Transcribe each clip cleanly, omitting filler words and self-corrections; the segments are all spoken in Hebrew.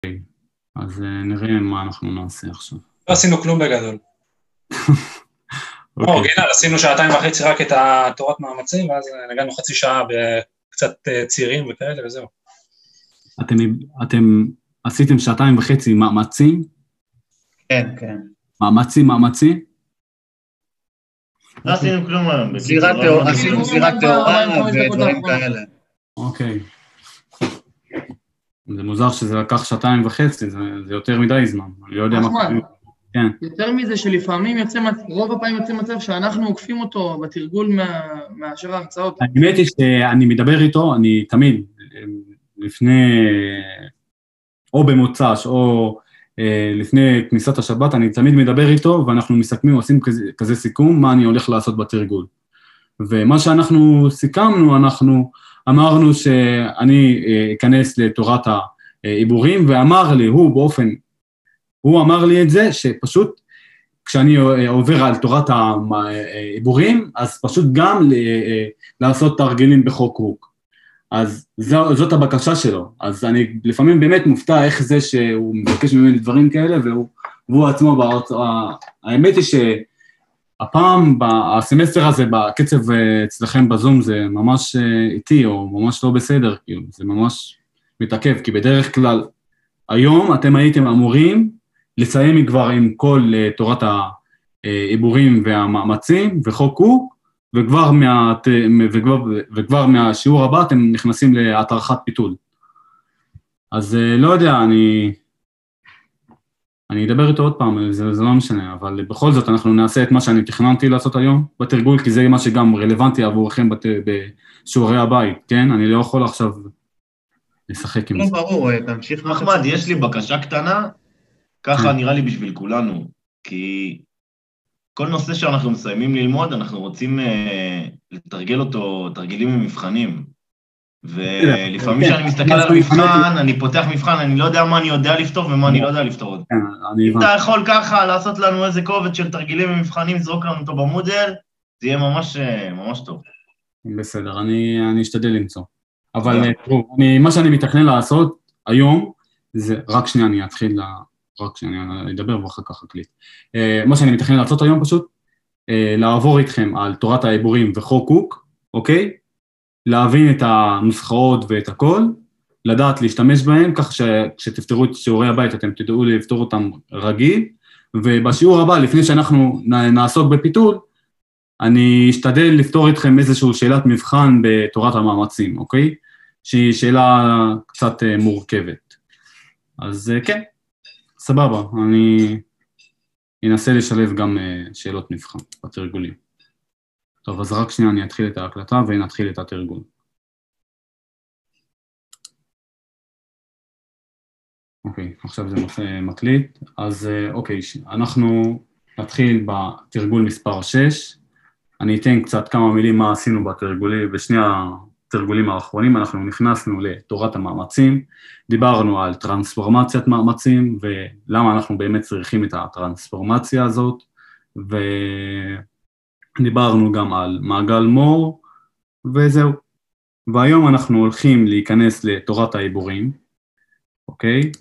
אז נראה מה אנחנו נעשה עכשיו. לא עשינו כלום בגדול. אוקיי. גינה, עשינו 2.5 רק את התורת מאמצים, ואז נגענו חצי שעה בקצת צירים וכאלה, וזהו. אתם עשיתם 2.5 מאמצים? כן, כן. מאמצים? לא עשינו כלום היום. עשינו זירת תאורה ודברים כאלה. אוקיי. זה מוזר שזה לקח 2.5, זה יותר מדי זמן. אני לא יודע מה... כן. יותר מזה שלפעמים רוב הפעמים יוצא מצב שאנחנו עוקפים אותו בתרגול מאשר ההרצאות. האמת היא שאני מדבר איתו, אני תמיד, לפני, או במוצ"ש, או לפני כניסת השבת, אני תמיד מדבר איתו, ואנחנו מסכמים, עושים כזה סיכום, מה אני הולך לעשות בתרגול. ומה שאנחנו סיכמנו, אנחנו אמרנו שאני אכנס לתורת העיבורים, ואמר לי, הוא אמר לי את זה, שפשוט כשאני עובר על תורת העיבורים, אז פשוט גם לעשות תרגילים בחוק הוק. אז זאת הבקשה שלו. אז אני לפעמים באמת מופתע איך זה שהוא מבקש ממני דברים כאלה, והוא עצמו בהרצאה. האמת היא שהפעם, הסמסטר הזה, בקצב אצלכם בזום, זה ממש איטי, או ממש לא בסדר, כאילו, זה ממש מתעכב, כי בדרך כלל, היום אתם הייתם אמורים לסיים כבר עם כל תורת העיבורים והמאמצים וחוק הוק, וכבר מהשיעור הבא אתם נכנסים להתארכת פיתול. אז לא יודע, אני אדבר איתו עוד פעם, זה לא משנה, אבל בכל זאת אנחנו נעשה את מה שאני תכננתי לעשות היום בתרגול, כי זה מה שגם רלוונטי עבורכם בשיעורי הבית, כן? אני לא יכול עכשיו לשחק עם זה. לא ברור, תמשיך. אחמד, יש לי בקשה קטנה, ככה נראה לי בשביל כולנו, כי כל נושא שאנחנו מסיימים ללמוד, אנחנו רוצים לתרגל אותו, תרגילים ממבחנים. ולפעמים כשאני מסתכל על המבחן, אני פותח מבחן, אני לא יודע מה אני יודע לפתור ומה אני לא יודע לפתור. אם אתה יכול ככה לעשות לנו איזה קובץ של תרגילים ממבחנים, זרוק לנו אותו במודל, זה יהיה ממש טוב. בסדר, אני אשתדל למצוא. אבל מה שאני מתכנן לעשות היום, זה רק שנייה, אני אתחיל רק שאני אדבר ואחר כך אקליט. מה שאני מתכנן לעשות היום פשוט, לעבור איתכם על תורת העיבורים וחוק הוק, אוקיי? להבין את הנוסחאות ואת הכל, לדעת להשתמש בהם, כך שכשתפתרו את שיעורי הבית אתם תדעו לפתור אותם רגיל, ובשיעור הבא, לפני שאנחנו נעסוק בפיתול, אני אשתדל לפתור איתכם איזושהי שאלת מבחן בתורת המאמצים, אוקיי? שהיא שאלה קצת מורכבת. אז כן. סבבה, אני אנסה לשלב גם שאלות מבחן בתרגולים. טוב, אז רק שנייה אני אתחיל את ההקלטה ונתחיל את התרגול. אוקיי, עכשיו זה מקליט. אז אוקיי, אנחנו נתחיל בתרגול מספר 6. אני אתן קצת כמה מילים מה עשינו בתרגולים, בשני התרגולים האחרונים אנחנו נכנסנו לתורת המאמצים, דיברנו על טרנספורמציית מאמצים, ולמה אנחנו באמת צריכים את הטרנספורמציה הזאת, ודיברנו גם על מעגל מור, וזהו. והיום אנחנו הולכים להיכנס לתורת העיבורים, אוקיי?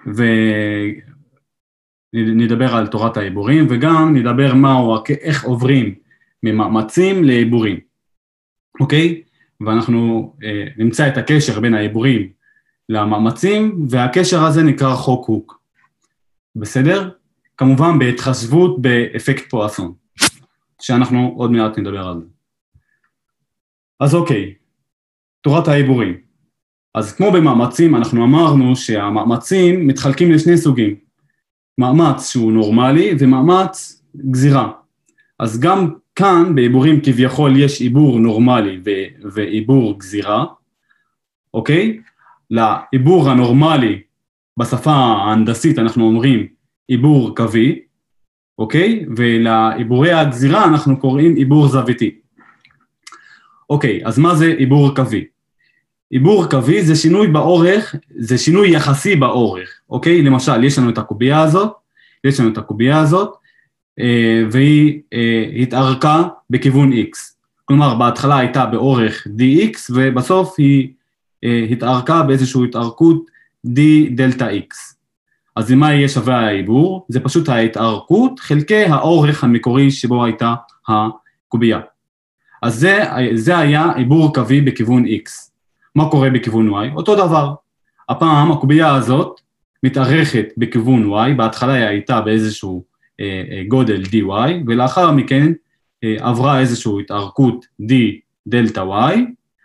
ונדבר על תורת העיבורים, וגם נדבר איך עוברים ממאמצים לעיבורים, אוקיי? ואנחנו נמצא את הקשר בין העיבורים למאמצים, והקשר הזה נקרא חוק הוק. בסדר? כמובן בהתחשבות באפקט פואסון, שאנחנו עוד מעט נדבר על זה. אז אוקיי, תורת העיבורים. אז כמו במאמצים, אנחנו אמרנו שהמאמצים מתחלקים לשני סוגים. מאמץ שהוא נורמלי ומאמץ גזירה. אז גם כאן בעיבורים כביכול יש עיבור נורמלי ועיבור גזירה, אוקיי? לעיבור הנורמלי בשפה ההנדסית אנחנו אומרים עיבור קווי, אוקיי? ולעיבורי הגזירה אנחנו קוראים עיבור זוויתי. אוקיי, אז מה זה עיבור קווי? עיבור קווי זה שינוי באורך, זה שינוי יחסי באורך, אוקיי? למשל, יש לנו את הקובייה הזאת, והיא התארכה בכיוון X. כלומר, בהתחלה הייתה באורך dx, ובסוף היא התארכה באיזושהי התארכות d דלתה x. אז למה יהיה שווה העיבור? זה פשוט ההתארכות חלקי האורך המקורי שבו הייתה הקובייה. אז זה היה עיבור קווי בכיוון x. מה קורה בכיוון y? אותו דבר. הפעם הקובייה הזאת מתארכת בכיוון y, בהתחלה היא הייתה באיזשהו גודל dy, ולאחר מכן עברה איזושהי התארכות d דלתה y,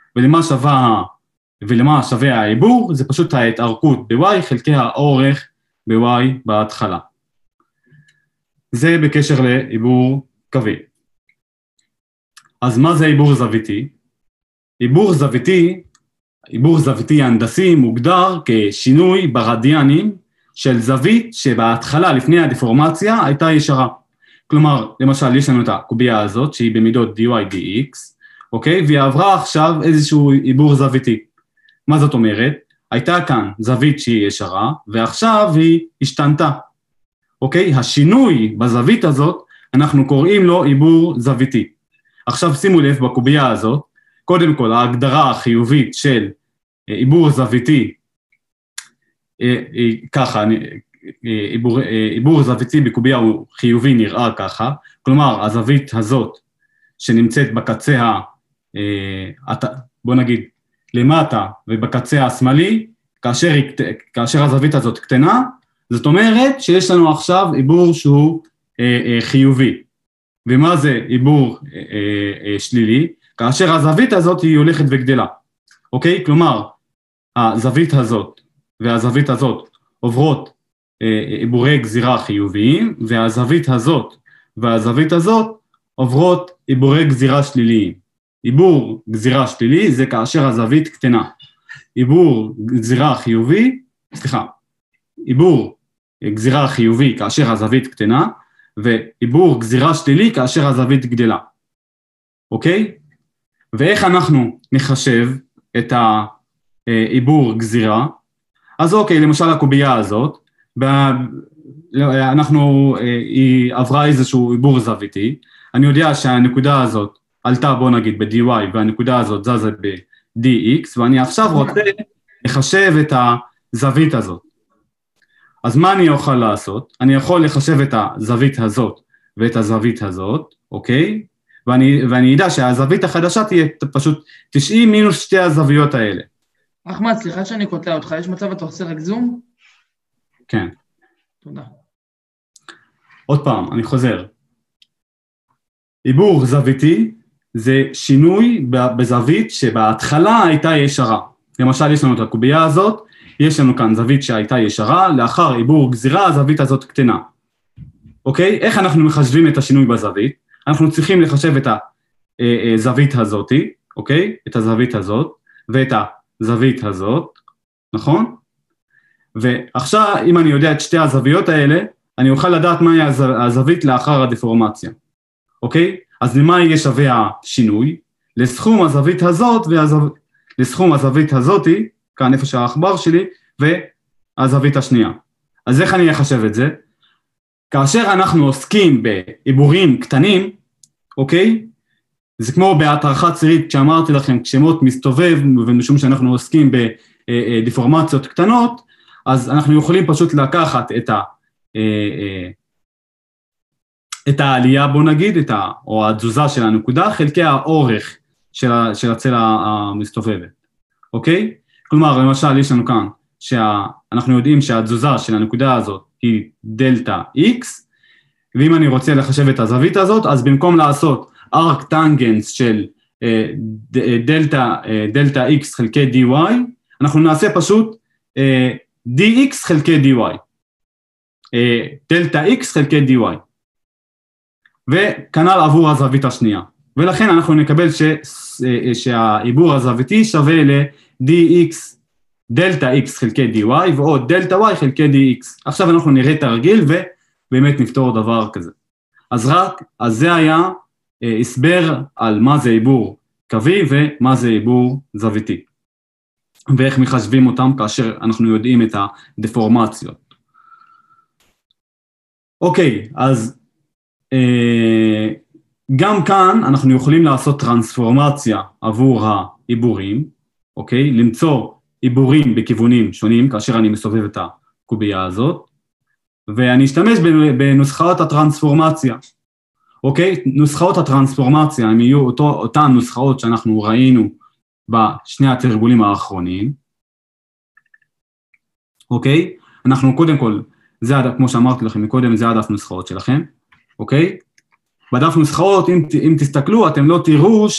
ולמה שווה העיבור? זה פשוט ההתארכות ב-y חלקי האורך ב-y בהתחלה. זה בקשר לעיבור קווי. אז מה זה עיבור זוויתי? עיבור זוויתי הנדסי מוגדר כשינוי ברדיאנים של זווית שבהתחלה לפני הדפורמציה הייתה ישרה. כלומר, למשל יש לנו את הקובייה הזאת שהיא במידות dy dx, אוקיי? והיא עברה עכשיו איזשהו עיבור זוויתי. מה זאת אומרת? הייתה כאן זווית שהיא ישרה, ועכשיו היא השתנתה. אוקיי? השינוי בזווית הזאת, אנחנו קוראים לו עיבור זוויתי. עכשיו שימו לב בקובייה הזאת, קודם כל ההגדרה החיובית של עיבור זוויתי, ככה, עיבור זוויתי בקובייה הוא חיובי נראה ככה, כלומר הזווית הזאת שנמצאת בקצה, בוא נגיד, למטה ובקצה השמאלי, כאשר הזווית הזאת קטנה, זאת אומרת שיש לנו עכשיו עיבור שהוא חיובי. ומה זה עיבור שלילי? כאשר הזווית הזאת היא הולכת וגדלה. אוקיי? כלומר, הזווית הזאת והזווית הזאת עוברות עיבורי גזירה חיוביים, והזווית הזאת והזווית הזאת עוברות עיבורי גזירה שליליים. עיבור גזירה שלילי זה כאשר הזווית קטנה. עיבור גזירה חיובי כאשר הזווית קטנה, ועיבור גזירה שלילי כאשר הזווית גדלה. אוקיי? ואיך אנחנו נחשב את העיבור גזירה? אז אוקיי, למשל הקובייה הזאת, היא עברה איזשהו עיבור זוויתי, אני יודע שהנקודה הזאת עלתה, בוא נגיד, ב-dy, והנקודה הזאת זזה ב-dx, ואני עכשיו רוצה לחשב את הזווית הזאת. אז מה אני אוכל לעשות? אני יכול לחשב את הזווית הזאת ואת הזווית הזאת, אוקיי? ואני יודע שהזווית החדשה תהיה פשוט 90 מינוס שתי הזוויות האלה. אחמד, סליחה שאני קוטע אותך, יש מצב אתה עושה רק זום? כן. תודה. עוד פעם, אני חוזר. עיבור זוויתי זה שינוי בזווית שבהתחלה הייתה ישרה. למשל, יש לנו את הקובייה הזאת, יש לנו כאן זווית שהייתה ישרה, לאחר עיבור גזירה, הזווית הזאת קטנה. אוקיי? איך אנחנו מחשבים את השינוי בזווית? אנחנו צריכים לחשב את הזווית הזאת, אוקיי? את הזווית הזאת, ואת הזווית הזאת, נכון? ועכשיו, אם אני יודע את שתי הזוויות האלה, אני אוכל לדעת מהי הזווית לאחר הדפורמציה. אוקיי? אז למה יהיה שווה השינוי? לסכום הזווית הזאת, לסכום הזווית הזאת, כאן איפה שהאחבר שלי, והזווית השנייה. אז איך אני אחשב את זה? כאשר אנחנו עוסקים בעיבורים קטנים, אוקיי? זה כמו בהתארכה צירית, כשאמרתי לכם, כשמות מסתובב, ומשום שאנחנו עוסקים בדפורמציות קטנות, אז אנחנו יכולים פשוט לקחת את העלייה, בוא נגיד, או התזוזה של הנקודה, חלקי האורך של הצלע המסתובבת, אוקיי? כלומר, למשל, יש לנו כאן, שאנחנו יודעים שהתזוזה של הנקודה הזאת היא דלתה x, ואם אני רוצה לחשב את הזווית הזאת, אז במקום לעשות ארק טנגנס של דלתה x חלקי dy, אנחנו נעשה פשוט dx חלקי dy, דלתה x חלקי dy, וכנ"ל עבור הזווית השנייה. ולכן אנחנו נקבל שהעיבור הזוויתי שווה ל-dx דלתה x חלקי dy, ועוד דלתה y חלקי dx. עכשיו אנחנו נראה תרגיל ובאמת נפתור דבר כזה. אז זה היה הסבר על מה זה עיבור קווי ומה זה עיבור זוויתי. ואיך מחשבים אותם כאשר אנחנו יודעים את הדפורמציות. אוקיי, אז גם כאן אנחנו יכולים לעשות טרנספורמציה עבור העיבורים, אוקיי? למצוא עיבורים בכיוונים שונים, כאשר אני מסובב את הקובייה הזאת, ואני אשתמש בנוסחאות הטרנספורמציה. אוקיי? נוסחאות הטרנספורמציה, הם יהיו אותן נוסחאות שאנחנו ראינו בשני התרגולים האחרונים. אוקיי? אנחנו קודם כל, כמו שאמרתי לכם מקודם, זה הדף נוסחאות שלכם. אוקיי? בדף נוסחאות, אם תסתכלו, אתם לא תראו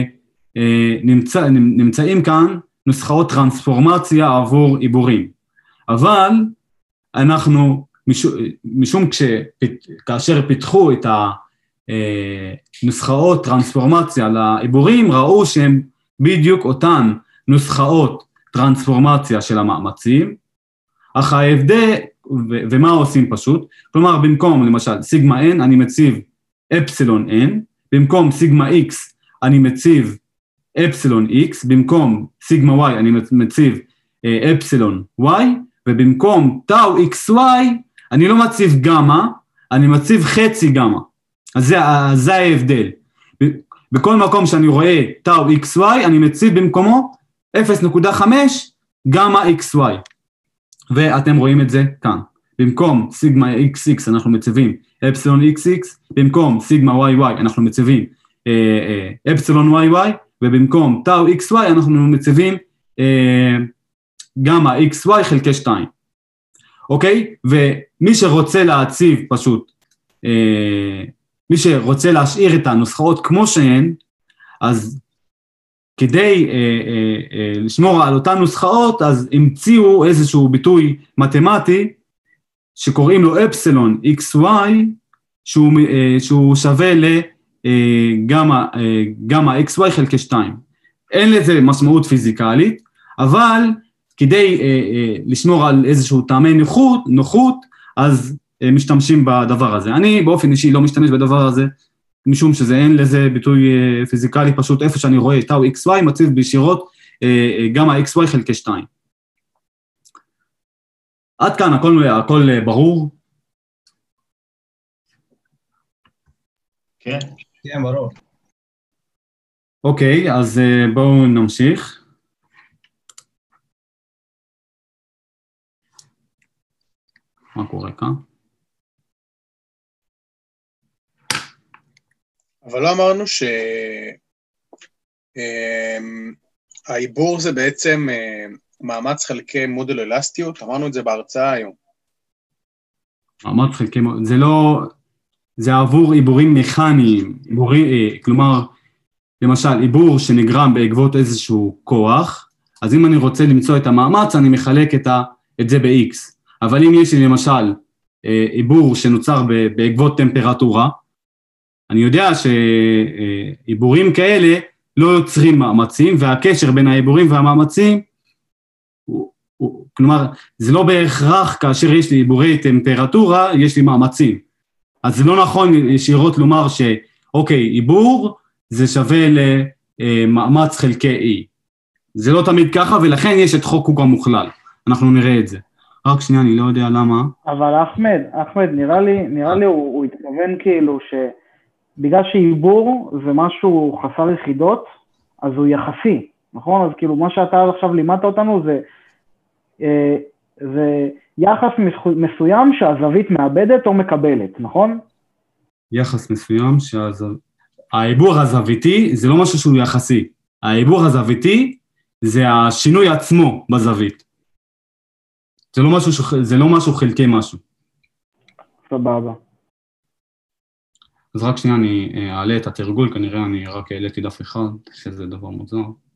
שנמצאים כאן נוסחאות טרנספורמציה עבור עיבורים. אבל אנחנו, משום כאשר פיתחו את הנוסחאות טרנספורמציה לעיבורים, ראו שהם בדיוק אותן נוסחאות טרנספורמציה של המאמצים, אך ההבדל, ומה עושים פשוט? כלומר, במקום, למשל, סיגמה n, אני מציב אפסילון n, במקום סיגמה x, אני מציב אפסילון x, במקום סיגמה y, אני מציב אפסילון y, ובמקום טאו xy, אני לא מציב גמא, אני מציב חצי גמא. אז זה ההבדל. בכל מקום שאני רואה טאו xy, אני מציב במקומו 0.5 גמא xy. ואתם רואים את זה כאן. במקום סיגמה xx אנחנו מציבים אפסילון xx, במקום סיגמה yy אנחנו מציבים אפסילון yy, ובמקום טאו xy אנחנו מציבים גמא xy חלקי 2. אוקיי? ומי שרוצה להציב פשוט, מי שרוצה להשאיר את הנוסחאות כמו שהן, אז כדי לשמור על אותן נוסחאות, אז המציאו איזשהו ביטוי מתמטי, שקוראים לו אפסילון xy, שהוא שווה לגמא xy חלקי 2. אין לזה משמעות פיזיקלית, אבל כדי לשמור על איזשהו טעמי נוחות, אז משתמשים בדבר הזה. אני באופן אישי לא משתמש בדבר הזה, משום שזה אין לזה ביטוי פיזיקלי, פשוט איפה שאני רואה טאו xy, מציב בישירות גמא xy חלקי 2. עד כאן הכל ברור? כן. כן, ברור. אוקיי, אז בואו נמשיך. מה קורה כאן? אבל לא אמרנו שהעיבור זה בעצם מאמץ חלקי מודול אלסטיות, אמרנו את זה בהרצאה היום. מאמץ חלקי, זה לא, זה עבור עיבורים מכניים, כלומר, למשל, עיבור שנגרם בעקבות איזשהו כוח, אז אם אני רוצה למצוא את המאמץ, אני מחלק את זה ב-X. אבל אם יש לי למשל עיבור שנוצר בעקבות טמפרטורה, אני יודע שעיבורים כאלה לא יוצרים מאמצים, והקשר בין העיבורים והמאמצים, כלומר, זה לא בהכרח כאשר יש לי עיבורי טמפרטורה, יש לי מאמצים. אז זה לא נכון ישירות לומר שאוקיי, עיבור זה שווה למאמץ חלקי E. זה לא תמיד ככה, ולכן יש את חוק קוק המוכלל. אנחנו נראה את זה. רק שנייה, אני לא יודע למה. אבל אחמד, נראה לי הוא התכוון כאילו שבגלל שעיבור זה משהו חסר יחידות, אז הוא יחסי, נכון? אז כאילו מה שאתה עכשיו לימדת אותנו זה יחס מסוים שהזווית מאבדת או מקבלת, נכון? יחס מסוים העיבור הזוויתי זה לא משהו שהוא יחסי. העיבור הזוויתי זה השינוי עצמו בזווית. זה לא משהו חלקי משהו. סבבה. אז רק שנייה אני אעלה את התרגול, כנראה אני רק העליתי דף אחד, שזה דבר מוזר.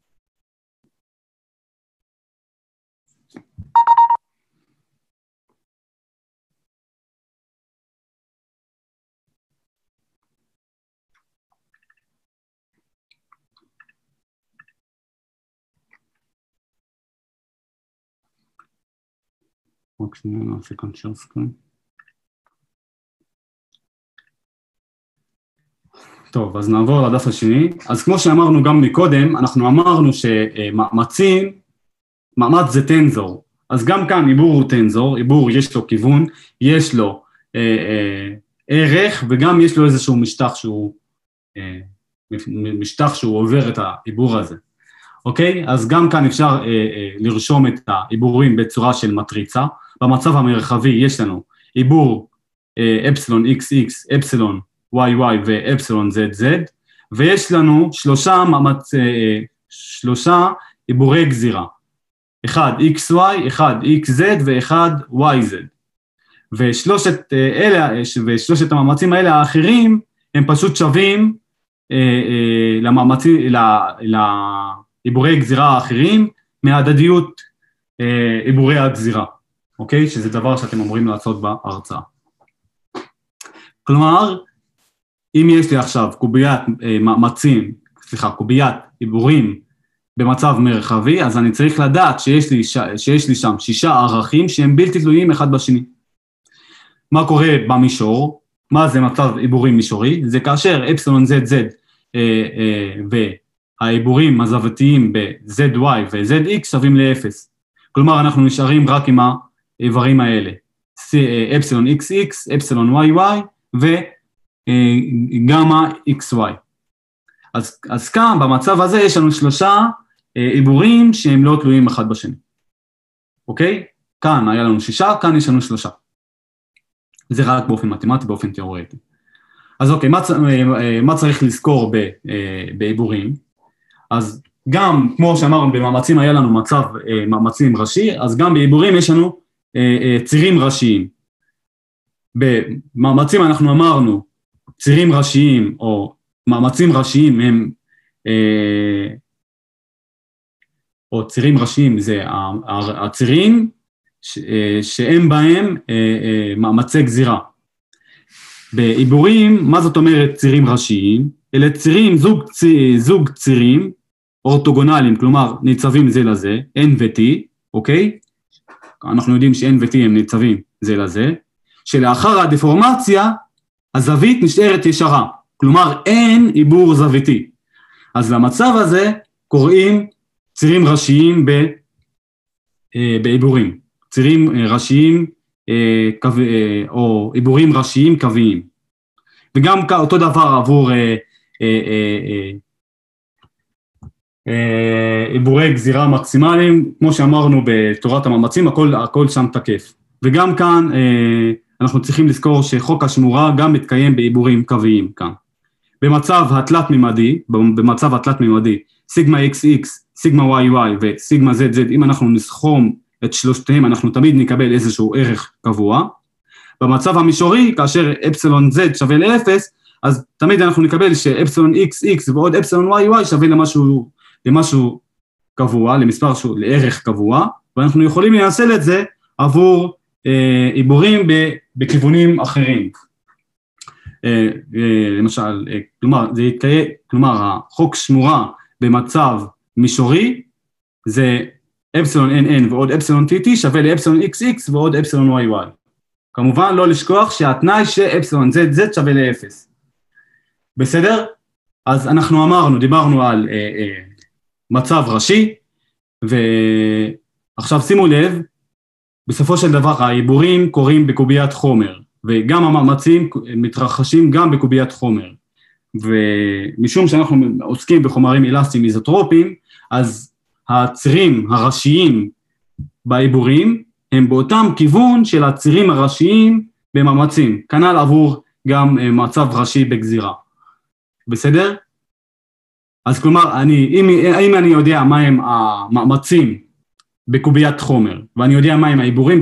רק שנייה, נעשה כאן share screen. טוב, אז נעבור לדף השני. אז כמו שאמרנו גם מקודם, אנחנו אמרנו שמאמצים, מאמץ זה טנזור. אז גם כאן עיבור הוא טנזור, עיבור יש לו כיוון, יש לו ערך, וגם יש לו איזשהו משטח שהוא עובר את העיבור הזה. אוקיי? אז גם כאן אפשר לרשום את העיבורים בצורה של מטריצה. במצב המרחבי יש לנו עיבור אפסילון XX, אפסילון YY ואפסילון ZZ, ויש לנו שלושה עיבורי גזירה. אחד XY, אחד XZ ואחד YZ. ושלושת המאמצים האלה האחרים הם פשוט שווים לעיבורי גזירה האחרים מההדדיות עיבורי הגזירה, אוקיי? שזה דבר שאתם אמורים לעשות בהרצאה. כלומר, אם יש לי עכשיו קוביית עיבורים במצב מרחבי, אז אני צריך לדעת שיש לי שם 6 ערכים שהם בלתי תלויים אחד בשני. מה קורה במישור? מה זה מצב עיבורים מישורי? זה כאשר אפסילון ZZ והעיבורים הזוותיים ב-ZY ו-ZX שווים ל-0. כלומר, אנחנו נשארים רק עם העיברים האלה. אפסילון XX, אפסילון YY וגמא XY. אז כאן, במצב הזה, יש לנו 3 עיבורים שהם לא תלויים אחד בשני. אוקיי? כאן היה לנו 6, כאן יש לנו 3. זה רק באופן מתמטי, באופן תיאורטי. אז אוקיי, מה צריך לזכור בעיבורים? אז גם, כמו שאמרנו, במאמצים היה לנו מאמצים ראשי, אז גם בעיבורים יש לנו צירים ראשיים. במאמצים אנחנו אמרנו, צירים ראשיים או מאמצים ראשיים הם, או צירים ראשיים זה הצירים שאין בהם מאמצי גזירה. בעיבורים, מה זאת אומרת צירים ראשיים? אלה צירים, זוג צירים אורתוגונליים, כלומר ניצבים זה לזה, N ו-T, אוקיי? אנחנו יודעים ש-N ו-T הם ניצבים זה לזה, שלאחר הדפורמציה, הזווית נשארת ישרה, כלומר אין עיבור זוויתי. אז למצב הזה קוראים צירים ראשיים בעיבורים, צירים ראשיים או עיבורים ראשיים קוויים. וגם אותו דבר עבור עיבורי גזירה מקסימליים, כמו שאמרנו בתורת המאמצים, הכל שם תקף. וגם כאן אנחנו צריכים לזכור שחוק השמורה גם מתקיים בעיבורים קוויים כאן. במצב התלת-ממדי, סיגמה XX, סיגמה YY וסיגמה ZZ, אם אנחנו נסכום את שלושתהם, אנחנו תמיד נקבל איזשהו ערך קבוע. במצב המישורי, כאשר אפסילון Z שווה ל-0, אז תמיד אנחנו נקבל שאפסילון XX ועוד אפסילון YY שווה למשהו קבוע, לערך קבוע, ואנחנו יכולים לנסל את זה עבור עיבורים בכיוונים אחרים. למשל, כלומר, החוק שמורה במצב מישורי, זה אפסילון NN ועוד אפסילון TT שווה לאפסילון XX ועוד אפסילון YY. כמובן לא לשכוח שהתנאי שאפסילון ZZ שווה ל-0. בסדר? אז אנחנו דיברנו על מצב ראשי, ועכשיו שימו לב, בסופו של דבר העיבורים קורים בקוביית חומר, וגם המאמצים מתרחשים גם בקוביית חומר. ומשום שאנחנו עוסקים בחומרים אלסטיים איזוטרופיים, אז הצירים הראשיים בעיבורים הם באותם כיוון של הצירים הראשיים במאמצים, כנ"ל עבור גם מצב ראשי בגזירה. בסדר? אז כלומר, אם אני יודע מהם המאמצים בקוביית חומר, ואני יודע מהם העיבורים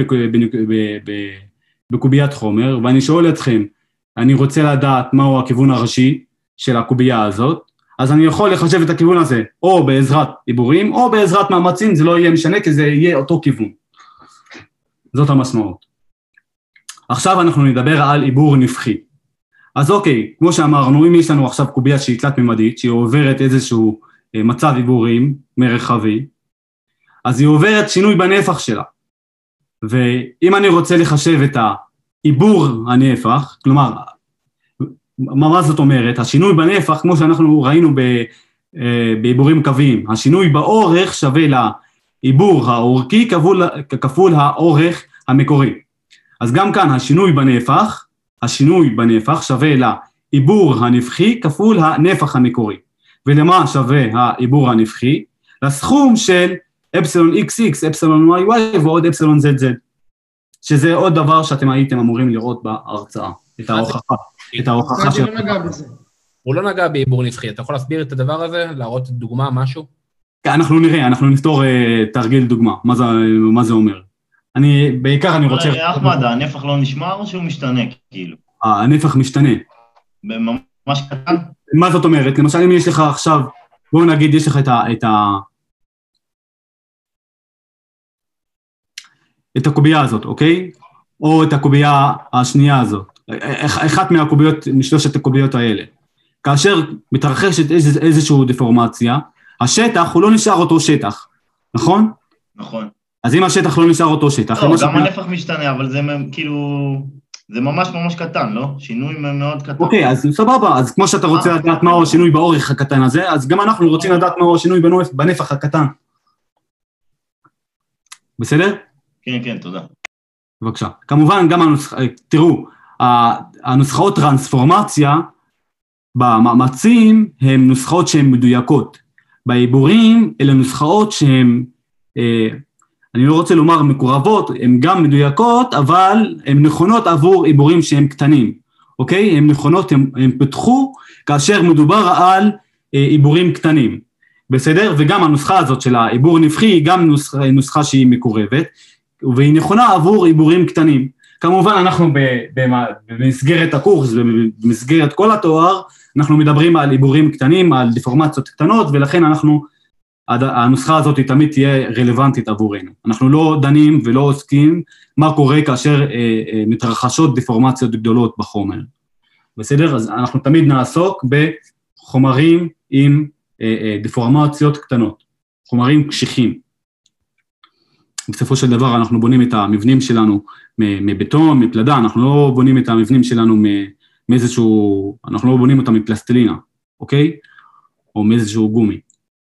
בקוביית חומר, ואני שואל אתכם, אני רוצה לדעת מהו הכיוון הראשי של הקובייה הזאת, אז אני יכול לחשב את הכיוון הזה, או בעזרת עיבורים, או בעזרת מאמצים, זה לא יהיה משנה, כי זה יהיה אותו כיוון. זאת המשמעות. עכשיו אנחנו נדבר על עיבור נפחי. אז אוקיי, כמו שאמרנו, אם יש לנו עכשיו קובייה שהיא תלת-ממדית, שהיא עוברת איזשהו מצב עיבורים מרחבי, אז היא עוברת שינוי בנפח שלה. ואם אני רוצה לחשב את העיבור הנפח, כלומר, מה זאת אומרת? השינוי בנפח, כמו שאנחנו ראינו בעיבורים קוויים, השינוי באורך שווה לעיבור האורכי כפול האורך המקורי. אז גם כאן השינוי בנפח שווה לעיבור הנפחי כפול הנפח המקורי. ולמה שווה העיבור הנפחי? לסכום של אפסילון XX, אפסילון YY ועוד אפסילון ZZ, שזה עוד דבר שאתם הייתם אמורים לראות בהרצאה, את ההוכחה של... הוא לא נגע בעיבור נפחי, אתה יכול להסביר את הדבר הזה, להראות דוגמה, משהו? אנחנו נראה, אנחנו נפתור תרגיל דוגמה, מה זה אומר. בעיקר אני רוצה... אחמד, הנפח לא נשמר או שהוא משתנה, כאילו? הנפח משתנה. ממש קטן? מה זאת אומרת? למשל, אם יש לך עכשיו, בואו נגיד, יש לך את הקובייה הזאת, אוקיי? או את הקובייה השנייה הזאת. אחת מהקוביות, משלושת הקוביות האלה. כאשר מתרחשת איזושהי דפורמציה, השטח הוא לא נשאר אותו שטח, נכון? נכון. אז אם השטח לא נשאר אותו שטח... לא, גם הנפח משתנה, אבל זה כאילו... זה ממש ממש קטן, לא? שינוי מאוד קטן. אוקיי, אז סבבה, אז כמו שאתה רוצה לדעת מהו השינוי באורך הקטן הזה, אז גם אנחנו רוצים לדעת מהו השינוי בנפח הקטן. בסדר? כן, כן, תודה. בבקשה. כמובן, גם תראו, הנוסחאות טרנספורמציה במאמצים הן נוסחאות שהן מדויקות. בעיבורים אלה נוסחאות שהן, אני לא רוצה לומר מקורבות, הן גם מדויקות, אבל הן נכונות עבור עיבורים שהם קטנים, אוקיי? הן נכונות, הן פתחו כאשר מדובר על עיבורים קטנים, בסדר? וגם הנוסחה הזאת של העיבור נפחי היא גם נוסחה שהיא מקורבת, והיא נכונה עבור עיבורים קטנים. כמובן אנחנו במסגרת הקורס, במסגרת כל התואר, אנחנו מדברים על עיבורים קטנים, על דפורמציות קטנות, ולכן הנוסחה הזאת תמיד תהיה רלוונטית עבורנו. אנחנו לא דנים ולא עוסקים מה קורה כאשר מתרחשות דפורמציות גדולות בחומר. בסדר? אז אנחנו תמיד נעסוק בחומרים עם דפורמציות קטנות, חומרים קשיחים. בסופו של דבר אנחנו בונים את המבנים שלנו מבטון, מפלדה, אנחנו לא בונים את המבנים שלנו מאיזשהו, אנחנו לא בונים אותם מפלסטלינה, אוקיי? או מאיזשהו גומי.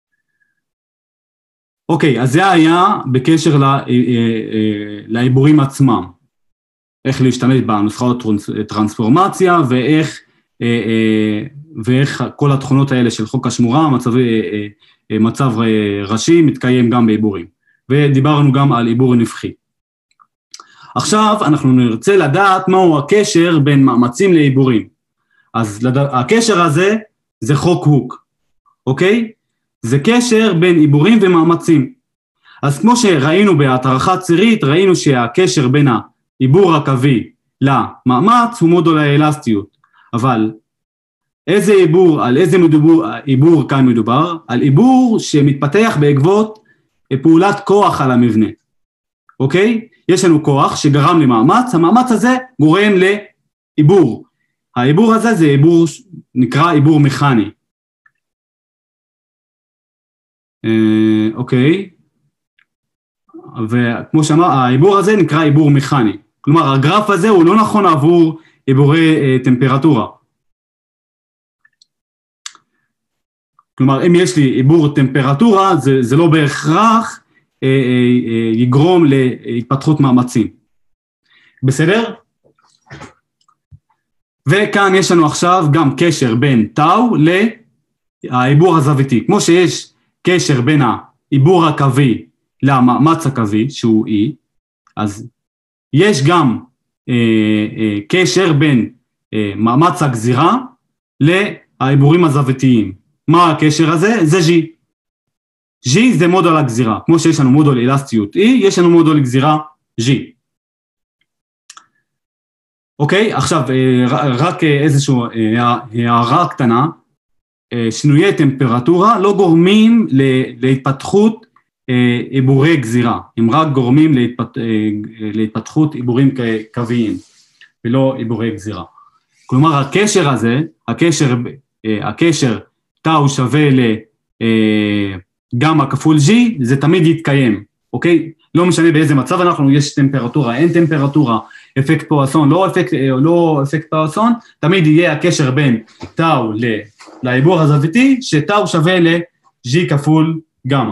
אוקיי, אז זה היה בקשר לעיבורים עצמם. איך להשתמש בנוסחאות טרנספורמציה, ואיך כל התכונות האלה של חוק השמורה, מצב ראשי, מתקיים גם בעיבורים. ודיברנו גם על עיבור נפחי. עכשיו אנחנו נרצה לדעת מהו הקשר בין מאמצים לעיבורים. אז הקשר הזה זה חוק הוק, אוקיי? זה קשר בין עיבורים ומאמצים. אז כמו שראינו בהתרחה צירית, ראינו שהקשר בין העיבור הקווי למאמץ הוא מודול האלסטיות. אבל איזה עיבור, על איזה עיבור כאן מדובר? על עיבור שמתפתח בעקבות פעולת כוח על המבנה. אוקיי? יש לנו כוח שגרם למאמץ, המאמץ הזה גורם לעיבור. העיבור הזה זה עיבור, נקרא עיבור מכני. אוקיי? וכמו שאמר, העיבור הזה נקרא עיבור מכני. כלומר, הגרף הזה הוא לא נכון עבור עיבורי טמפרטורה. כלומר, אם יש לי עיבור טמפרטורה, זה לא בהכרח יגרום להתפתחות מאמצים. בסדר? וכאן יש לנו עכשיו גם קשר בין טאו לעיבור הזוויתי. כמו שיש קשר בין העיבור הקווי למאמץ הקווי, שהוא E, אז יש גם קשר בין מאמץ הגזירה לעיבורים הזוויתיים. מה הקשר הזה? זה G. G זה מודול הגזירה. כמו שיש לנו מודול אלסטיות E, יש לנו מודול גזירה G. אוקיי? עכשיו, רק איזושהי הערה קטנה. שינויי טמפרטורה לא גורמים להתפתחות עיבורי גזירה. הם רק גורמים להתפתחות עיבורים קוויים, ולא עיבורי גזירה. כלומר, הקשר הזה, הקשר טאו שווה לגמא כפול G, זה תמיד יתקיים, אוקיי? לא משנה באיזה מצב אנחנו, יש טמפרטורה, אין טמפרטורה, אפקט פואסון, לא אפקט פואסון, תמיד יהיה הקשר בין טאו לעיבור הזוויתי, שטאו שווה ל-G כפול גמא.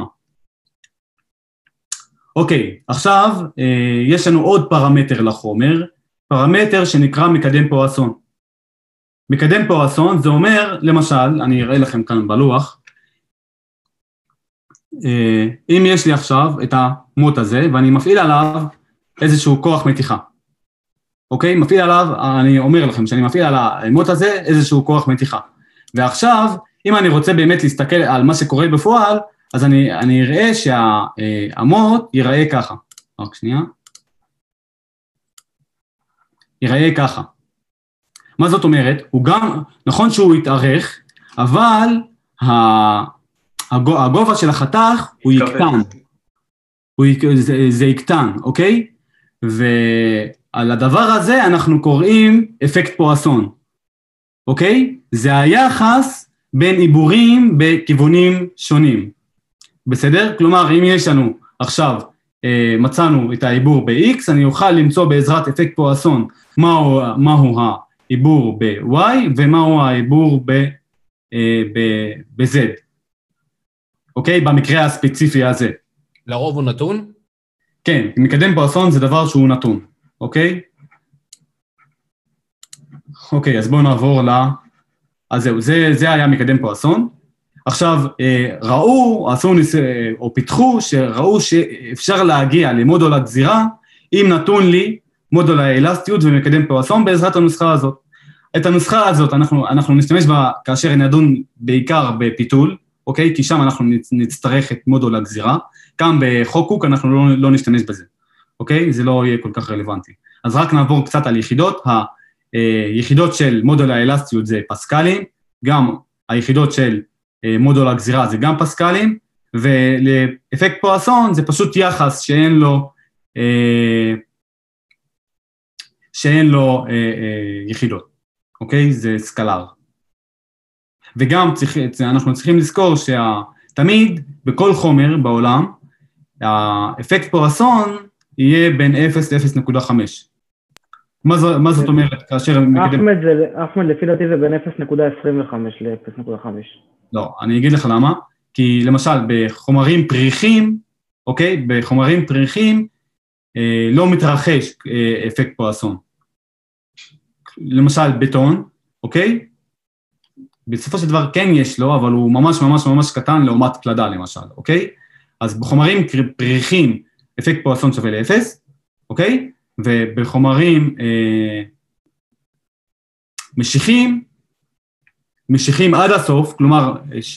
אוקיי, עכשיו יש לנו עוד פרמטר לחומר, פרמטר שנקרא מקדם פואסון. מקדם פואסון זה אומר, למשל, אני אראה לכם כאן בלוח, אם יש לי עכשיו את המוט הזה, ואני מפעיל עליו איזשהו כוח מתיחה, אוקיי? מפעיל עליו, אני אומר לכם שאני מפעיל על המוט הזה איזשהו כוח מתיחה. ועכשיו, אם אני רוצה באמת להסתכל על מה שקורה בפועל, אז אני אראה שהמוט ייראה ככה. רק שנייה. ייראה ככה. מה זאת אומרת? הוא גם, נכון שהוא יתארך, אבל הגובה של החתך הוא יקטן. זה יקטן, אוקיי? ועל הדבר הזה אנחנו קוראים אפקט פואסון, אוקיי? זה היחס בין עיבורים בכיוונים שונים, בסדר? כלומר, אם יש לנו עכשיו, מצאנו את העיבור ב-X, אני אוכל למצוא בעזרת אפקט פואסון מהו העיבור ב-Y ומהו העיבור ב-Z, אוקיי? במקרה הספציפי הזה. לרוב הוא נתון? כן, מקדם פואסון זה דבר שהוא נתון, אוקיי? אוקיי, אז בואו נעבור אז זהו, זה היה מקדם פואסון. עכשיו, או פיתחו, שראו שאפשר להגיע למודול הגזירה, אם נתון לי מודול האלסטיות ומקדם פואסון בעזרת הנוסחה הזאת. את הנוסחה הזאת אנחנו נשתמש בה כאשר נדון בעיקר בפיתול, אוקיי? כי שם אנחנו נצטרך את מודול הגזירה, גם בחוקוק אנחנו לא נשתמש בזה, אוקיי? זה לא יהיה כל כך רלוונטי. אז רק נעבור קצת על יחידות, היחידות של מודול האלסטיות זה פסקלים, גם היחידות של מודול הגזירה זה גם פסקלים, ולאפקט פואסון זה פשוט יחס שאין לו יחידות, אוקיי? זה סקלר. וגם אנחנו צריכים לזכור שתמיד בכל חומר בעולם, האפקט פואסון יהיה בין 0 ל-0.5. מה זאת אומרת כאשר... אחמד, לפי דעתי זה בין 0.25 ל-0.5. לא, אני אגיד לך למה. כי למשל בחומרים פריחים, אוקיי? בחומרים פריחים לא מתרחש אפקט פואסון. למשל בטון, אוקיי? בסופו של דבר כן יש לו, אבל הוא ממש ממש ממש קטן לעומת פלדה למשל, אוקיי? אז בחומרים פריחים אפקט פואסון שווה ל-0, אוקיי? ובחומרים משיכים עד הסוף, כלומר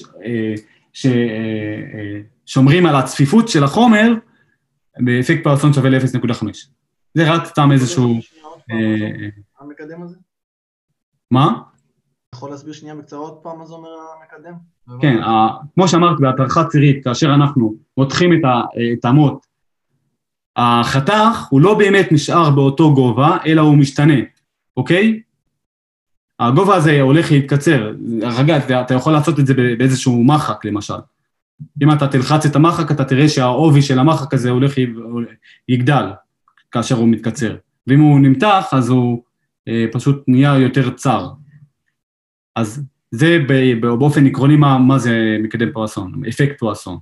ששומרים על הצפיפות של החומר, באפקט פואסון שווה ל-0.5. זה רק סתם איזשהו... המקדם הזה? מה? יכול להסביר שנייה בקצרה עוד פעם מה זה אומר המקדם? כן, כמו שאמרת, בהתרחה צירית, כאשר אנחנו מותחים את המוט, החתך הוא לא באמת נשאר באותו גובה, אלא הוא משתנה, אוקיי? הגובה הזה הולך להתקצר, רגע, אתה יכול לעשות את זה באיזשהו מחק, למשל. אם אתה תלחץ את המחק, אתה תראה שהעובי של המחק הזה הולך יגדל, כאשר הוא מתקצר. ואם הוא נמתח, אז הוא פשוט נהיה יותר צר. אז זה באופן עקרוני מה זה מקדם פואסון, אפקט פואסון.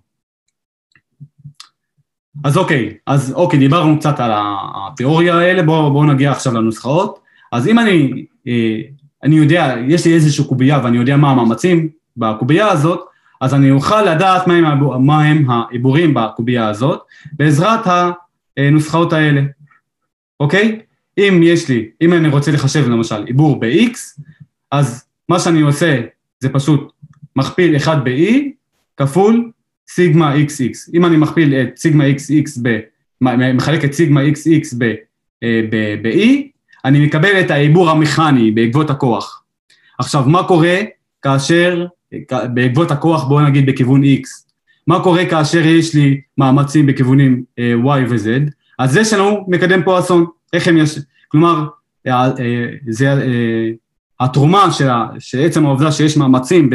אז אוקיי, דיברנו קצת על התיאוריה האלה, בואו נגיע עכשיו לנוסחאות. אז אם אני יודע, יש לי איזושהי קובייה ואני יודע מה המאמצים בקובייה הזאת, אז אני אוכל לדעת מה הם העיבורים בקובייה הזאת, בעזרת הנוסחאות האלה, אוקיי? אם אני רוצה לחשב למשל עיבור ב-X, אז מה שאני עושה זה פשוט מכפיל 1 ב-E כפול סיגמה XX. אם אני מכפיל את סיגמה XX מחלק את סיגמה XX ב-E, אני מקבל את העיבור המכני בעקבות הכוח. עכשיו, מה קורה כאשר, בעקבות הכוח בואו נגיד בכיוון X, מה קורה כאשר יש לי מאמצים בכיוונים Y ו-Z? אז זה שלנו מקדם פואסון. איך הם יש, כלומר, זה התרומה שעצם העובדה שיש מאמצים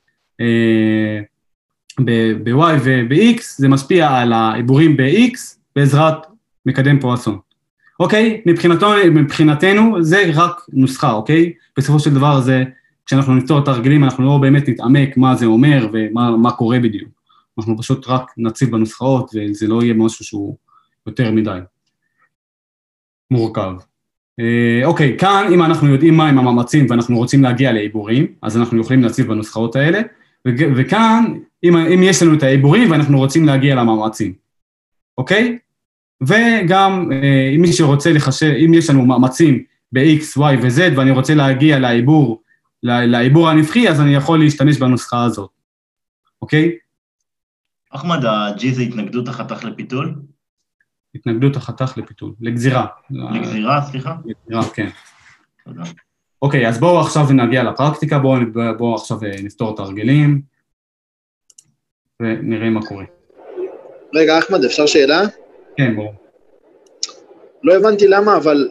ב-Y וב-X, זה משפיע על העיבורים ב-X בעזרת מקדם פואסון. אוקיי? מבחינתנו זה רק נוסחה, אוקיי? בסופו של דבר זה, כשאנחנו נפתור את הרגילים, אנחנו לא באמת נתעמק מה זה אומר ומה קורה בדיוק. אנחנו פשוט רק נציב בנוסחאות, וזה לא יהיה משהו שהוא יותר מדי מורכב. אוקיי, כאן אם אנחנו יודעים מה הם המאמצים ואנחנו רוצים להגיע לעיבורים, אז אנחנו יכולים להציב בנוסחאות האלה, וכאן אם יש לנו את העיבורים ואנחנו רוצים להגיע למאמצים, אוקיי? וגם אם מי שרוצה לחשב, אם יש לנו מאמצים ב-X, Y ו-Z ואני רוצה להגיע לעיבור הנפחי, אז אני יכול להשתמש בנוסחה הזאת, אוקיי? אחמד, ה-G זה התנגדות החתך לפיתול? התנגדות החתך לפיתול, לגזירה. לגזירה, סליחה? לגזירה, כן. תודה. אוקיי, אז בואו עכשיו נגיע לפרקטיקה, בואו עכשיו נפתור את ההרגלים, ונראה מה קורה. רגע, אחמד, אפשר שאלה? כן, בואו. לא הבנתי למה, אבל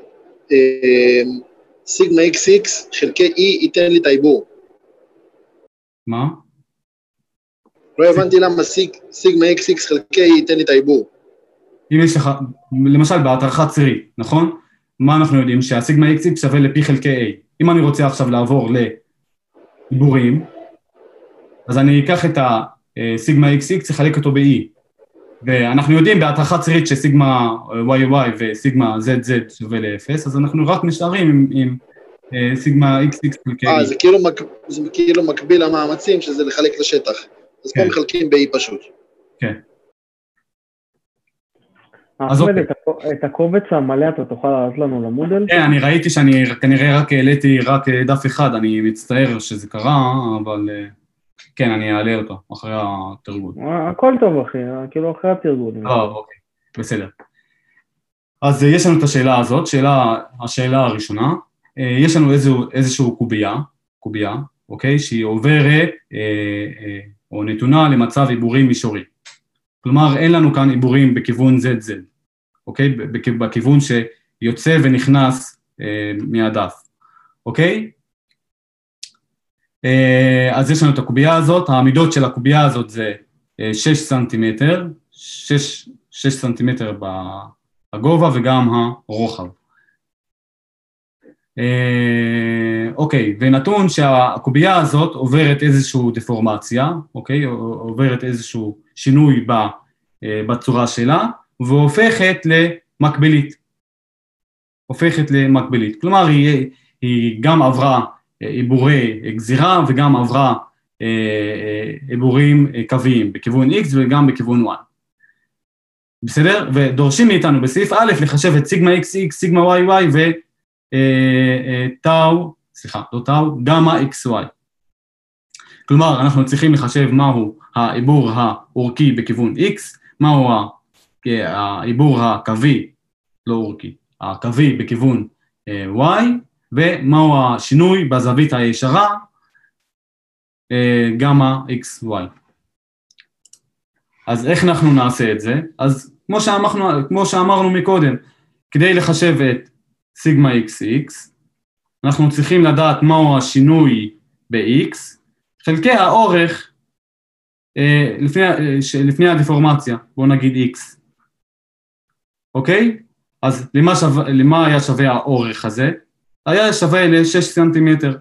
סיגמה XX חלקי E ייתן לי את העיבור. מה? לא הבנתי למה סיגמה XX חלקי E ייתן לי את העיבור. אם יש לך, למשל בהתרחה צירית, נכון? מה אנחנו יודעים? שהסיגמה XX שווה לפי חלקי A. אם אני רוצה עכשיו לעבור לעיבורים, אז אני אקח את הסיגמה XX, אחלק אותו ב-E. ואנחנו יודעים בהתרחה צירית שסיגמה YY וסיגמה ZZ שווה ל-0, אז אנחנו רק נשארים עם סיגמה XX חלקי E. זה כאילו מקביל למאמצים, שזה לחלק לשטח. אז פה מחלקים ב-E פשוט. כן. אחמד, את הקובץ המלא אתה תוכל לעלות לנו למודל? כן, אני ראיתי שאני כנראה רק העליתי רק דף אחד, אני מצטער שזה קרה, אבל כן, אני אעלה אותו אחרי התרגול. הכל טוב, אחי, כאילו אחרי התרגול. אוקיי, בסדר. אז יש לנו את השאלה הזאת, השאלה הראשונה, יש לנו איזשהו קובייה, אוקיי, שהיא עוברת או נתונה למצב עיבורים מישורי. כלומר, אין לנו כאן עיבורים בכיוון ZZ, אוקיי? בכיוון שיוצא ונכנס מהדף, אוקיי? אז יש לנו את הקובייה הזאת, העמידות של הקובייה הזאת זה 6 סנטימטר, 6 סנטימטר בגובה וגם הרוחב. אוקיי, ונתון שהקובייה הזאת עוברת איזושהי דפורמציה, אוקיי? עוברת איזשהו שינוי בצורה שלה, והופכת למקבילית. כלומר, היא גם עברה עיבורי גזירה וגם עברה עיבורים קוויים בכיוון X וגם בכיוון Y. בסדר? ודורשים מאיתנו בסעיף א' לחשב את סיגמה XX, סיגמה YY טאו, סליחה, לא טאו, גמא XY. כלומר, אנחנו צריכים לחשב מהו העיבור האורכי בכיוון X, מהו העיבור הקווי, לא אורכי, הקווי בכיוון Y, ומהו השינוי בזווית הישרה, גמא XY. אז איך אנחנו נעשה את זה? אז כמו שאמרנו מקודם, כדי לחשב את סיגמה XX, אנחנו צריכים לדעת מהו השינוי ב-X, חלקי האורך לפני הדפורמציה, בואו נגיד X. אוקיי? אז למה היה שווה האורך הזה? היה שווה ל-6 סנטימטר.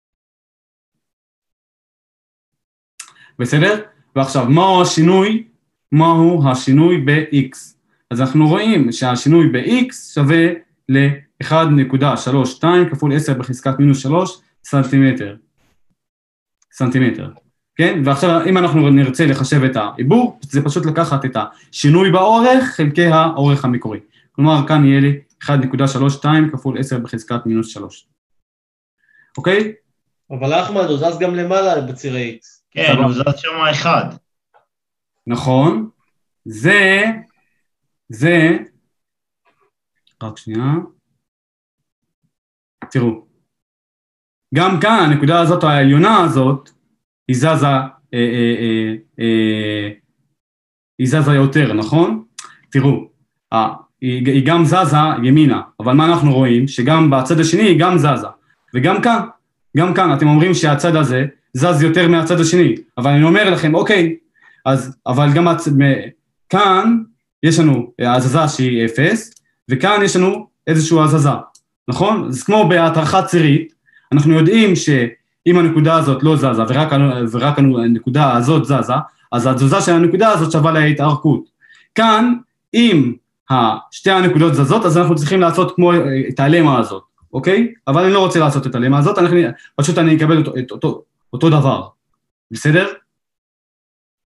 בסדר? ועכשיו, מהו השינוי ב-X? אז אנחנו רואים שהשינוי ב-X שווה ל-1.32 כפול 10 בחזקת מינוס 3 סנטימטר. כן? ועכשיו, אם אנחנו נרצה לחשב את העיבור, זה פשוט לקחת את השינוי באורך חלקי האורך המקורי. כלומר, כאן יהיה לי 1.32 כפול 10 בחזקת מינוס 3. אוקיי? אבל אחמד, הוא זז גם למעלה בציר ה-X. כן, הוא זז שם 1. נכון. רק שנייה. תראו. גם כאן, הנקודה הזאת, העליונה הזאת, היא זזה יותר, נכון? תראו, היא גם זזה ימינה, אבל מה אנחנו רואים? שגם בצד השני היא גם זזה, וגם כאן, אתם אומרים שהצד הזה זז יותר מהצד השני, אבל אני אומר לכם, אוקיי, אבל גם כאן יש לנו הזזה שהיא 0, וכאן יש לנו איזושהי הזזה, נכון? אז כמו בהתרחה צירית, אנחנו יודעים שאם הנקודה הזאת לא זזה, ורק הנקודה הזאת זזה, אז התזוזה של הנקודה הזאת שווה להתארכות. כאן, אם שתי הנקודות זזות, אז אנחנו צריכים לעשות כמו את הלמה הזאת, אוקיי? אבל אני לא רוצה לעשות את הלמה הזאת, פשוט אני אקבל את אותו דבר, בסדר?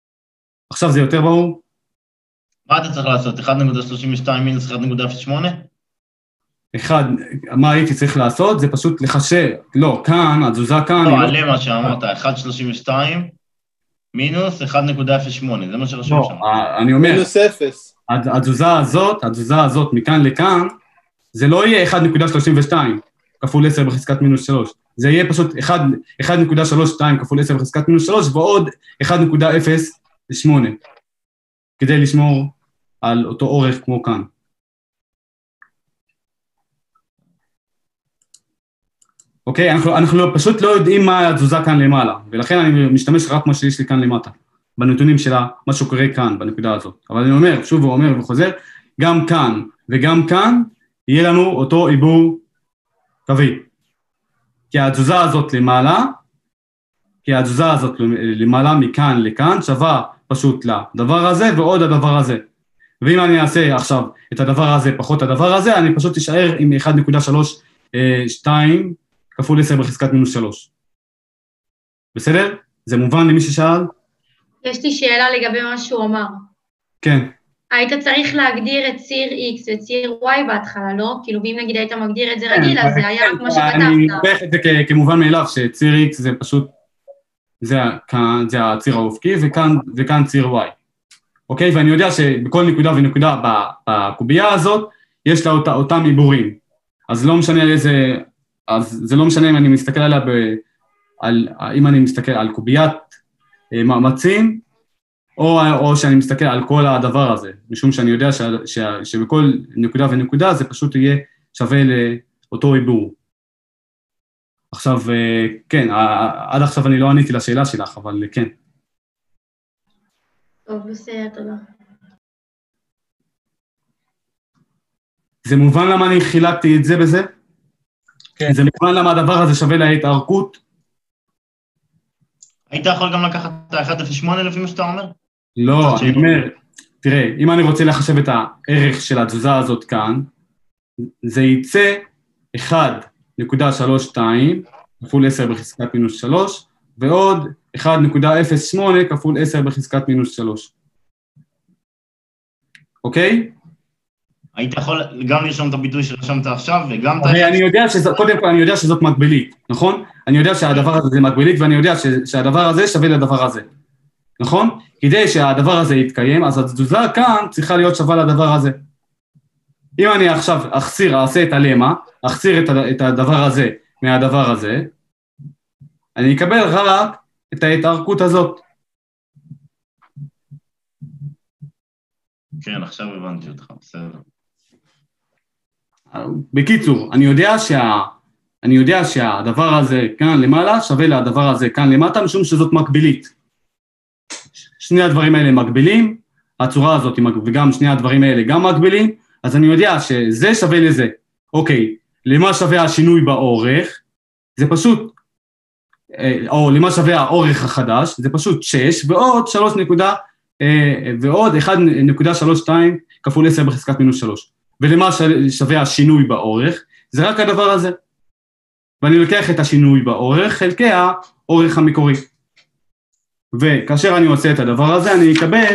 עכשיו זה יותר ברור? מה אתה צריך לעשות? 1.32 מינוס 1.08? מה הייתי צריך לעשות? זה פשוט לחשב, לא, כאן, התזוזה כאן... לא, עלה מה שאמרת, 1.32 מינוס 1.08, זה מה שרשום שם. לא, אני אומר... מינוס 0. התזוזה הזאת מכאן לכאן, זה לא יהיה 1.32 כפול 10 בחזקת מינוס 3, זה יהיה פשוט 1.32 כפול 10 בחזקת מינוס 3 ועוד 1.08, כדי לשמור על אותו אורך כמו כאן. אוקיי, אנחנו פשוט לא יודעים מה התזוזה כאן למעלה, ולכן אני משתמש רק מה שיש לי כאן למטה, בנתונים שלה, מה שקורה כאן, בנקודה הזאת. אבל אני אומר, שוב ואומר וחוזר, גם כאן וגם כאן, יהיה לנו אותו עיבור קווי. כי התזוזה הזאת למעלה מכאן לכאן, שווה פשוט לדבר הזה ועוד הדבר הזה. ואם אני אעשה עכשיו את הדבר הזה פחות הדבר הזה, אני פשוט אשאר עם 1.32 כפול 10 בחזקת מינוס 3. בסדר? זה מובן למי ששאל? יש לי שאלה לגבי מה שהוא אמר. כן. היית צריך להגדיר את ציר X וציר Y בהתחלה, לא? כאילו, ואם נגיד היית מגדיר את זה רגיל, אז זה היה רק מה שכתבת. אני לוקח את זה כמובן מאליו, שציר X זה פשוט, זה הציר האופקי, וכאן ציר Y. אוקיי? ואני יודע שבכל נקודה ונקודה בקובייה הזאת, יש לה אותם עיבורים. אז לא משנה איזה, אז זה לא משנה אם אני מסתכל עליה, אם אני מסתכל על קוביית מאמצים, או שאני מסתכל על כל הדבר הזה, משום שאני יודע שבכל נקודה ונקודה זה פשוט יהיה שווה לאותו עיבור. עכשיו, כן, עד עכשיו אני לא עניתי לשאלה שלך, אבל כן. טוב, בסדר, תודה. זה מובן למה אני חילקתי את זה בזה? כן. זה מובן למה הדבר הזה שווה להתארכות? היית יכול גם לקחת את ה-1.08 לפי מה שאתה אומר? לא, אני אומר, תראה, אם אני רוצה לחשב את הערך של התזוזה הזאת כאן, זה יצא 1.32 כפול 10 בחזקת מינוס 3, ועוד 1.08 כפול 10 בחזקת מינוס 3. אוקיי? היית יכול גם לרשום את הביטוי שרשמת עכשיו, וגם... קודם כל אני יודע שזאת מקבילית, נכון? אני יודע שהדבר הזה זה מקבילית, ואני יודע שהדבר הזה שווה לדבר הזה. נכון? כדי שהדבר הזה יתקיים, אז התזוזה כאן צריכה להיות שווה לדבר הזה. אם אני עכשיו אעשה את הלמה, אחסיר את הדבר הזה מהדבר הזה, אני אקבל רק את ההתארכות הזאת. כן, עכשיו הבנתי אותך, בסדר. בקיצור, אני יודע שהדבר הזה כאן למעלה שווה לדבר הזה כאן למטה, משום שזאת מקבילית. שני הדברים האלה מקבילים, הצורה הזאת וגם שני הדברים האלה גם מקבילים, אז אני יודע שזה שווה לזה. אוקיי, למה שווה השינוי באורך? זה פשוט, או למה שווה האורך החדש? זה פשוט 6 ועוד 1.32 כפול 10 בחזקת מינוס 3. ולמה שווה השינוי באורך? זה רק הדבר הזה. ואני לוקח את השינוי באורך חלקי האורך המקורי. וכאשר אני עושה את הדבר הזה, אני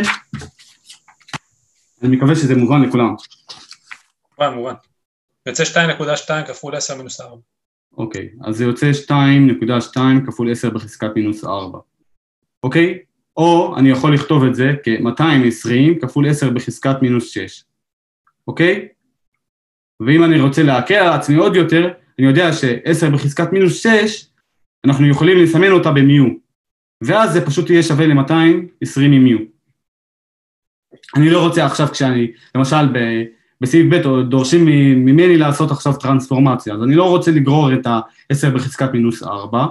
מקווה שזה מובן לכולם. מובן. יוצא 2.2 כפול 10 מינוס 4. אוקיי, אז זה יוצא 2.2 כפול 10 בחזקת מינוס 4. אוקיי? או אני יכול לכתוב את זה כ-220 כפול 10 בחזקת מינוס 6. אוקיי? ואם אני רוצה להקל על עצמי עוד יותר, אני יודע ש-10 בחזקת מינוס 6, אנחנו יכולים לסמן אותה במיו. ואז זה פשוט יהיה שווה ל-220 עם מיו. אני לא רוצה עכשיו כשאני, למשל בסעיף ב' דורשים ממני לעשות עכשיו טרנספורמציה, אז אני לא רוצה לגרור את ה-10 בחזקת מינוס 4,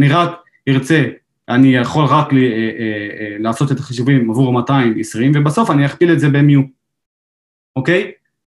אני יכול רק לעשות את החישובים עבור 220, ובסוף אני אכפיל את זה במיו. אוקיי?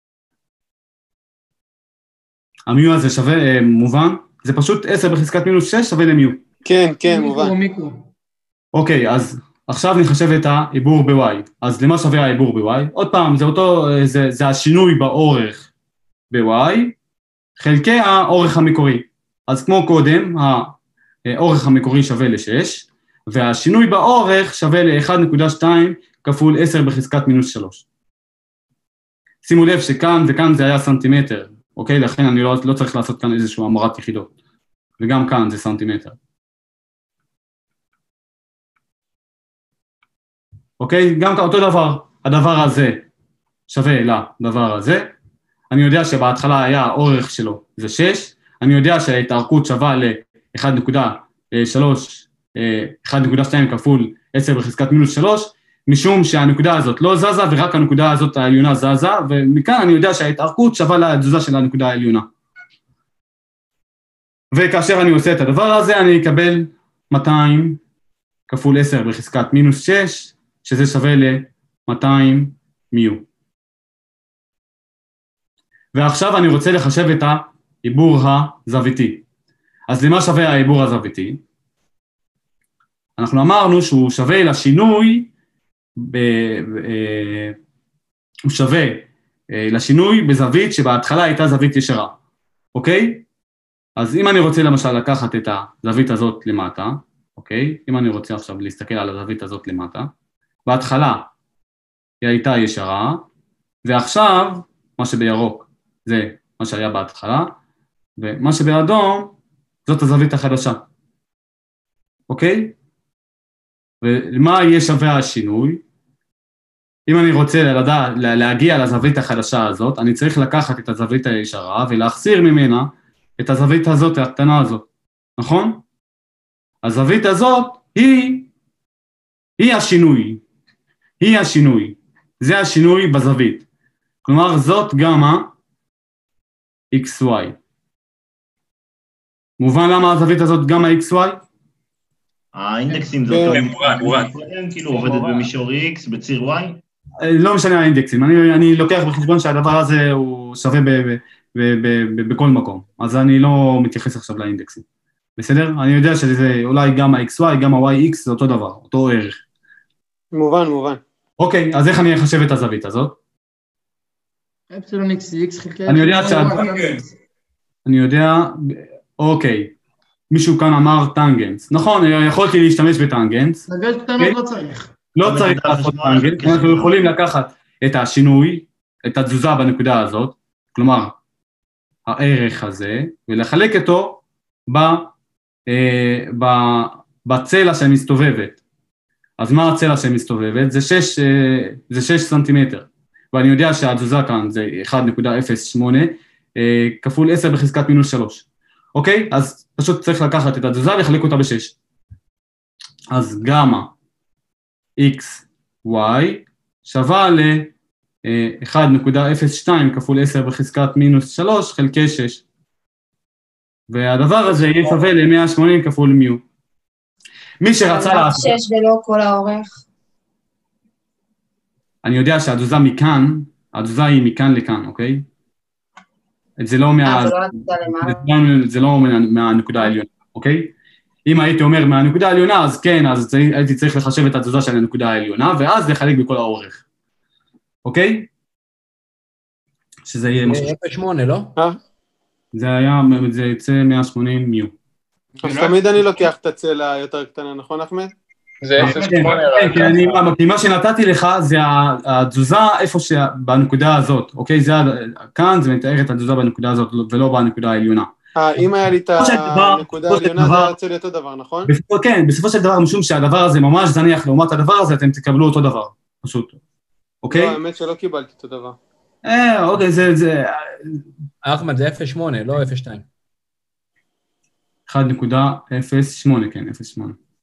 המיו הזה שווה, מובן? זה פשוט 10 בחזקת מינוס 6 שווה למיו. כן, כן, מובן. אוקיי, אז עכשיו נחשב את העיבור ב-Y. אז למה שווה העיבור ב-Y? עוד פעם, זה השינוי באורך ב-Y, חלקי האורך המקורי. אז כמו קודם, האורך המקורי שווה ל-6, והשינוי באורך שווה ל-1.2 כפול 10 בחזקת מינוס 3. שימו לב שכאן וכאן זה היה סנטימטר, אוקיי? לכן אני לא צריך לעשות כאן איזושהי המרת יחידות. וגם כאן זה סנטימטר. אוקיי? גם אותו דבר, הדבר הזה שווה לדבר הזה. אני יודע שבהתחלה היה האורך שלו זה 6, אני יודע שההתארכות שווה ל-1.2 כפול 10 בחזקת מינוס 3, משום שהנקודה הזאת לא זזה, ורק הנקודה הזאת העליונה זזה, ומכאן אני יודע שההתארכות שווה לתזוזה של הנקודה העליונה. וכאשר אני עושה את הדבר הזה, אני אקבל 200 כפול 10 בחזקת מינוס 6, שזה שווה ל-200 מיו. ועכשיו אני רוצה לחשב את העיבור הזוויתי. אז למה שווה העיבור הזוויתי? אנחנו אמרנו שהוא שווה לשינוי, הוא שווה לשינוי בזווית שבהתחלה הייתה זווית ישרה, אוקיי? אז אם אני רוצה למשל לקחת את הזווית הזאת למטה, אוקיי? אם אני רוצה עכשיו להסתכל על הזווית הזאת למטה, בהתחלה היא הייתה ישרה, ועכשיו מה שבירוק זה מה שהיה בהתחלה, ומה שבאדום זאת הזווית החדשה, אוקיי? ולמה יהיה שווה השינוי? אם אני רוצה להגיע לזווית החדשה הזאת, אני צריך לקחת את הזווית הישרה ולהחסיר ממנה את הזווית הזאת, הקטנה הזאת, נכון? הזווית הזאת היא השינוי, היא השינוי, זה השינוי בזווית, כלומר זאת גמא XY. מובן למה הזווית הזאת גמא XY? האינדקסים זה אותו מובן, כאילו עובדת במישור X, בציר Y? לא משנה האינדקסים, אני לוקח בחשבון שהדבר הזה הוא שווה בכל מקום, אז אני לא מתייחס עכשיו לאינדקסים, בסדר? אני יודע שזה אולי גם ה-XY, גם ה-YX, זה אותו דבר, אותו ערך. מובן, מובן. אוקיי, אז איך אני אחשב את הזווית הזאת? אפסילון XX חלקי... אני יודע, אוקיי, מישהו כאן אמר טנגנס, נכון, יכולתי להשתמש בטנגנס. נגד קטנות לא צריך. לא צריך לעשות טנגנס, אנחנו יכולים לקחת את השינוי, את התזוזה בנקודה הזאת, כלומר, הערך הזה, ולחלק אותו בצלע שמסתובבת. אז מה הצלע שמסתובבת? זה 6 סנטימטר, ואני יודע שהתזוזה כאן זה 1.08, כפול 10 בחזקת מינוס 3. אוקיי? אז פשוט צריך לקחת את התזוזה ולחלק אותה ב6. אז גמא XY שווה ל-1.02 כפול 10 בחזקת מינוס 3 חלקי 6. והדבר הזה יהיה שווה ל-180 כפול מיו. מי שרצה לעשות... 6 ולא כל האורך. אני יודע שהתזוזה מכאן, התזוזה היא מכאן לכאן, אוקיי? זה לא מהנקודה העליונה, אוקיי? אם הייתי אומר מהנקודה העליונה, אז כן, אז הייתי צריך לחשב את התזוזה של הנקודה העליונה, ואז לחלק בכל האורך, אוקיי? שזה יהיה... 0.8, לא? זה יצא 180 מיו. אז תמיד אני לוקח את הצלע היותר קטנה, נכון אחמד? זה 0.8. כי מה שנתתי לך זה התזוזה איפה שבנקודה הזאת, אוקיי? כאן זה מתאר את התזוזה בנקודה הזאת ולא בנקודה העליונה. אם היה לי את הנקודה העליונה זה יוצא לי אותו דבר, נכון? כן, בסופו של דבר משום שהדבר הזה ממש זניח לעומת הדבר הזה, אתם תקבלו אותו דבר, פשוט, אוקיי? לא, האמת שלא קיבלתי אותו דבר. אוקיי, זה... אחמד, זה 0.8, לא 0.2. 1.08, כן, 0.8.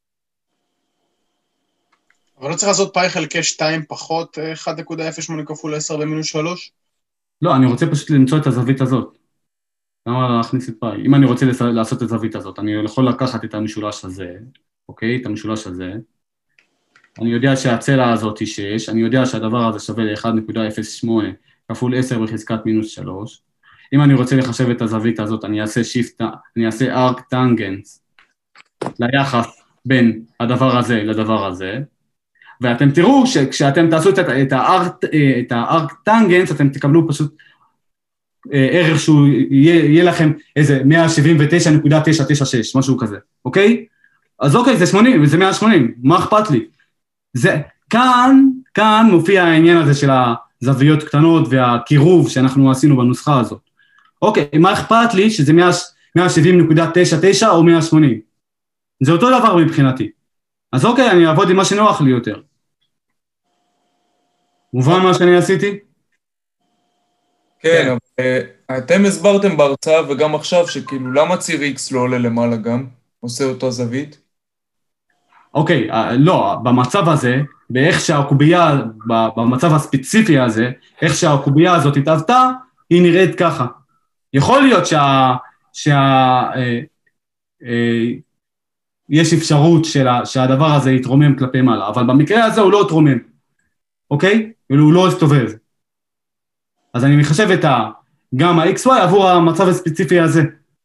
אבל לא צריך לעשות פאי חלקי 2 פחות 1.08 כפול 10 במינוס 3? לא, אני רוצה פשוט למצוא את הזווית הזאת. למה להכניס את פאי? אם אני רוצה לעשות את הזווית הזאת, אני יכול לקחת את המשולש הזה, אוקיי? את המשולש הזה. אני יודע שהצלע הזאת היא 6, אני יודע שהדבר הזה שווה ל-1.08 כפול 10 בחזקת מינוס 3. אם אני רוצה לחשב את הזווית הזאת, אני אעשה ארק טנגנס ליחס בין הדבר הזה לדבר הזה, ואתם תראו שכשאתם תעשו את הארק טנגנס, אתם תקבלו פשוט ערך שהוא יהיה לכם איזה 179.996, משהו כזה, אוקיי? אז אוקיי, זה 80, זה 180, מה אכפת לי? כאן כאן מופיע העניין הזה של הזוויות קטנות והקירוב שאנחנו עשינו בנוסחה הזאת. אוקיי, מה אכפת לי שזה 170.99 או 180? זה אותו דבר מבחינתי. אז אוקיי, אני אעבוד עם מה שנוח לי יותר. מובן מה שאני עשיתי? כן, אבל אתם הסברתם בהרצאה וגם עכשיו שכאילו למה ציר X לא עולה למעלה גם? עושה אותו זווית? אוקיי, לא, במצב הזה, באיך שהקובייה, במצב הספציפי הזה, איך שהקובייה הזאת התאבתה, היא נראית ככה. יכול להיות יש אפשרות שהדבר הזה יתרומם כלפי מעלה, אבל במקרה הזה הוא לא יתרומם, אוקיי? הוא לא יסתובב. אז אני מחשב את גם ה-XY עבור המצב הספציפי הזה.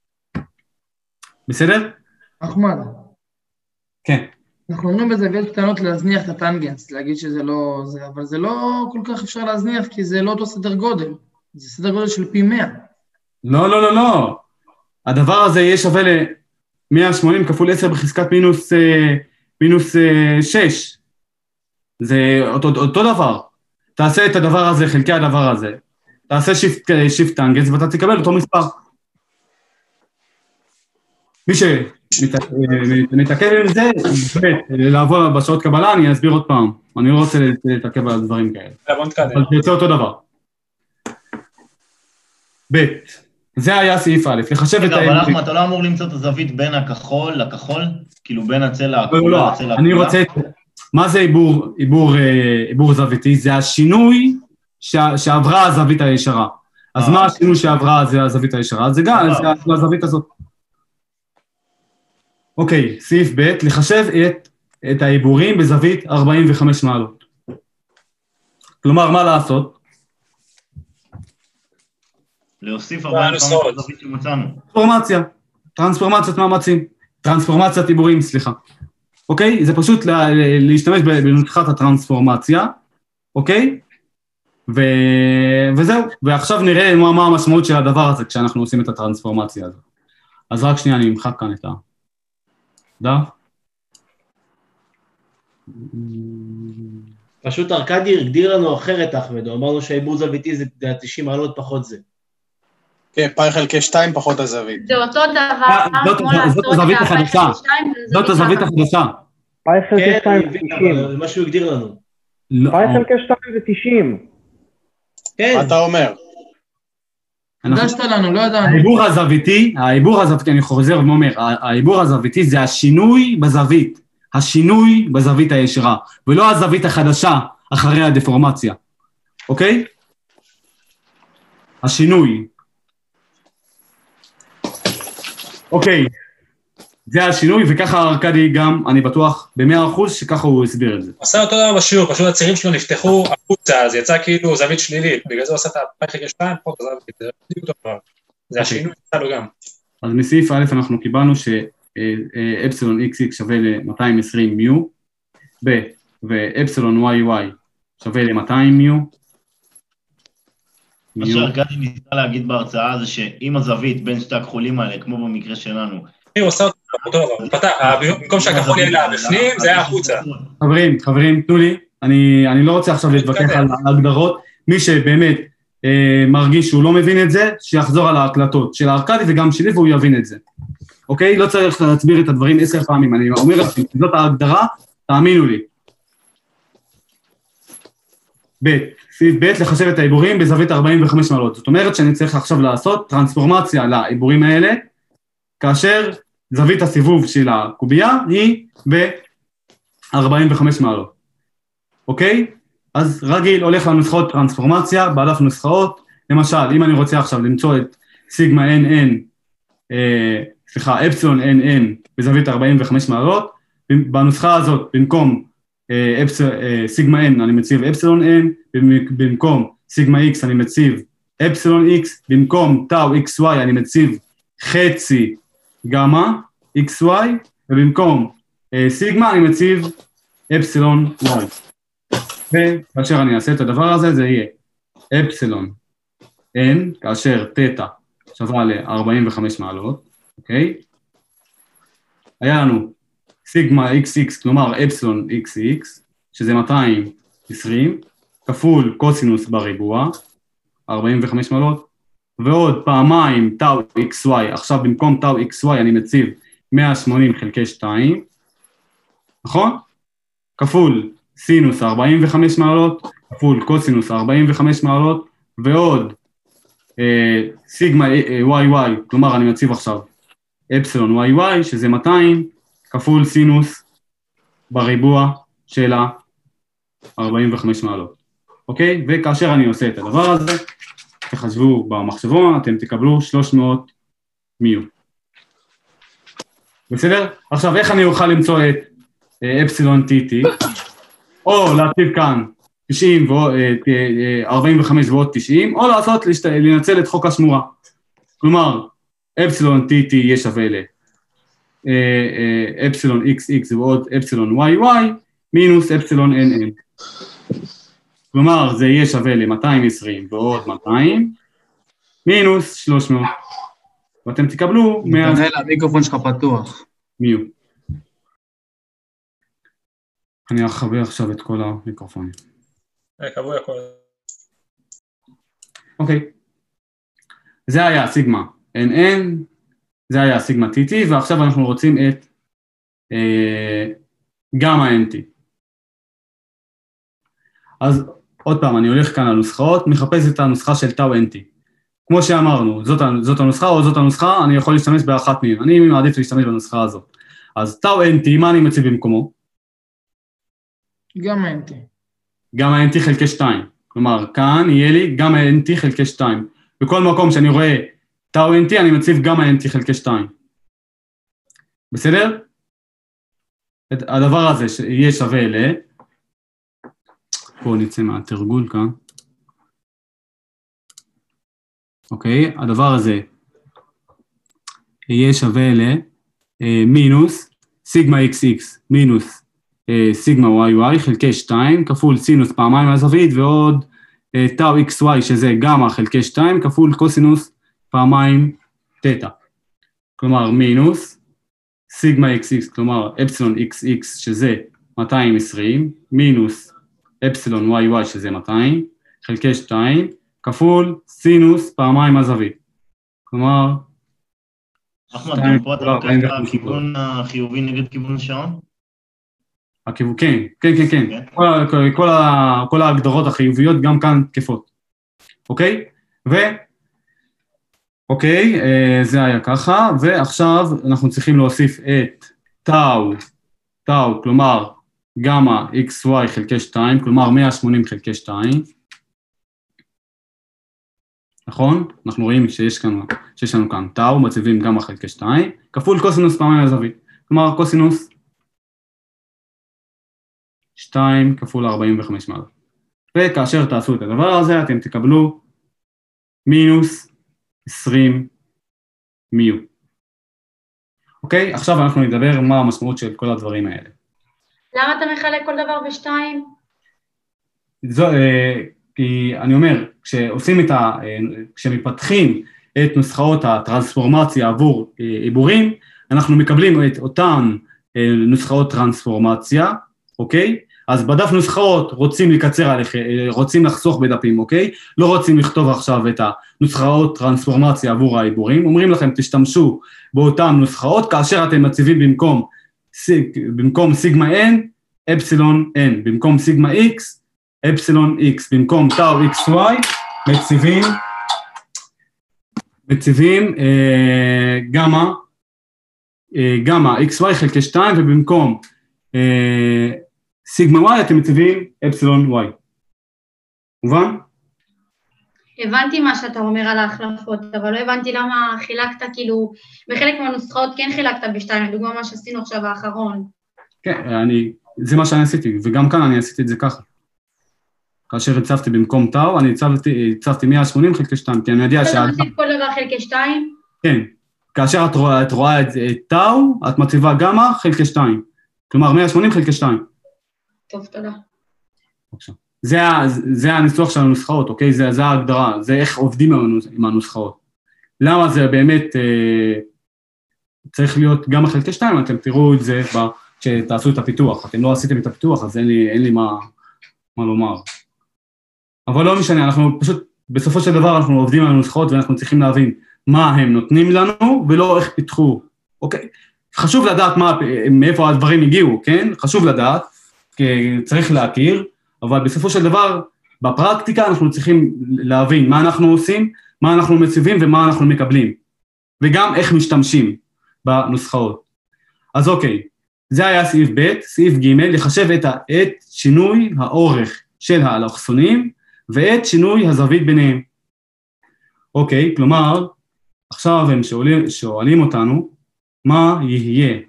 בסדר? אחמד. כן. אנחנו אומרים בזוויות קטנות להזניח את הטנגנס, להגיד שזה לא זה, אבל זה לא כל כך אפשר להזניח, כי זה לא אותו סדר גודל. זה סדר גודל של פי 100. לא, לא, לא, לא. הדבר הזה יהיה שווה ל-180 כפול 10 בחזקת מינוס 6. זה אותו דבר. תעשה את הדבר הזה, חלקי הדבר הזה. תעשה שיפט טנגנס ואתה תקבל אותו מספר. מי שמתעכב עם זה, לעבור בשעות קבלה, אני אסביר עוד פעם. אני לא רוצה להתעכב על דברים כאלה. אבל זה יוצא אותו דבר. ב' זה היה סעיף א', לחשב את אבל אחמד, אתה לא אמור למצוא את הזווית בין הכחול לכחול? כאילו בין הצלע הכחול לצלע הכחולה? אני רוצה, מה זה עיבור זוויתי? זה השינוי שעברה הזווית הישרה. אז מה השינוי שעברה זה הזווית הישרה? זה גם, זה הזווית הזאת. אוקיי, סעיף ב' לחשב את העיבורים בזווית 45 מעלות. כלומר, מה לעשות? להוסיף 45 זווית שמצאנו. טרנספורמציית מאמצים, טרנספורמציית עיבורים, סליחה. אוקיי? זה פשוט להשתמש בנוסחת הטרנספורמציה, אוקיי? וזהו, ועכשיו נראה מה המשמעות של הדבר הזה כשאנחנו עושים את הטרנספורמציה הזאת. אז רק שנייה, אני אמחק כאן את פשוט ארקדי הגדיר לנו אחרת, אחמד, הוא אמרנו שהעיבור זוויתי זה 90 מעלות פחות זה. כן, פאי חלקי 2 פחות הזווית. זה אותו דבר, זאת הזווית החדשה. זאת הזווית החדשה. פאי חלקי 2 זה 90. זה מה שהוא הגדיר לנו. פאי חלקי 2 זה 90. מה אתה אומר? דשת לנו, לא ידענו. העיבור הזוויתי, אני חוזר ואומר, העיבור הזוויתי זה השינוי בזווית, השינוי בזווית הישרה, ולא הזווית החדשה אחרי הדפורמציה, אוקיי? השינוי. אוקיי, זה השינוי, וככה ארקדי גם, אני בטוח ב100% שככה הוא הסביר את זה. עשה אותו דבר בשיעור, פשוט הצירים שלו נפתחו החוצה, אז יצא כאילו זווית שלילית, בגלל זה הוא עשה את הפאי חלקי 2, פה את הזווית, זה בדיוק אותו דבר. זה השינוי יצא לו גם. אז מסעיף א' אנחנו קיבלנו שאפסילון XX שווה ל-220 מיו, ואפסילון YY שווה ל-200 מיו. מה שארקדי ניסה להגיד בהרצאה זה שאם הזווית בין שתי הכחולים האלה, כמו במקרה שלנו, הוא עשה אותו דבר, הוא פתח, במקום שהכחול יהיה בפנים, זה היה החוצה. חברים, תנו לי, אני לא רוצה עכשיו להתווכח על ההגדרות, מי שבאמת מרגיש שהוא לא מבין את זה, שיחזור על ההקלטות של ארקדי וגם שלי והוא יבין את זה. אוקיי? לא צריך להסביר את הדברים 10 פעמים, אני אומר לכם, זאת ההגדרה, תאמינו לי. סעיף ב' לחשב את העיבורים בזווית 45 מעלות, זאת אומרת שאני צריך עכשיו לעשות טרנספורמציה לעיבורים האלה, כאשר זווית הסיבוב של הקובייה היא ב-45 מעלות, אוקיי? אז רגיל הולך לנוסחאות טרנספורמציה, בעלף נוסחאות, למשל, אם אני רוצה עכשיו למצוא את סיגמה אפסילון NN בזווית 45 מעלות, בנוסחה הזאת, במקום סיגמה N אני מציב אפסילון N, במקום סיגמה X אני מציב אפסילון X, במקום טאו XY אני מציב חצי גמא XY, ובמקום סיגמה אני מציב אפסילון Y. וכאשר אני אעשה את הדבר הזה, זה יהיה אפסילון N, כאשר תטא שווה ל-45 מעלות, אוקיי? היה לנו סיגמה XX, כלומר אפסילון XX, שזה 200 20, כפול קוסינוס בריבוע, 45 מעלות, ועוד פעמיים טאו XY, עכשיו במקום טאו XY אני מציב 180 חלקי 2, נכון? כפול סינוס 45 מעלות, כפול קוסינוס 45 מעלות, ועוד סיגמה YY, כלומר אני מציב עכשיו אפסילון YY, שזה 200, כפול סינוס בריבוע של 45 מעלות, אוקיי? וכאשר אני עושה את הדבר הזה, תחשבו במחשבון, אתם תקבלו 300 מיו. בסדר? עכשיו, איך אני אוכל למצוא את אפסילון TT? או להציב כאן 90 45 ועוד 90, או לנצל את חוק השמורה. כלומר, אפסילון TT יהיה שווה לאפסילון XX ועוד אפסילון YY, מינוס אפסילון NN. כלומר, זה יהיה שווה ל-220 ועוד 200, מינוס 300. ואתם תקבלו... נתנאל, המיקרופון שלך פתוח. מיו. אני אחבר עכשיו את כל המיקרופונים. קבוי הכל. אוקיי. זה היה סיגמה NN, זה היה סיגמה TT, ועכשיו אנחנו רוצים את גמא NT. אז עוד פעם, אני הולך כאן על נוסחאות, מחפש את הנוסחה של טאו NT. כמו שאמרנו, זאת הנוסחה או זאת הנוסחה, אני יכול להשתמש באחת מהן. אני מעדיף להשתמש בנוסחה הזאת. אז טאו NT, מה אני מציב במקומו? גמא NT. גמא NT חלקי 2. כלומר, כאן יהיה לי גמא NT חלקי 2. בכל מקום שאני רואה טאו NT, אני מציב גמא NT חלקי 2. בסדר? הדבר הזה יהיה שווה ל... בואו נצא מהתרגול כאן. אוקיי, הדבר הזה יהיה שווה למינוס סיגמה XX מינוס סיגמה YY חלקי 2 כפול סינוס פעמיים הזווית ועוד טאו XY שזה גמא חלקי 2 כפול קוסינוס פעמיים תטא. כלומר מינוס סיגמה XX, כלומר אפסילון XX שזה 220 מינוס אפסילון YY שזה 200 חלקי 2 כפול סינוס פעמיים הזווית. כלומר... אחמד, גם פה אתה לוקח את הכיוון החיובי נגד כיוון השעון? כן. כל ההגדרות החיוביות גם כאן תקפות. אוקיי? אוקיי, זה היה ככה, ועכשיו אנחנו צריכים להוסיף את טאו, כלומר גמא XY חלקי 2, כלומר 180 חלקי 2, נכון? אנחנו רואים שיש לנו כאן טאו, מציבים גמא חלקי 2, כפול קוסינוס פעמיים הזווית, כלומר קוסינוס 2 כפול 45 מעלות. וכאשר תעשו את הדבר הזה, אתם תקבלו מינוס 20 מיו. אוקיי? עכשיו אנחנו נדבר מה המשמעות של כל הדברים האלה. למה אתה מחלק כל דבר בשתיים? כי אני אומר, כשמפתחים את נוסחאות הטרנספורמציה עבור עיבורים, אנחנו מקבלים את אותן נוסחאות טרנספורמציה, אוקיי? אז בדף נוסחאות רוצים לקצר עליכם, רוצים לחסוך בדפים, אוקיי? לא רוצים לכתוב עכשיו את הנוסחאות טרנספורמציה עבור העיבורים, אומרים לכם תשתמשו באותן נוסחאות, כאשר אתם מציבים במקום סיגמה n, אפסילון n, במקום סיגמה x, אפסילון x, במקום טאו xy, מציבים גמא xy חלקי 2, ובמקום סיגמה y אתם מציבים אפסילון y. מובן? הבנתי מה שאתה אומר על ההחלפות, אבל לא הבנתי למה חילקת, כאילו, בחלק מהנוסחאות כן חילקת בשתיים, לדוגמה מה שעשינו עכשיו האחרון. כן, זה מה שאני עשיתי, וגם כאן אני עשיתי את זה ככה. כאשר הצבתי במקום טאו, אני הצבתי 180 חלקי 2, כי אני יודע אתה מציב כל דבר חלקי 2? כן, כאשר את רואה את טאו, את מציבה גמא חלקי 2, כלומר 180 חלקי 2. טוב, תודה. בבקשה. זה הניסוח של הנוסחאות, אוקיי? זה ההגדרה, זה איך עובדים עם הנוסחאות. למה זה באמת צריך להיות גמא חלקי 2, אתם תראו את זה כשתעשו את הפיתוח. אתם לא עשיתם את הפיתוח, אז אין לי מה מה לומר. אבל לא משנה, אנחנו פשוט, בסופו של דבר אנחנו עובדים על נוסחאות ואנחנו צריכים להבין מה הם נותנים לנו ולא איך פיתחו, אוקיי? חשוב לדעת מאיפה הדברים הגיעו, כן? חשוב לדעת, כי צריך להכיר, אבל בסופו של דבר, בפרקטיקה אנחנו צריכים להבין מה אנחנו עושים, מה אנחנו מציבים ומה אנחנו מקבלים, וגם איך משתמשים בנוסחאות. אז אוקיי, זה היה סעיף ב', סעיף ג', לחשב את שינוי האורך של האלכסונים, ואת שינוי הזווית ביניהם. אוקיי, כלומר, עכשיו הם שואלים אותנו, מה יהיה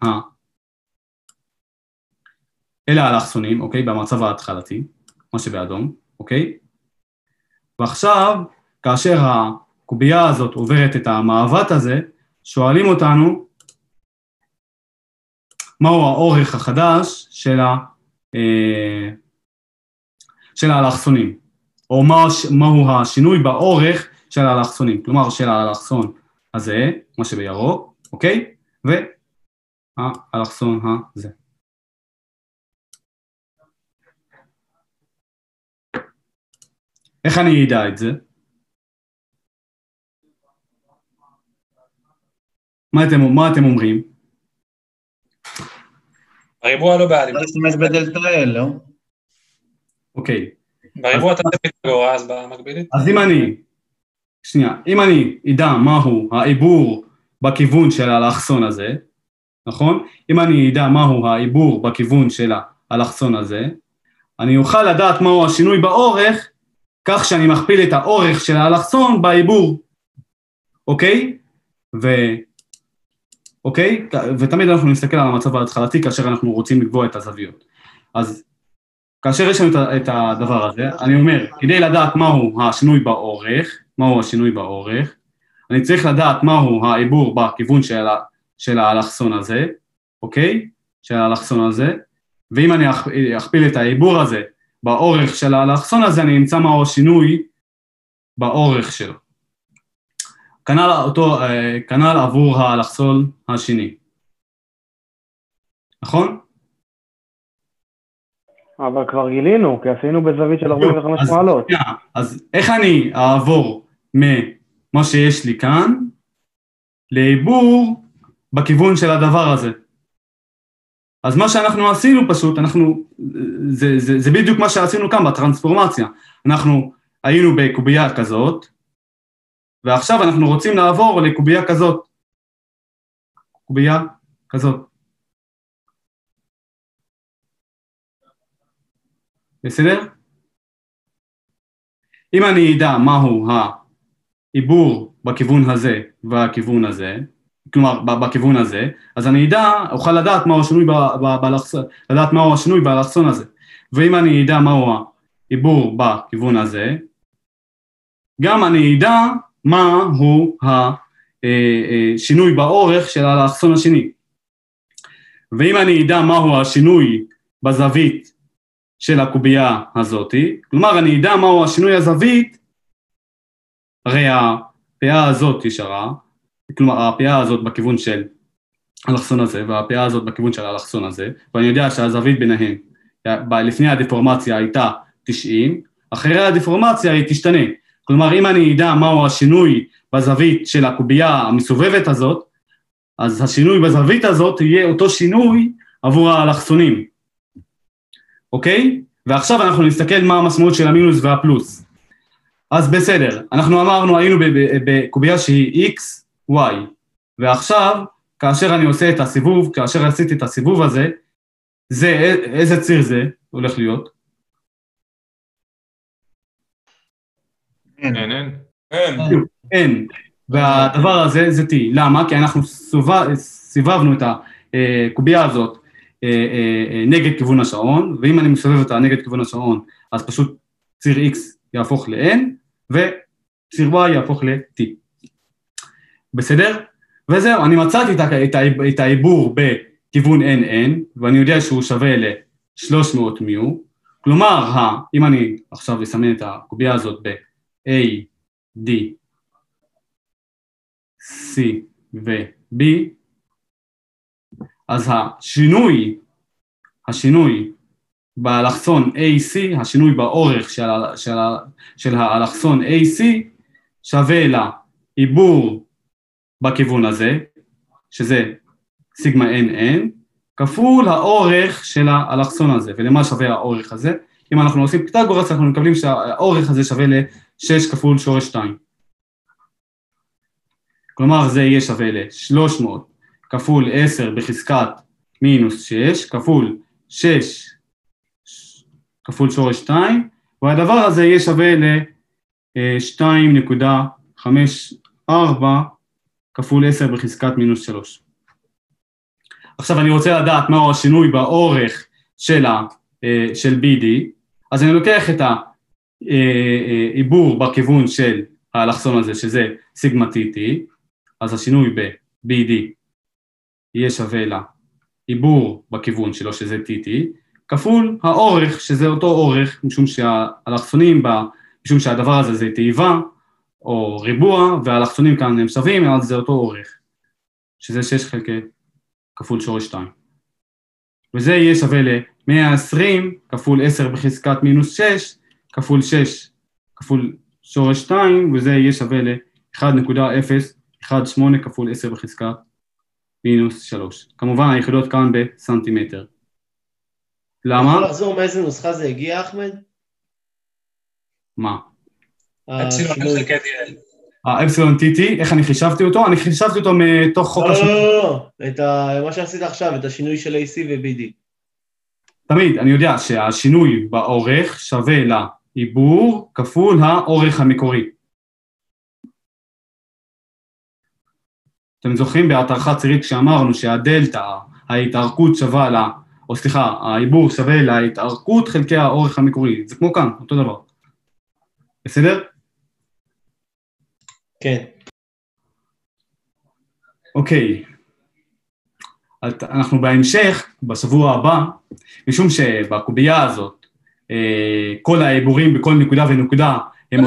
אלה האלכסונים, אוקיי, במצב ההתחלתי, מה שבאדום, אוקיי? ועכשיו, כאשר הקובייה הזאת עוברת את המעוות הזה, שואלים אותנו, מהו האורך החדש של האלכסונים, או מהו השינוי באורך של האלכסונים, כלומר של האלכסון הזה, מה שבירוק, אוקיי? והאלכסון הזה. איך אני אדע את זה? מה אתם אומרים? בריבוע לא בעלים. אתה להשתמש בדלתה L, לא? אוקיי. בריבוע אתה תפיתגורה, אז במקבילית? אז אם אני אדע מהו העיבור בכיוון של האלכסון הזה, נכון? אם אני אדע מהו העיבור בכיוון של האלכסון הזה, אני אוכל לדעת מהו השינוי באורך, כך שאני מכפיל את האורך של האלכסון בעיבור, אוקיי? אוקיי? ותמיד אנחנו נסתכל על המצב ההתחלתי כאשר אנחנו רוצים לקבוע את הזוויות. אז כאשר יש לנו את הדבר הזה, אני אומר, כדי לדעת מהו השינוי באורך, אני צריך לדעת מהו העיבור בכיוון של האלכסון הזה, אוקיי? של האלכסון הזה, ואם אני אכפיל את העיבור הזה באורך של האלכסון הזה, אני אמצא מהו השינוי באורך שלו. כנ"ל עבור האלכסון השני. נכון? אבל כבר גילינו, כי עשינו בזווית של 45 מעלות. אז איך אני אעבור ממה שיש לי כאן לעיבור בכיוון של הדבר הזה? אז מה שאנחנו עשינו פשוט, זה בדיוק מה שעשינו כאן בטרנספורמציה. אנחנו היינו בקובייה כזאת, ועכשיו אנחנו רוצים לעבור לקובייה כזאת. קובייה כזאת. בסדר? אם אני אדע מהו העיבור בכיוון הזה והכיוון הזה, כלומר בכיוון הזה, אז אני אוכל לדעת מהו השינוי באלכסון הזה. ואם אני אדע מהו העיבור בכיוון הזה, גם אני אדע מהו השינוי באורך של האלכסון השני. ואם אני אדע מהו השינוי בזווית של הקובייה הזאת, כלומר אני אדע מהו השינוי הזווית, הרי הפאה הזאת נשארה, כלומר הפאה הזאת בכיוון של האלכסון הזה, והפאה הזאת בכיוון של האלכסון הזה, ואני יודע שהזווית ביניהם, לפני הדפורמציה הייתה 90, אחרי הדפורמציה היא תשתנה. כלומר, אם אני אדע מהו השינוי בזווית של הקובייה המסובבת הזאת, אז השינוי בזווית הזאת יהיה אותו שינוי עבור האלכסונים. אוקיי? ועכשיו אנחנו נסתכל מה המשמעות של המינוס והפלוס. אז בסדר, אנחנו אמרנו, היינו בקובייה שהיא x, y, ועכשיו, כאשר אני עושה את הסיבוב, כאשר עשיתי את הסיבוב הזה, איזה ציר זה הולך להיות? אין. והדבר הזה זה t. למה? כי אנחנו סיבבנו את הקובייה הזאת נגד כיוון השעון, ואם אני מסובב אותה נגד כיוון השעון, אז פשוט ציר x יהפוך ל-n, וציר y יהפוך ל-t. בסדר? וזהו, אני מצאתי את העיבור בכיוון nn, ואני יודע שהוא שווה ל-300 מיו, כלומר, אם אני עכשיו אסמן את הקובייה הזאת ב-a, d, c ו-b, אז השינוי באלכסון AC, השינוי באורך של האלכסון AC, שווה לעיבור בכיוון הזה, שזה סיגמה NN, כפול האורך של האלכסון הזה. ולמה שווה האורך הזה? אם אנחנו עושים פיתגורס, אנחנו מקבלים שהאורך הזה שווה ל-6 כפול שורש 2. כלומר, זה יהיה שווה ל-300 כפול 10 בחזקת מינוס 6, כפול 6 כפול שורש 2, והדבר הזה יהיה שווה ל-2.54 כפול 10 בחזקת מינוס 3. עכשיו אני רוצה לדעת מהו השינוי באורך של BD, אז אני לוקח את העיבור בכיוון של האלכסון הזה, שזה סיגמה TT, אז השינוי ב-BD יהיה שווה לעיבור בכיוון שלו, שזה TT, כפול האורך, שזה אותו אורך, משום שהאלכסונים, משום שהדבר הזה זה תאיבה, או ריבוע, והאלכסונים כאן הם שווים, אז זה אותו אורך, שזה 6 חלקי כפול שורש 2. וזה יהיה שווה ל-120 כפול 10 בחזקת מינוס 6, כפול 6 כפול שורש 2, וזה יהיה שווה ל-1.018 כפול 10 בחזקת מינוס 3. כמובן היחידות כאן בסנטימטר. למה? יכול לחזור מאיזה נוסחה זה הגיע, אחמד? מה? אפסילון TT, איך אני חישבתי אותו? אני חישבתי אותו מתוך חוק השינוי. לא, מה שעשית עכשיו, את השינוי של AC ו-BD. תמיד, אני יודע שהשינוי באורך שווה לעיבור כפול האורך המקורי. אתם זוכרים בהתארכה צירית כשאמרנו שהדלטה, ההתארכות שווה לה, או סליחה, העיבור שווה להתארכות חלקי האורך המקורי. זה כמו כאן, אותו דבר. בסדר? כן. אוקיי. אנחנו בהמשך, בשבוע הבא, משום שבקובייה הזאת, כל העיבורים בכל נקודה ונקודה הם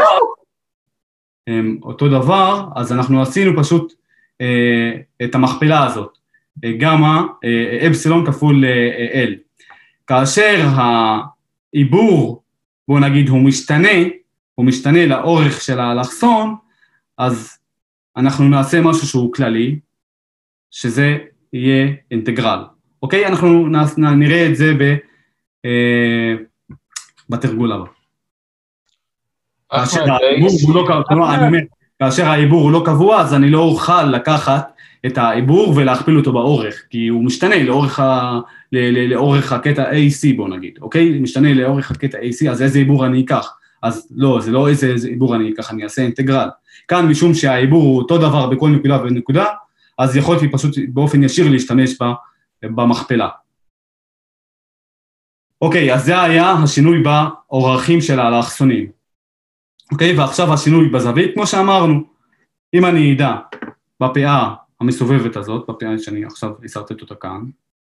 אותו דבר, אז אנחנו עשינו פשוט את המכפלה הזאת, גמא, אפסילון כפול L. כאשר העיבור, בוא נגיד, הוא משתנה לאורך של האלכסון, אז אנחנו נעשה משהו שהוא כללי, שזה יהיה אינטגרל. אוקיי? אנחנו נראה את זה בתרגול הבא. כאשר העיבור הוא לא קבוע, אז אני לא אוכל לקחת את העיבור ולהכפיל אותו באורך, כי הוא משתנה לאורך הקטע AC, בוא נגיד, אוקיי? משתנה לאורך הקטע AC, אז איזה עיבור אני אקח? אז לא, זה לא איזה עיבור אני אקח, אני אעשה אינטגרל. כאן, משום שהעיבור הוא אותו דבר בכל נקודה ונקודה, אז יכולתי פשוט באופן ישיר להשתמש במכפלה. אוקיי, אז זה היה השינוי באורכים של האלכסונים. אוקיי, ועכשיו השינוי בזווית, כמו שאמרנו, אם אני אדע בפאה המסובבת הזאת, בפאה שאני עכשיו הסרטט אותה כאן,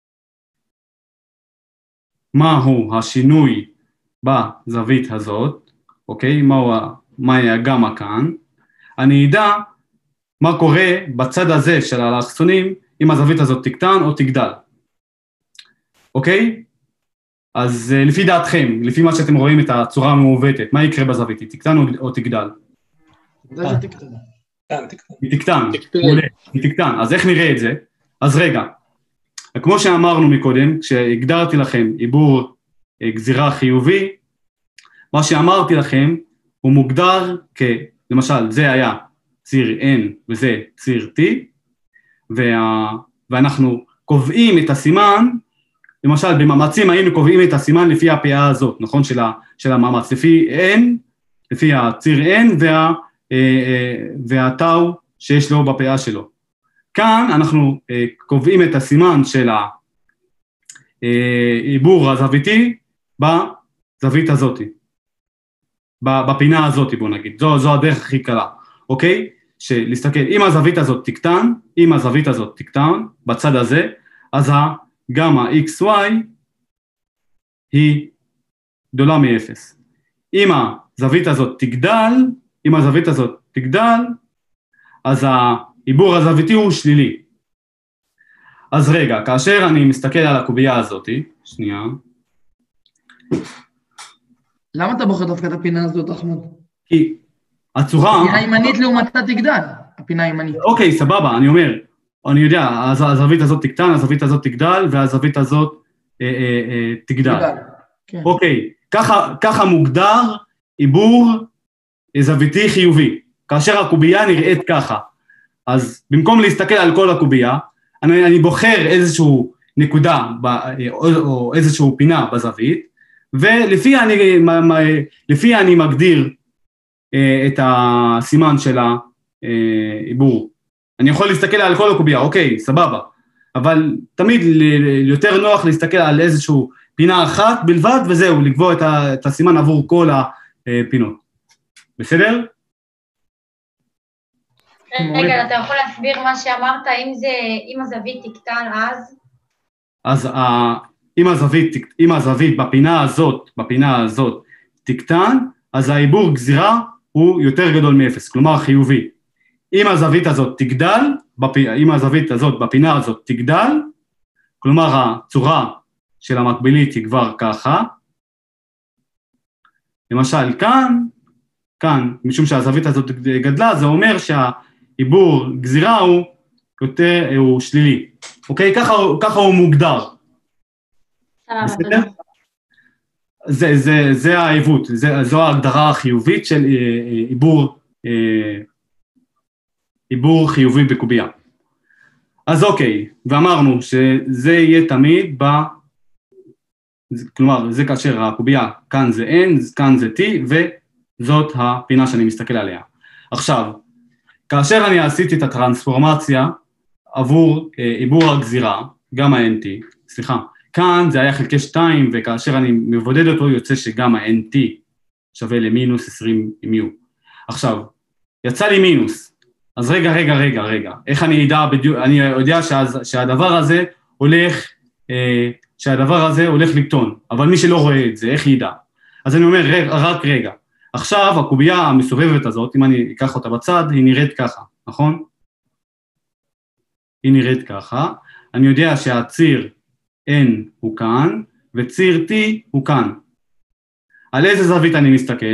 מהו השינוי בזווית הזאת, אוקיי, מהי הגמא כאן, אני אדע מה קורה בצד הזה של האלכסונים, אם הזווית הזאת תקטן או תגדל. אוקיי? אז לפי דעתכם, לפי מה שאתם רואים את הצורה המעוותת, מה יקרה בזווית? היא תקטן או תגדל? היא תקטן. אז איך נראה את זה? אז רגע, כמו שאמרנו מקודם, כשהגדרתי לכם עיבור גזירה חיובי, מה שאמרתי לכם הוא מוגדר למשל, זה היה ציר N וזה ציר T, ואנחנו קובעים את הסימן, למשל במאמצים היינו קובעים את הסימן לפי הפאה הזאת, נכון? של המאמץ, לפי הציר N והטאו שיש לו בפאה שלו. כאן אנחנו קובעים את הסימן של העיבור הזוויתי בזווית הזאת, בפינה הזאת בוא נגיד, זו הדרך הכי קלה, אוקיי? שלהסתכל, אם הזווית הזאת תקטן בצד הזה, אז הגמא XY היא גדולה מ-0. אם הזווית הזאת תגדל, אז העיבור הזוויתי הוא שלילי. אז רגע, כאשר אני מסתכל על הקובייה הזאת, שנייה, למה אתה בוחר דווקא את הפינה הזאת, אחמד? כי הצורה... הפינה הימנית לעומתה תגדל, הפינה הימנית. אוקיי, סבבה, אני אומר, אני יודע, הזווית הזאת תקטן, הזווית הזאת תגדל, והזווית הזאת תגדל. כן. אוקיי, ככה מוגדר עיבור זוויתי חיובי, כאשר הקובייה נראית ככה. אז במקום להסתכל על כל הקובייה, אני בוחר איזשהו נקודה או איזשהו פינה בזווית, ולפי אני מגדיר את הסימן של העיבור. אני יכול להסתכל על כל הקובייה, אוקיי, סבבה, אבל תמיד יותר נוח להסתכל על איזשהו פינה אחת בלבד, וזהו, לקבוע את הסימן עבור כל הפינות. בסדר? רגע, אתה יכול להסביר מה שאמרת, אם הזווית תקטן אז? אם הזווית בפינה הזאת תקטן, אז העיבור גזירה הוא יותר גדול מ-0, כלומר חיובי. אם הזווית הזאת תגדל, אם הזווית הזאת בפינה הזאת תגדל, כלומר הצורה של המקבילית היא כבר ככה, למשל כאן, משום שהזווית הזאת גדלה, זה אומר שהעיבור גזירה הוא שלילי, אוקיי? ככה הוא מוגדר. בסדר? זה העיוות, זו ההגדרה החיובית של עיבור חיובי בקובייה. אז אוקיי, ואמרנו שזה יהיה תמיד כלומר, זה כאשר הקובייה כאן זה N, כאן זה T, וזאת הפינה שאני מסתכל עליה. עכשיו, כאשר אני עשיתי את הטרנספורמציה עבור עיבור הגזירה, גם ה-NT, כאן זה היה חלקי 2, וכאשר אני מבודד אותו יוצא שגם ה-NT שווה למינוס 20 מיו. עכשיו, יצא לי מינוס, אז רגע, איך אני יודע שהדבר הזה הולך לקטון, אבל מי שלא רואה את זה, איך ידע? אז אני אומר, רק רגע, עכשיו הקובייה המסובבת הזאת, אם אני אקח אותה בצד, היא נראית ככה, נכון? היא נראית ככה, אני יודע שהציר N הוא כאן, וציר T הוא כאן. על איזה זווית אני מסתכל?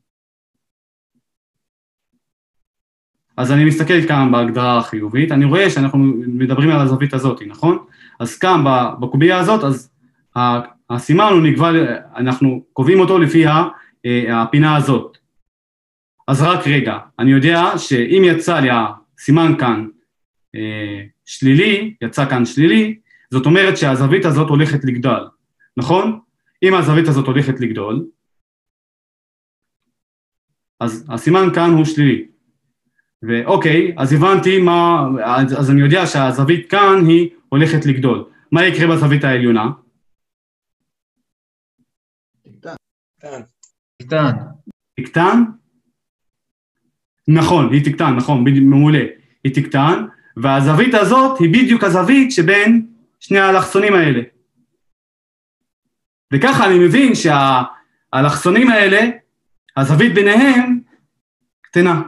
אז אני מסתכל כאן בהגדרה החיובית, אני רואה שאנחנו מדברים על הזווית הזאת, נכון? אז כאן בקובייה הזאת, אז הסימן הוא נקבע, אנחנו קובעים אותו לפי הפינה הזאת. אז רק רגע, אני יודע שאם יצא לי הסימן כאן שלילי, יצא כאן שלילי, זאת אומרת שהזווית הזאת הולכת לגדול, נכון? אם הזווית הזאת הולכת לגדול, אז הסימן כאן הוא שלילי. ואוקיי, אז הבנתי אז אני יודע שהזווית כאן היא הולכת לגדול. מה יקרה בזווית העליונה? תקטן? נכון, היא תקטן, נכון, מעולה. היא תקטן, והזווית הזאת היא בדיוק הזווית שבין שני האלכסונים האלה. וככה אני מבין שהאלכסונים האלה, הזווית ביניהם קטנה.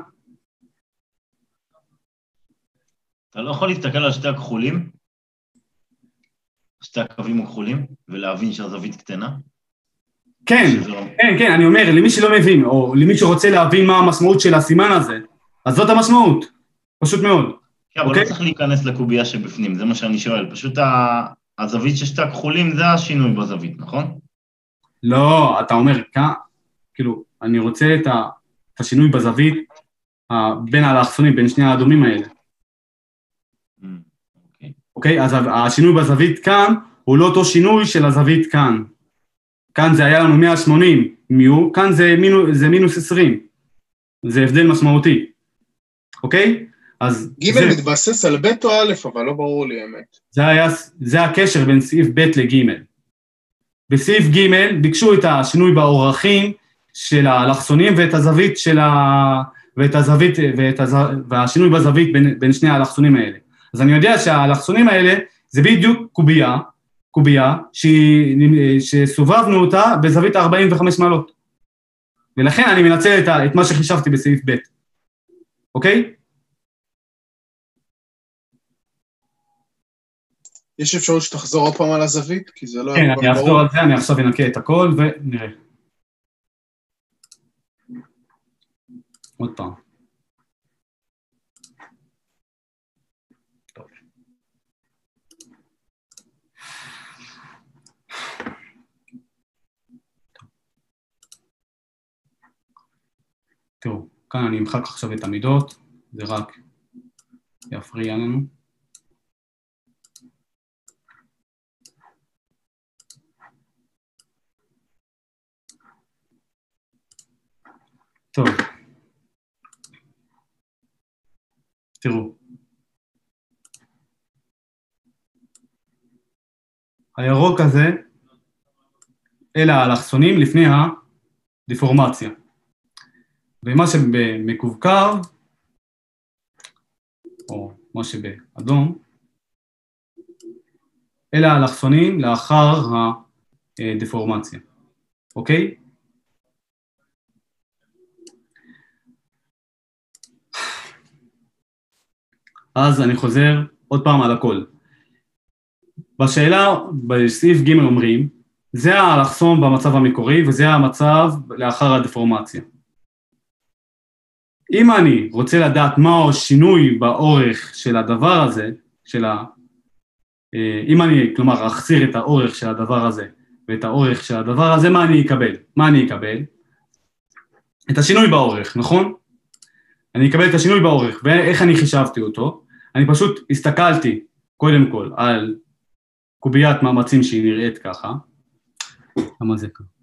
אתה לא יכול להסתכל על שתי הכחולים, שתי הקווים הכחולים, ולהבין שהזווית קטנה? כן, אני אומר, למי שלא מבין, או למי שרוצה להבין מה המשמעות של הסימן הזה, אז זאת המשמעות, פשוט מאוד. כן, אבל לא צריך להיכנס לקובייה שבפנים, זה מה שאני שואל, פשוט הזווית של שתי הכחולים זה השינוי בזווית, נכון? לא, אתה אומר, כאילו, אני רוצה את השינוי בזווית בין האלכסונים, בין שני האדומים האלה. אוקיי, אז השינוי בזווית כאן הוא לא אותו שינוי של הזווית כאן. כאן זה היה לנו 180 מיו, כאן זה מינוס 20. זה הבדל משמעותי. אוקיי? אז ג' מתבסס על ב' או א', אבל לא ברור לי האמת. זה הקשר בין סעיף ב' לג'. בסעיף ג' ביקשו את השינוי באורכים של האלכסונים ואת הזווית והשינוי בזווית בין שני האלכסונים האלה. אז אני יודע שהאלכסונים האלה זה בדיוק קובייה שסובבנו אותה בזווית 45 מעלות. ולכן אני מנצל את מה שחישבתי בסעיף ב'. אוקיי? יש אפשרות שתחזור עוד פעם על הזווית? כי זה לא... כן, אני אחזור על זה, אני עכשיו אנקה את הכל ונראה. עוד פעם. תראו, כאן אני אמחק עכשיו את המידות, זה רק יפריע לנו. טוב. תראו. הירוק הזה, אלה האלכסונים לפני הדפורמציה. ומה שבמקווקר, או מה שבאדום, אלה האלכסונים לאחר הדפורמציה. אוקיי? אז אני חוזר עוד פעם על הכל. בשאלה, בסעיף ג' אומרים, זה האלכסון במצב המקורי, וזה המצב לאחר הדפורמציה. אם אני רוצה לדעת מהו השינוי באורך של הדבר הזה, אם אני, כלומר, אחזיר את האורך של הדבר הזה, ואת האורך של הדבר הזה, מה אני אקבל? מה אני אקבל? את השינוי באורך, נכון? אני אקבל את השינוי באורך, ואיך אני חישבתי אותו? אני פשוט הסתכלתי, קודם כל, על קוביית מאמצים שהיא נראית ככה. למה זה ככה?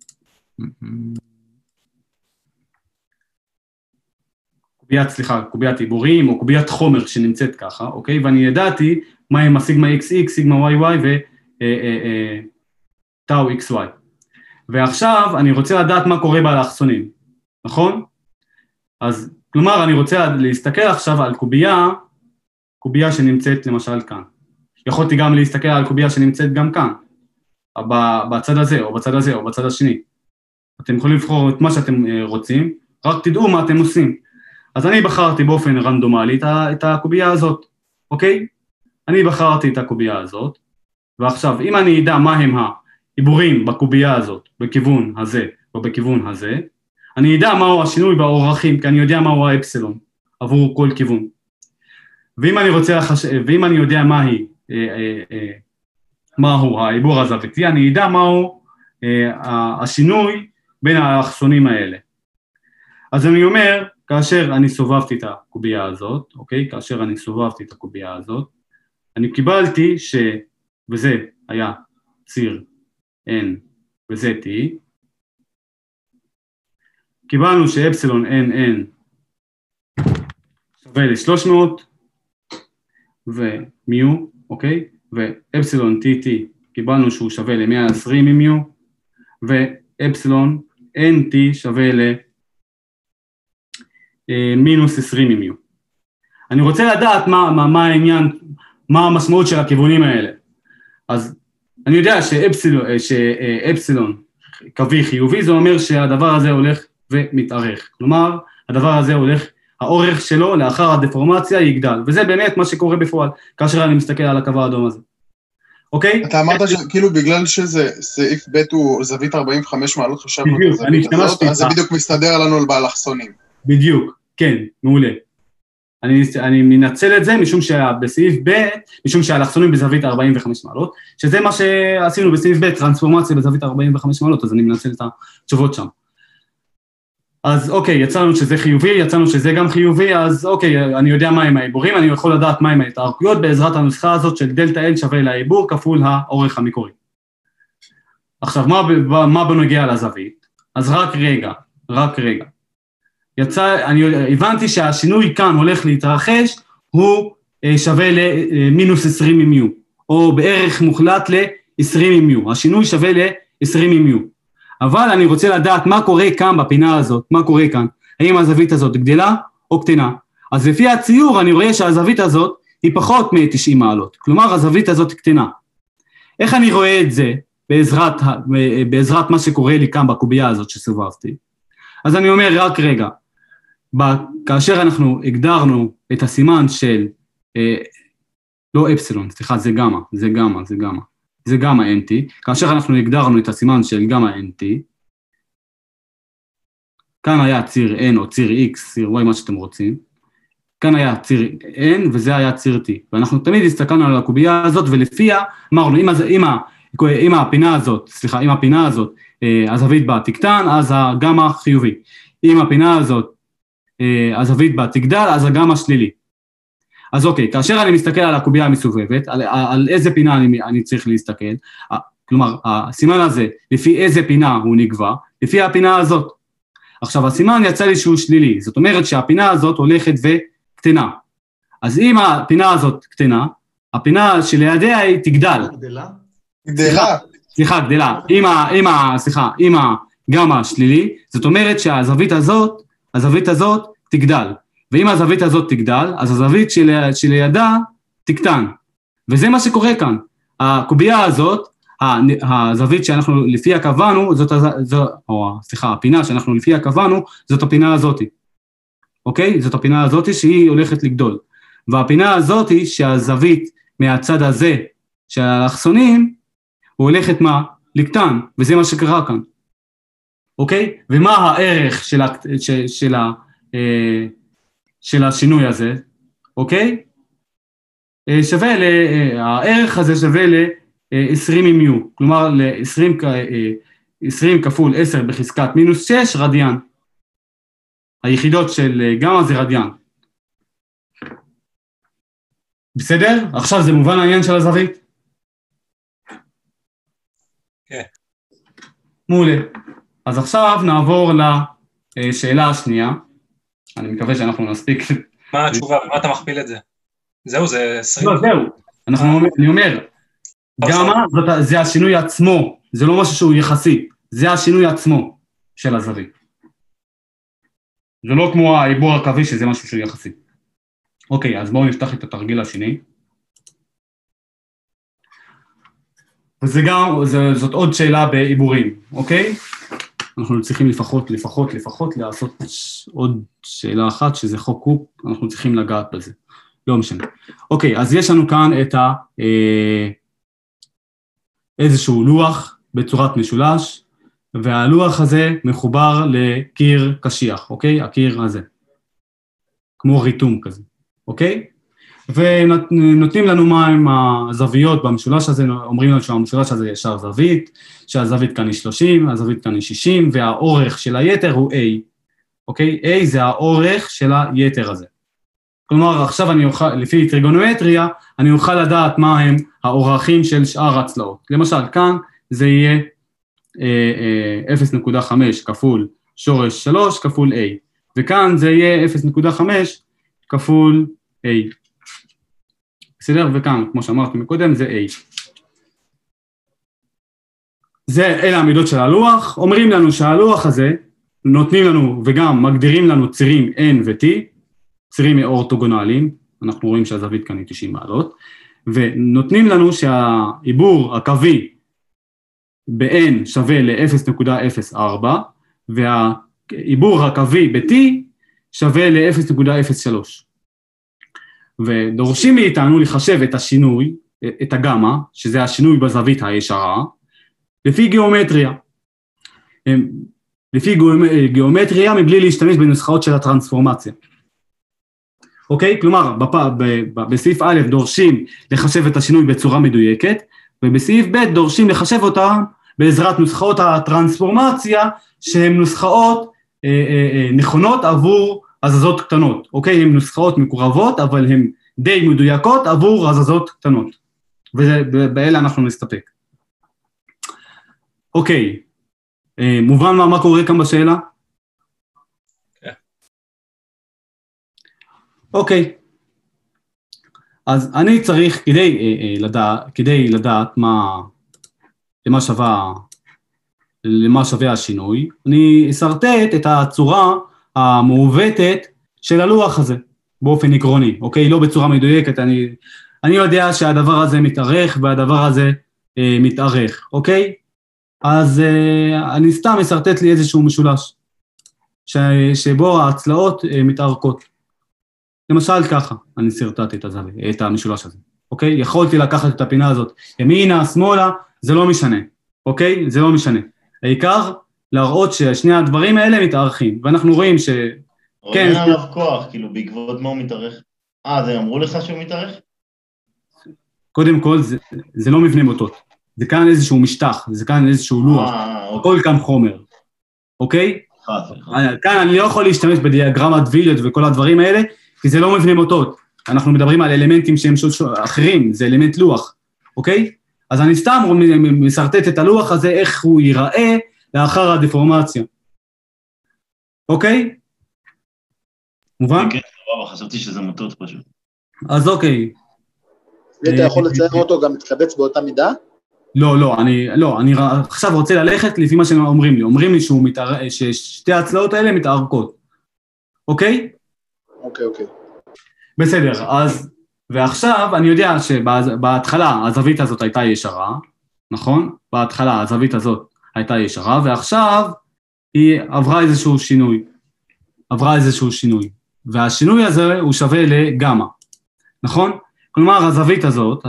קוביית עיבורים, או קוביית חומר שנמצאת ככה, אוקיי? ואני ידעתי מה הם הסיגמה XX, סיגמה YY וטאו XY. ועכשיו אני רוצה לדעת מה קורה באלכסונים, נכון? אז, כלומר, אני רוצה להסתכל עכשיו על קובייה שנמצאת למשל כאן. יכולתי גם להסתכל על קובייה שנמצאת גם כאן, בצד הזה, או בצד הזה, או בצד השני. אתם יכולים לבחור את מה שאתם רוצים, רק תדעו מה אתם עושים. אז אני בחרתי באופן רנדומלי את הקובייה הזאת, אוקיי? אני בחרתי את הקובייה הזאת, ועכשיו, אם אני אדע מה הם העיבורים בקובייה הזאת, בכיוון הזה או בכיוון הזה, אני אדע מהו השינוי באורכים, כי אני יודע מהו האפסילון עבור כל כיוון. ואם אני יודע מהו העיבור הזוויתי, אני אדע מהו השינוי בין האלכסונים האלה. אז אני אומר, כאשר אני סובבתי את הקובייה הזאת, אוקיי? כאשר אני סובבתי את הקובייה הזאת, אני קיבלתי וזה היה ציר N וזה T, קיבלנו שאפסילון NN שווה ל-300 ומיו, אוקיי? ואפסילון TT קיבלנו שהוא שווה ל-120 מיו, ואפסילון NT שווה מינוס 20 מיו. אני רוצה לדעת מה העניין, מה המשמעות של הכיוונים האלה. אז אני יודע שאפסילון קווי חיובי, זה אומר שהדבר הזה הולך ומתארך. כלומר, הדבר הזה הולך, האורך שלו לאחר הדפורמציה יגדל, וזה באמת מה שקורה בפועל, כאשר אני מסתכל על הקו האדום הזה. אוקיי? אתה אמרת שכאילו בגלל שזה סעיף ב' הוא זווית 45 מעלות חשבנו את הזווית הזאת, אז זה בדיוק מסתדר לנו באלכסונים. בדיוק, כן, מעולה. אני מנצל את זה משום שבסעיף ב', משום שהאלכסונים בזווית 45 מעלות, שזה מה שעשינו בסעיף ב', טרנספורמציה בזווית 45 מעלות, אז אני מנצל את התשובות שם. אז אוקיי, יצאנו שזה חיובי, יצאנו שזה גם חיובי, אז אוקיי, אני יודע מה הם העיבורים, אני יכול לדעת מה הם ההתארכויות בעזרת הנוסחה הזאת של דלטה L שווה לעיבור כפול האורך המקורי. עכשיו, מה בנוגע לזווית? אז רק רגע. אני הבנתי שהשינוי כאן הולך להתרחש, הוא שווה למינוס 20 מיו, או בערך מוחלט ל-20 מיו, השינוי שווה ל-20 מיו. אבל אני רוצה לדעת מה קורה כאן בפינה הזאת, מה קורה כאן, האם הזווית הזאת גדלה או קטנה. אז לפי הציור אני רואה שהזווית הזאת היא פחות מ-90 מעלות, כלומר הזווית הזאת קטנה. איך אני רואה את זה בעזרת מה שקורה לי כאן בקובייה הזאת שסובבתי? אז אני אומר רק רגע, כאשר אנחנו הגדרנו את הסימן של לא אפסילון, סליחה, זה גמא, זה גמא, זה גמא. זה גמא NT, כאשר אנחנו הגדרנו את הסימן של גמא NT, כאן היה ציר N או ציר X, ציר Y, מה שאתם רוצים, כאן היה ציר N וזה היה ציר T, ואנחנו תמיד הסתכלנו על הקובייה הזאת, ולפיה אמרנו, אם הפינה הזאת, סליחה, אם הפינה הזאת, הזווית בה תקטן, אז הגמא חיובי. אם הפינה הזאת, הזווית בה תגדל, אז הגמא שלילי. אז אוקיי, כאשר אני מסתכל על הקובייה המסובבת, על איזה פינה אני צריך להסתכל, כלומר, הסימן הזה, לפי איזה פינה הוא נקבע, לפי הפינה הזאת. עכשיו, הסימן יצא לי שהוא שלילי, זאת אומרת שהפינה הזאת הולכת וקטנה. אז אם הפינה הזאת קטנה, הפינה שלידיה היא תגדל. גדלה. סליחה, גדלה. אם הגמא שלילי, זאת אומרת שהזווית הזאת תגדל. ואם הזווית הזאת תגדל, אז הזווית שלידה תקטן. וזה מה שקורה כאן. הקובייה הזאת, הזווית שאנחנו לפי קבענו, הפינה שאנחנו לפי קבענו, זאת הפינה הזאת. אוקיי? זאת הפינה הזאת שהיא הולכת לגדול. והפינה הזאת שהזווית מהצד הזה של האלכסונים, הוא הולכת מה? לקטן, וזה מה שקרה כאן. אוקיי? ומה הערך של השינוי הזה? אוקיי? הערך הזה שווה ל-20 מיו, כלומר ל-20 כפול 10 בחזקת מינוס 6 רדיאן. היחידות של גמא זה רדיאן. בסדר? עכשיו זה מובן העניין של הזווית? כן. מעולה. אז עכשיו נעבור לשאלה השנייה. אני מקווה שאנחנו נספיק. מה התשובה? ומה אתה מכפיל את זה? זהו, זה 20. לא, זהו. אני אומר, גמא זה השינוי עצמו, זה לא משהו שהוא יחסי, זה השינוי עצמו של הזווית. זה לא כמו העיבור הקווי שזה משהו שהוא יחסי. אוקיי, אז בואו נפתח את התרגיל השני. וזה גם, זאת עוד שאלה בעיבורים, אוקיי? אנחנו צריכים לפחות לעשות עוד שאלה אחת, שזה חוק קוק, אנחנו צריכים לגעת בזה. לא משנה. אוקיי, אז יש לנו כאן את איזשהו לוח בצורת משולש, והלוח הזה מחובר לקיר קשיח, אוקיי? הקיר הזה. כמו ריתום כזה, אוקיי? ונותנים לנו מה עם הזוויות במשולש הזה, אומרים לנו שהמשולש הזה ישר זווית, שהזווית כאן היא 30, הזווית כאן היא 60, והאורך של היתר הוא A, אוקיי? A זה האורך של היתר הזה. כלומר, עכשיו אני אוכל, לפי טריגונומטריה, אני אוכל לדעת מה הם האורכים של שאר הצלעות. למשל, כאן זה יהיה 0.5 כפול שורש 3 כפול A, וכאן זה יהיה 0.5 כפול A. בסדר? וכאן, כמו שאמרתי מקודם, זה A. אלה המידות של הלוח, אומרים לנו שהלוח הזה, נותנים לנו וגם מגדירים לנו צירים N ו-T, צירים אורתוגונליים, אנחנו רואים שהזווית כאן היא 90 מעלות, ונותנים לנו שהעיבור הקווי ב-N שווה ל-0.04, והעיבור הקווי ב-T שווה ל-0.03. ודורשים מאיתנו לחשב את השינוי, את הגמא, שזה השינוי בזווית הישרה, לפי גיאומטריה. לפי גיאומטריה מבלי להשתמש בנוסחאות של הטרנספורמציה. אוקיי? כלומר, בסעיף א' דורשים לחשב את השינוי בצורה מדויקת, ובסעיף ב' דורשים לחשב אותה בעזרת נוסחאות הטרנספורמציה, שהן נוסחאות נכונות עבור הזזות קטנות. אוקיי? הן נוסחאות מקורבות, אבל הן די מדויקות עבור הזזות קטנות. ובאלה אנחנו נסתפק. אוקיי. מובן מה קורה כאן בשאלה? אוקיי, אז אני צריך, כדי לדעת למה שווה השינוי, אני אסרטט את הצורה המעוותת של הלוח הזה, באופן עקרוני, אוקיי? לא בצורה מדויקת, אני יודע שהדבר הזה מתארך והדבר הזה מתארך, אוקיי? אז אני סתם אסרטט לי איזשהו משולש, שבו הצלעות מתארכות. למשל ככה, אני סרטט את המשולש הזה. אוקיי? יכולתי לקחת את הפינה הזאת, ימינה, שמאלה, זה לא משנה, אוקיי? זה לא משנה. העיקר להראות ששני הדברים האלה מתארכים, ואנחנו רואים ש... רואים עליו כוח, כאילו בעקבות מה הוא מתארך. זה אמרו לך שהוא מתארך? קודם כל, זה לא מבנה מוטות, זה כאן איזשהו משטח, זה כאן איזשהו לוח, הכל כאן חומר, אוקיי? כאן אני לא יכול להשתמש בדיאגרמת וילד וכל הדברים האלה, כי זה לא מבנה מוטות, אנחנו מדברים על אלמנטים שהם אחרים, זה אלמנט לוח, אוקיי? אז אני סתם מסרטט את הלוח הזה, איך הוא ייראה לאחר הדפורמציה, אוקיי? מובן? כן, חשבתי שזה מוטות פשוט. אז אוקיי. ואתה יכול לצייר אותו גם מתקבץ באותה מידה? לא, אני עכשיו רוצה ללכת לפי מה שהם אומרים לי. אומרים לי ששתי הצלעות האלה מתארכות. אוקיי? אוקיי. בסדר, אז, ועכשיו אני יודע שבהתחלה הזווית הזאת הייתה ישרה, נכון? בהתחלה הזווית הזאת הייתה ישרה, ועכשיו היא עברה איזשהו שינוי. והשינוי הזה הוא שווה לגמא, נכון? כלומר, הזווית הזאת,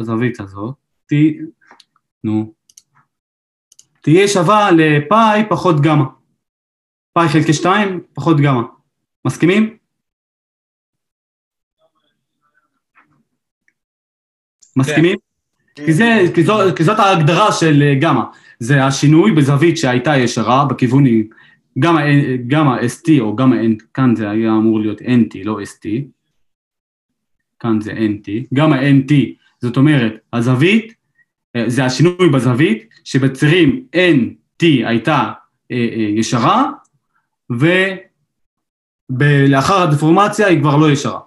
תהיה שווה לפאי פחות גמא. פאי חלקי 2 פחות גמא. מסכימים? מסכימים? כי זאת ההגדרה של גמא. זה השינוי בזווית שהייתה ישרה בכיוונים, גמא ST או גמא NT, כאן זה היה אמור להיות NT, לא ST. כאן זה NT. גמא NT, זאת אומרת, הזווית, זה השינוי בזווית, שבצירים NT הייתה ישרה, ולאחר הדפורמציה היא כבר לא ישרה.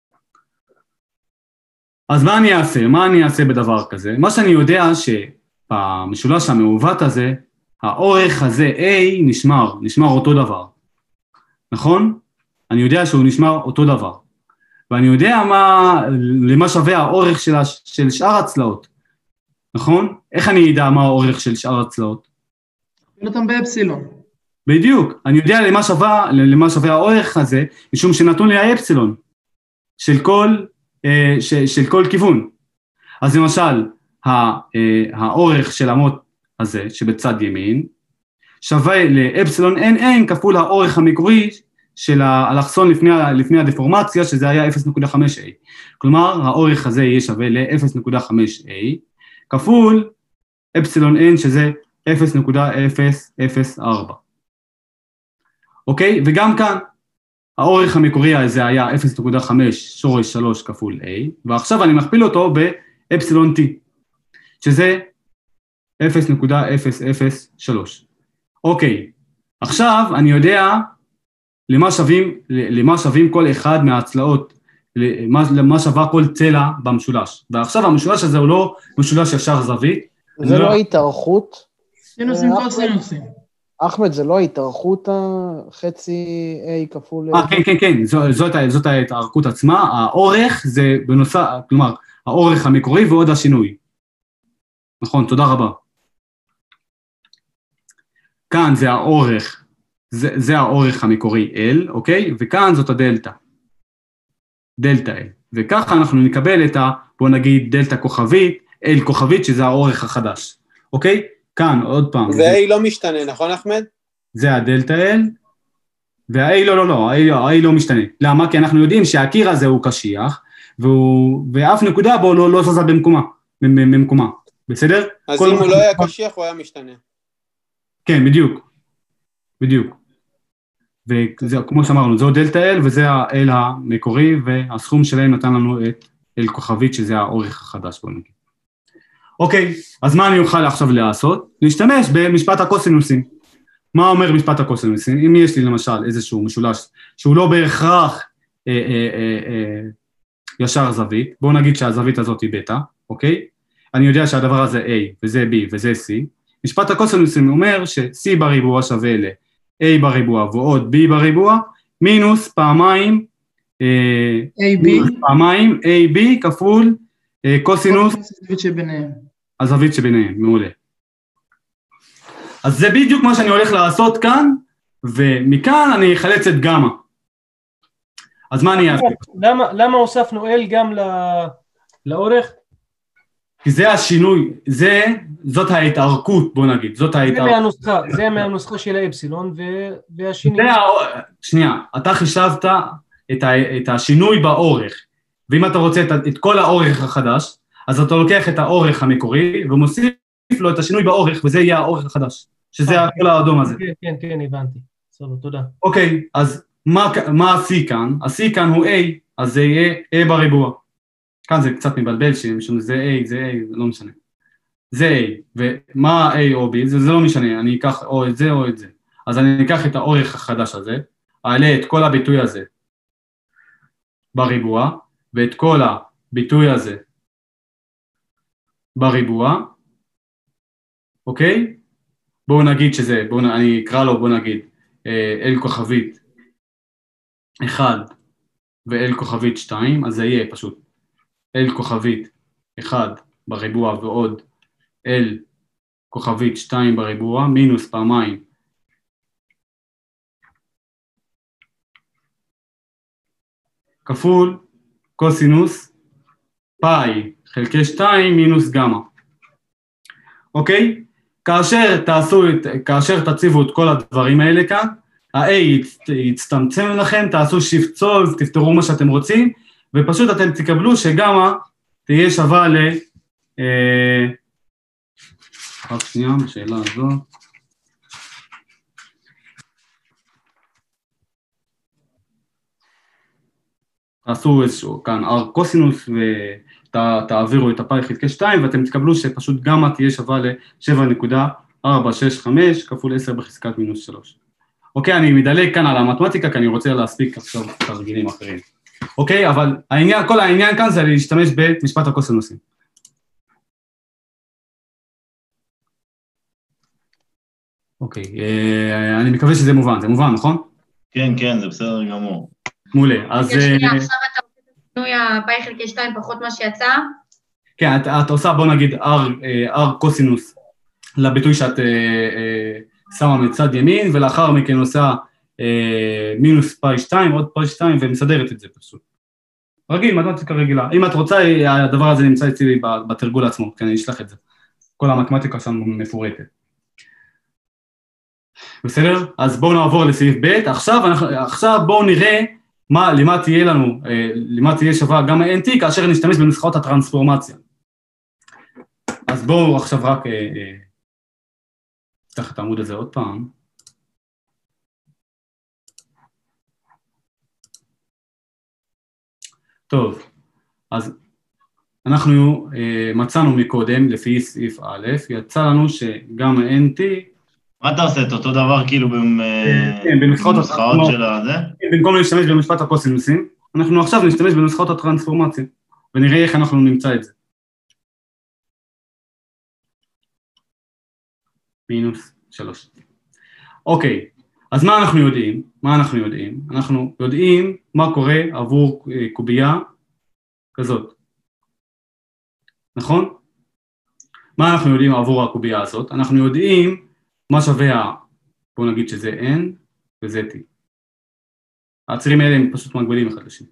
אז מה אני אעשה בדבר כזה? מה שאני יודע שבמשולש המעוות הזה, האורך הזה A נשמר אותו דבר. נכון? אני יודע שהוא נשמר אותו דבר. ואני יודע למה שווה האורך של שאר הצלעות. נכון? איך אני יודע מה האורך של שאר הצלעות? תפעיל אותם באפסילון. בדיוק. אני יודע למה שווה האורך הזה, משום שנתון לי האפסילון של כל כיוון. אז למשל, האורך של המוט הזה, שבצד ימין, שווה לאפסילון NN כפול האורך המקורי של האלכסון לפני הדפורמציה, שזה היה 0.5A. כלומר, האורך הזה יהיה שווה ל-0.5A, כפול אפסילון N, שזה 0.004. אוקיי? וגם כאן, האורך המקורי הזה היה 0.5 שורש 3 כפול A, ועכשיו אני מכפיל אותו באפסילון T, שזה 0.003. אוקיי, עכשיו אני יודע למה שווים כל אחד מהצלעות, למה שווה כל צלע במשולש. ועכשיו המשולש הזה הוא לא משולש ישר זווית. זה לא התארכות? סינוסים כל סינוסים. אחמד, זה לא התארכות חצי A כפול... כן, זאת ההתארכות עצמה. האורך זה בנוסף, כלומר, האורך המקורי ועוד השינוי. נכון, תודה רבה. כאן זה האורך, זה האורך המקורי L, אוקיי? וכאן זאת הדלטה. דלטה L. וככה אנחנו נקבל את בוא נגיד, דלטה כוכבית, L כוכבית, שזה האורך החדש. אוקיי? כאן, עוד פעם. וה-A לא משתנה, נכון, אחמד? זה הדלטה L, וה-A לא, ה-A לא משתנה. למה? כי אנחנו יודעים שהקיר הזה הוא קשיח, ואף נקודה בו לא זזה במקומה. בסדר? אז אם הוא לא היה קשיח, הוא היה משתנה. כן, בדיוק. וזה, כמו שאמרנו, זו דלטה L, וזה ה-L המקורי, והסכום שלהם נתן לנו את L כוכבית, שזה האורך החדש, בוא נגיד. אוקיי, אז מה אני אוכל עכשיו לעשות? להשתמש במשפט הקוסינוסים. מה אומר משפט הקוסינוסים? אם יש לי למשל איזשהו משולש, שהוא לא בהכרח ישר זווית, בואו נגיד שהזווית הזאת היא בטא, אוקיי? אני יודע שהדבר הזה A, וזה B, וזה C. משפט הקוסינוסים אומר ש-C בריבוע שווה ל-A בריבוע ועוד B בריבוע, מינוס פעמיים AB כפול קוסינוס הזווית שביניהם, מעולה. אז זה בדיוק מה שאני הולך לעשות כאן, ומכאן אני אחלץ את גמא. אז מה אני אעשה? למה הוספנו L גם לאורך? כי זה השינוי, זאת ההתארכות, בוא נגיד, זאת ההתארכות. זה מהנוסחה של האפסילון, והשני... שנייה, אתה חישבת את השינוי באורך, ואם אתה רוצה את כל האורך החדש, אז אתה לוקח את האורך המקורי, ומוסיף לו את השינוי באורך, וזה יהיה האורך החדש, שזה כל האדום הזה. כן, הבנתי. בסדר, תודה. אוקיי, אז מה ה-C כאן? ה-C כאן הוא A, אז זה יהיה A בריבוע. כאן זה קצת מבלבל, שזה A, לא משנה. זה A, ומה A או B, זה לא משנה, אני אקח או את זה או את זה. אז אני אקח את האורך החדש הזה, אעלה את כל הביטוי הזה בריבוע, ואת כל הביטוי הזה בריבוע, אוקיי? בואו נגיד שזה, אני אקרא לו, בואו נגיד, L כוכבית 1 ו-L כוכבית 2, אז זה יהיה פשוט L כוכבית 1 בריבוע ועוד L כוכבית 2 בריבוע, מינוס פעמיים כפול קוסינוס פאי חלקי 2 מינוס גמא. אוקיי? כאשר תציבו את כל הדברים האלה כאן, ה-A יצטמצם לכם, תעשו shift solve, תפתרו מה שאתם רוצים, ופשוט אתם תקבלו שגמא תהיה שווה רק שנייה, בשאלה הזאת. תעשו איזשהו כאן R קוסינוס ותעבירו את הפאי חלקי 2 ואתם תקבלו שפשוט גמא תהיה שווה ל-7.465 כפול 10 בחזקת מינוס 3. אוקיי, אני מדלג כאן על המתמטיקה כי אני רוצה להספיק עכשיו תרגילים אחרים. אוקיי, אבל כל העניין כאן זה להשתמש במשפט הקוסינוסים. אוקיי, אני מקווה שזה מובן, זה מובן, נכון? כן, זה בסדר גמור. מעולה, אז... עכשיו אתה עושה את שינוי הפאי חלקי 2 פחות מה שיצא? כן, את עושה, בוא נגיד, R קוסינוס לביטוי שאת שמה מצד ימין, ולאחר מכן עושה מינוס פאי 2, עוד פאי 2, ומסדרת את זה פשוט. רגיל, מתמטיקה רגילה. אם את רוצה, הדבר הזה נמצא אצלי בתרגול עצמו, כן, אני אשלח את זה. כל המתמטיקה שם מפורטת. בסדר? אז בואו נעבור לסעיף ב', עכשיו בואו נראה למה תהיה שווה גם ה-NT, כאשר נשתמש בנוסחאות הטרנספורמציה. אז בואו עכשיו רק נפתח את העמוד הזה עוד פעם. טוב, אז אנחנו מצאנו מקודם, לפי סעיף א', יצא לנו שגם ה-NT, מה אתה עושה? את אותו דבר כאילו בנוסחאות של הזה? במקום להשתמש במשפט הקוסינוסים, אנחנו עכשיו נשתמש בנוסחאות הטרנספורמציה, ונראה איך אנחנו נמצא את זה. מינוס 3. אוקיי, אז מה אנחנו יודעים? אנחנו יודעים מה קורה עבור קובייה כזאת. נכון? מה אנחנו יודעים עבור הקובייה הזאת? אנחנו יודעים מה שווה, בואו נגיד שזה n וזה t. הצירים האלה הם פשוט מגבילים אחד לשני.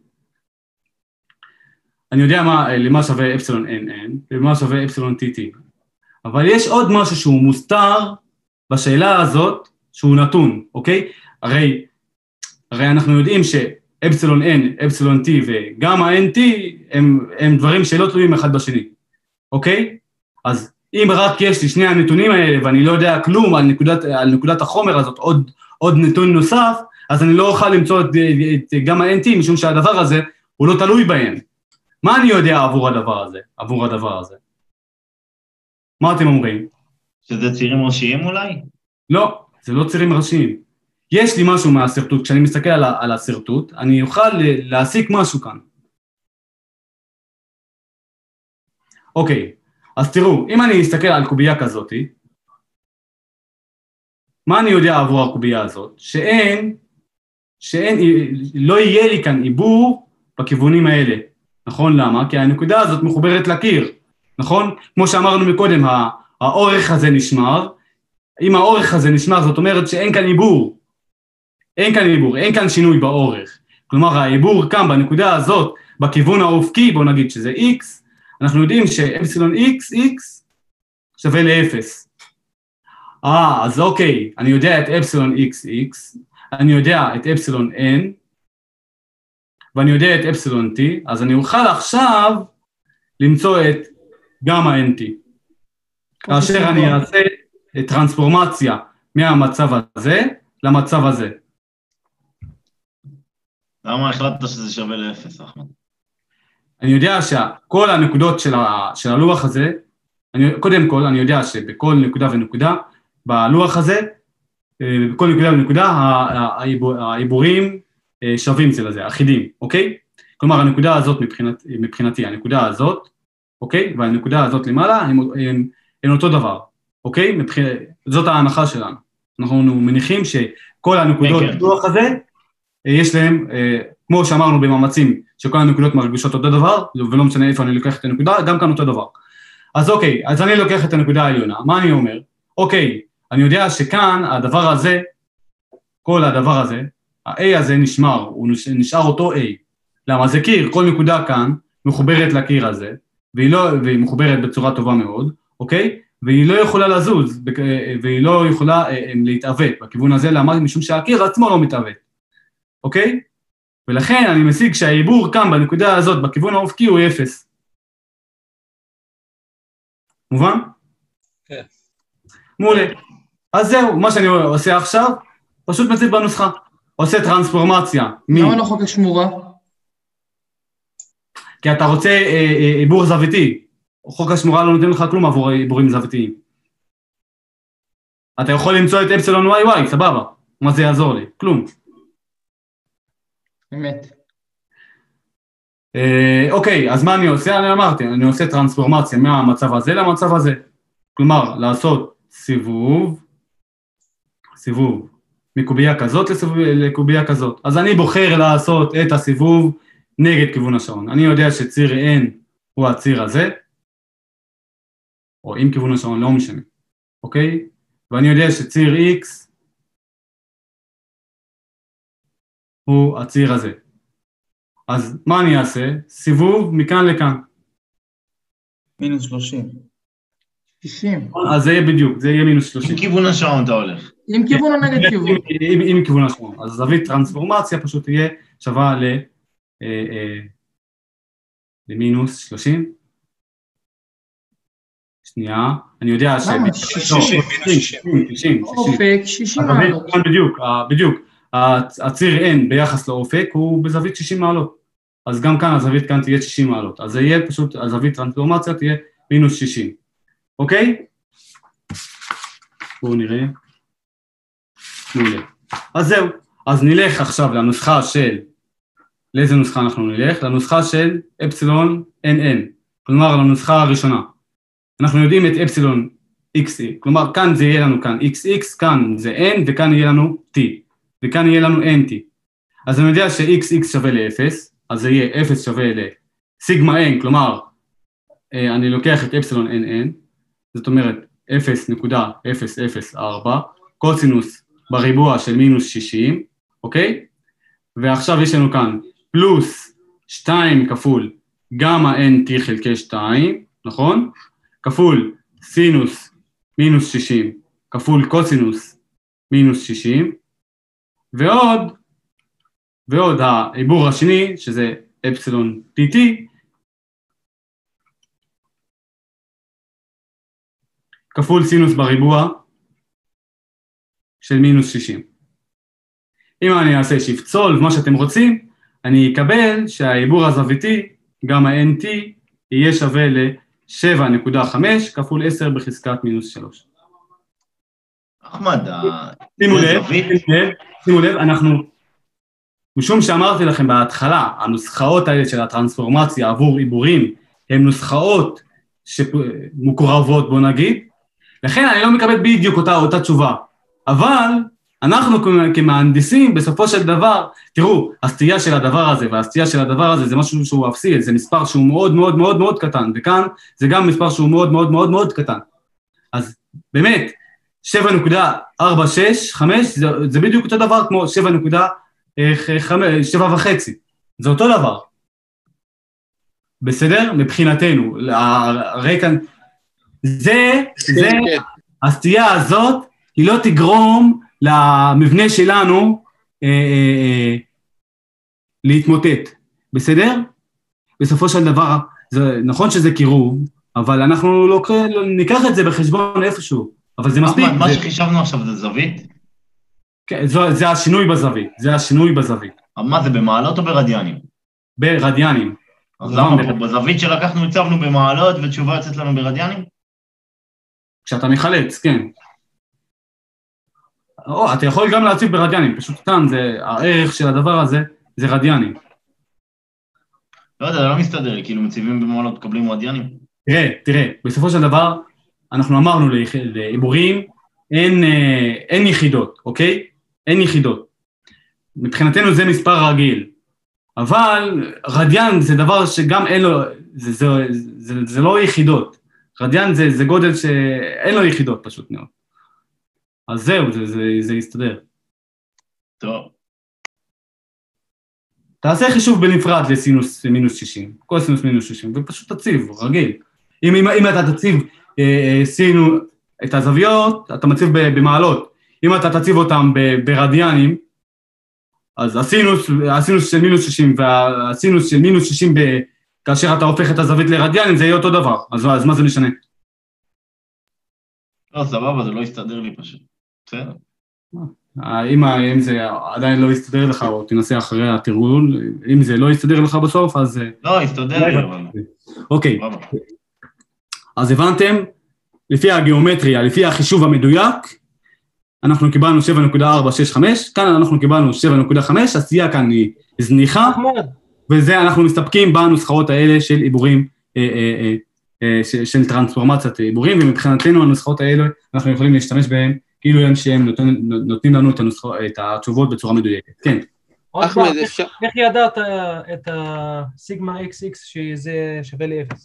אני יודע למה שווה אפסילון nn ולמה שווה אפסילון tt. אבל יש עוד משהו שהוא מוסתר בשאלה הזאת שהוא נתון, אוקיי? הרי אנחנו יודעים שאפסילון n, אפסילון t וגם ה-nt הם דברים שלא תלויים אחד בשני, אוקיי? אז אם רק יש לי שני הנתונים האלה ואני לא יודע כלום על נקודת החומר הזאת, עוד נתון נוסף, אז אני לא אוכל למצוא את גם ה-NT, משום שהדבר הזה הוא לא תלוי בהם. מה אני יודע עבור הדבר הזה? מה אתם אומרים? שזה צירים ראשיים אולי? לא, זה לא צירים ראשיים. יש לי משהו מהסרטוט, כשאני מסתכל על הסרטוט, אני אוכל להסיק משהו כאן. אוקיי. אז תראו, אם אני אסתכל על קובייה כזאת, מה אני יודע עבור הקובייה הזאת? לא יהיה לי כאן עיבור בכיוונים האלה. נכון? למה? כי הנקודה הזאת מחוברת לקיר. נכון? כמו שאמרנו מקודם, האורך הזה נשמר. אם האורך הזה נשמר, זאת אומרת שאין כאן עיבור. אין כאן שינוי באורך. כלומר, העיבור כאן בנקודה הזאת, בכיוון האופקי, בואו נגיד שזה X, אנחנו יודעים שאפסילון x שווה ל-0. אז אוקיי, אני יודע את אפסילון x, אני יודע את אפסילון n, ואני יודע את אפסילון t, אז אני אוכל עכשיו למצוא את גמא nt. כאשר אני אעשה טרנספורמציה מהמצב הזה למצב הזה. למה החלטת שזה שווה ל-0, אחמד? אני יודע שכל הנקודות של הלוח הזה, קודם כל אני יודע שבכל נקודה ונקודה, בלוח הזה, בכל נקודה ונקודה, העיבורים שווים זה לזה, אחידים, אוקיי? כלומר, הנקודה הזאת מבחינתי, הנקודה הזאת, אוקיי? והנקודה הזאת למעלה, הן אותו דבר, אוקיי? זאת ההנחה שלנו. אנחנו מניחים שכל הנקודות בלוח הזה, יש להם, כמו שאמרנו במאמצים, שכל הנקודות מרגישות אותו דבר, ולא משנה איפה אני לוקח את הנקודה, גם כאן אותו דבר. אז אוקיי, אז אני לוקח את הנקודה העליונה, מה אני אומר? אוקיי, אני יודע שכאן הדבר הזה, כל הדבר הזה, ה-A הזה נשמר, הוא נשאר אותו A. למה? זה קיר, כל נקודה כאן מחוברת לקיר הזה, והיא מחוברת בצורה טובה מאוד, אוקיי? והיא לא יכולה לזוז, והיא לא יכולה להתעוות בכיוון הזה, למה? משום שהקיר עצמו לא מתעוות, אוקיי? ולכן אני משיג שהעיבור כאן בנקודה הזאת, בכיוון האופקי, הוא 0. מובן? כן. מעולה. אז זהו, מה שאני עושה עכשיו, פשוט מציב בנוסחה. עושה טרנספורמציה. למה לא חוק השמורה? כי אתה רוצה עיבור זוויתי. חוק השמורה לא נותן לך כלום עבור עיבורים זוויתיים. אתה יכול למצוא את אפסילון y, סבבה. מה זה יעזור לי? כלום. אמת. אוקיי, אז מה אני עושה? אני אמרתי, אני עושה טרנספורמציה מהמצב הזה למצב הזה. כלומר, לעשות סיבוב מקובייה כזאת לקובייה כזאת. אז אני בוחר לעשות את הסיבוב נגד כיוון השעון. אני יודע שציר N הוא הציר הזה, או עם כיוון השעון, לא משנה, אוקיי? ואני יודע שציר X הוא הציר הזה. אז מה אני אעשה? סיבוב מכאן לכאן. מינוס 30. 60. אז זה יהיה בדיוק, זה יהיה מינוס 30. עם כיוון השעון אתה הולך. עם כיוון או נגד כיוון? עם כיוון השעון. אז זווית טרנספורמציה פשוט תהיה שווה למינוס 30. שנייה, אני יודע ש... למה? 60. אופק, 60 מעלות. בדיוק. הציר N ביחס לאופק הוא בזווית 60 מעלות. אז גם כאן הזווית כאן תהיה 60 מעלות. אז זה יהיה פשוט, הזווית טרנספורמציה תהיה מינוס 60. אוקיי? בואו נראה. מעולה. אז זהו. אז נלך עכשיו לנוסחה של... לאיזה נוסחה אנחנו נלך? לנוסחה של אפסילון NN. כלומר, לנוסחה הראשונה. אנחנו יודעים את אפסילון XE. כלומר, כאן זה יהיה לנו כאן XX, כאן זה N, וכאן יהיה לנו T. וכאן יהיה לנו NT. אז אני יודע ש-XX שווה ל-0, אז זה יהיה 0 שווה לסיגמה N, כלומר, אני לוקח את אפסילון NN, זאת אומרת 0.004, קוסינוס בריבוע של מינוס 60, אוקיי? ועכשיו יש לנו כאן פלוס 2 כפול גמא NT חלקי 2, נכון? כפול סינוס מינוס 60, כפול קוסינוס מינוס 60, ועוד העיבור השני, שזה אפסילון TT, כפול סינוס בריבוע של מינוס 60. אם אני אעשה שיפצול, מה שאתם רוצים, אני אקבל שהעיבור הזוויתי, גם ה-NT, יהיה שווה ל-7.5 כפול 10 בחזקת מינוס 3. אחמד, שימו לב, אנחנו, משום שאמרתי לכם בהתחלה, הנוסחאות האלה של הטרנספורמציה עבור עיבורים, הן נוסחאות שמוקרבות, בוא נגיד, לכן אני לא מקבל בדיוק אותה תשובה, אבל אנחנו כמהנדסים, בסופו של דבר, תראו, הסטייה של הדבר הזה והסטייה של הדבר הזה זה משהו שהוא אפסי, זה מספר שהוא מאוד מאוד מאוד מאוד קטן, וכאן זה גם מספר שהוא מאוד מאוד מאוד מאוד קטן. אז באמת, 7.465 זה בדיוק אותו דבר כמו 7.5, זה אותו דבר. בסדר? מבחינתנו, הרקע, הסטייה הזאת, היא לא תגרום למבנה שלנו להתמוטט, בסדר? בסופו של דבר, זה, נכון שזה קירוב, אבל אנחנו לא ניקח את זה בחשבון איפשהו, אבל זה מספיק. מה שחישבנו עכשיו זה זווית? כן, זה השינוי בזווית, זה השינוי בזווית. אבל מה זה, במעלות או ברדיאנים? ברדיאנים. אז למה, בזווית שלקחנו הצבנו במעלות ותשובה יוצאת לנו ברדיאנים? כשאתה מחלץ, כן. או, אתה יכול גם להציב ברדיאנים, פשוט כאן, הערך של הדבר הזה, זה רדיאנים. לא יודע, זה לא מסתדר לי, כאילו מציבים במעלות, קבלים רדיאנים. תראה, בסופו של דבר, אנחנו אמרנו לעיבורים, אין יחידות, אוקיי? אין יחידות. מבחינתנו זה מספר רגיל, אבל רדיאן זה דבר שגם אין לו, זה לא יחידות. רדיאן זה גודל שאין לו יחידות פשוט מאוד. אז זהו, זה יסתדר. טוב. תעשה חישוב בנפרד לסינוס מינוס 60, קוסינוס מינוס 60, ופשוט תציב, רגיל. אם אתה תציב את הזוויות, אתה מציב במעלות. אם אתה תציב אותם ברדיאנים, אז הסינוס של מינוס 60 והסינוס של מינוס 60 כאשר אתה הופך את הזווית לרדיאנים, זה יהיה אותו דבר. אז מה זה משנה? לא, סבבה, זה לא יסתדר לי פשוט. בסדר. אם זה עדיין לא יסתדר לך, או תנסה אחרי התרגול, אם זה לא יסתדר לך בסוף, אז... לא, יסתדר לי, אבל... אוקיי. אז הבנתם, לפי הגיאומטריה, לפי החישוב המדויק, אנחנו קיבלנו 7.465, כאן אנחנו קיבלנו 7.5, הסטייה כאן היא זניחה, וזה אנחנו מסתפקים בנוסחאות האלה של עיבורים, של טרנספורמציית עיבורים, ומבחינתנו הנוסחאות האלה, אנחנו יכולים להשתמש בהן, כאילו שהם נותנים לנו את התשובות בצורה מדויקת. כן. אחמד, איך ידעת את הסיגמה XX שזה שווה ל-0?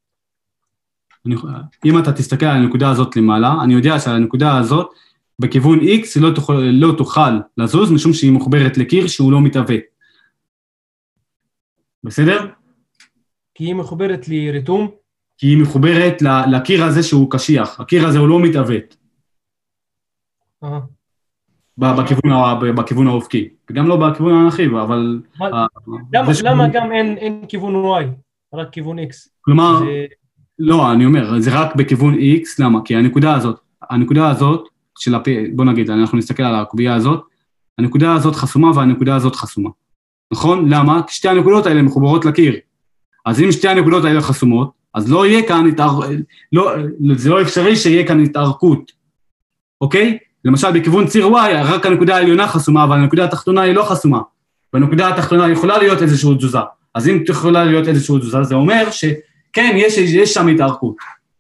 אם אתה תסתכל על הנקודה הזאת למעלה, אני יודע שעל הנקודה הזאת, בכיוון X לא תוכל לזוז, משום שהיא מחוברת לקיר שהוא לא מתעוות. בסדר? כי היא מחוברת לרתום? כי היא מחוברת לקיר הזה שהוא קשיח, הקיר הזה הוא לא מתעוות. בכיוון האופקי, וגם לא בכיוון האנכי, אבל... למה גם אין כיוון Y, רק כיוון X? כלומר, לא, אני אומר, זה רק בכיוון X, למה? כי הנקודה הזאת, בוא נגיד, אנחנו נסתכל על הקובייה הזאת, הנקודה הזאת חסומה והנקודה הזאת חסומה. נכון? למה? כי שתי הנקודות האלה מחוברות לקיר. אז אם שתי הנקודות האלה חסומות, אז לא יהיה כאן, זה לא אפשרי שיהיה כאן התערקות. אוקיי? למשל, בכיוון ציר Y, רק הנקודה העליונה חסומה, אבל הנקודה התחתונה היא לא חסומה. והנקודה התחתונה יכולה להיות איזשהו תזוזה. אז אם יכולה להיות איזשהו תזוזה, זה אומר שכן, יש שם התערקות.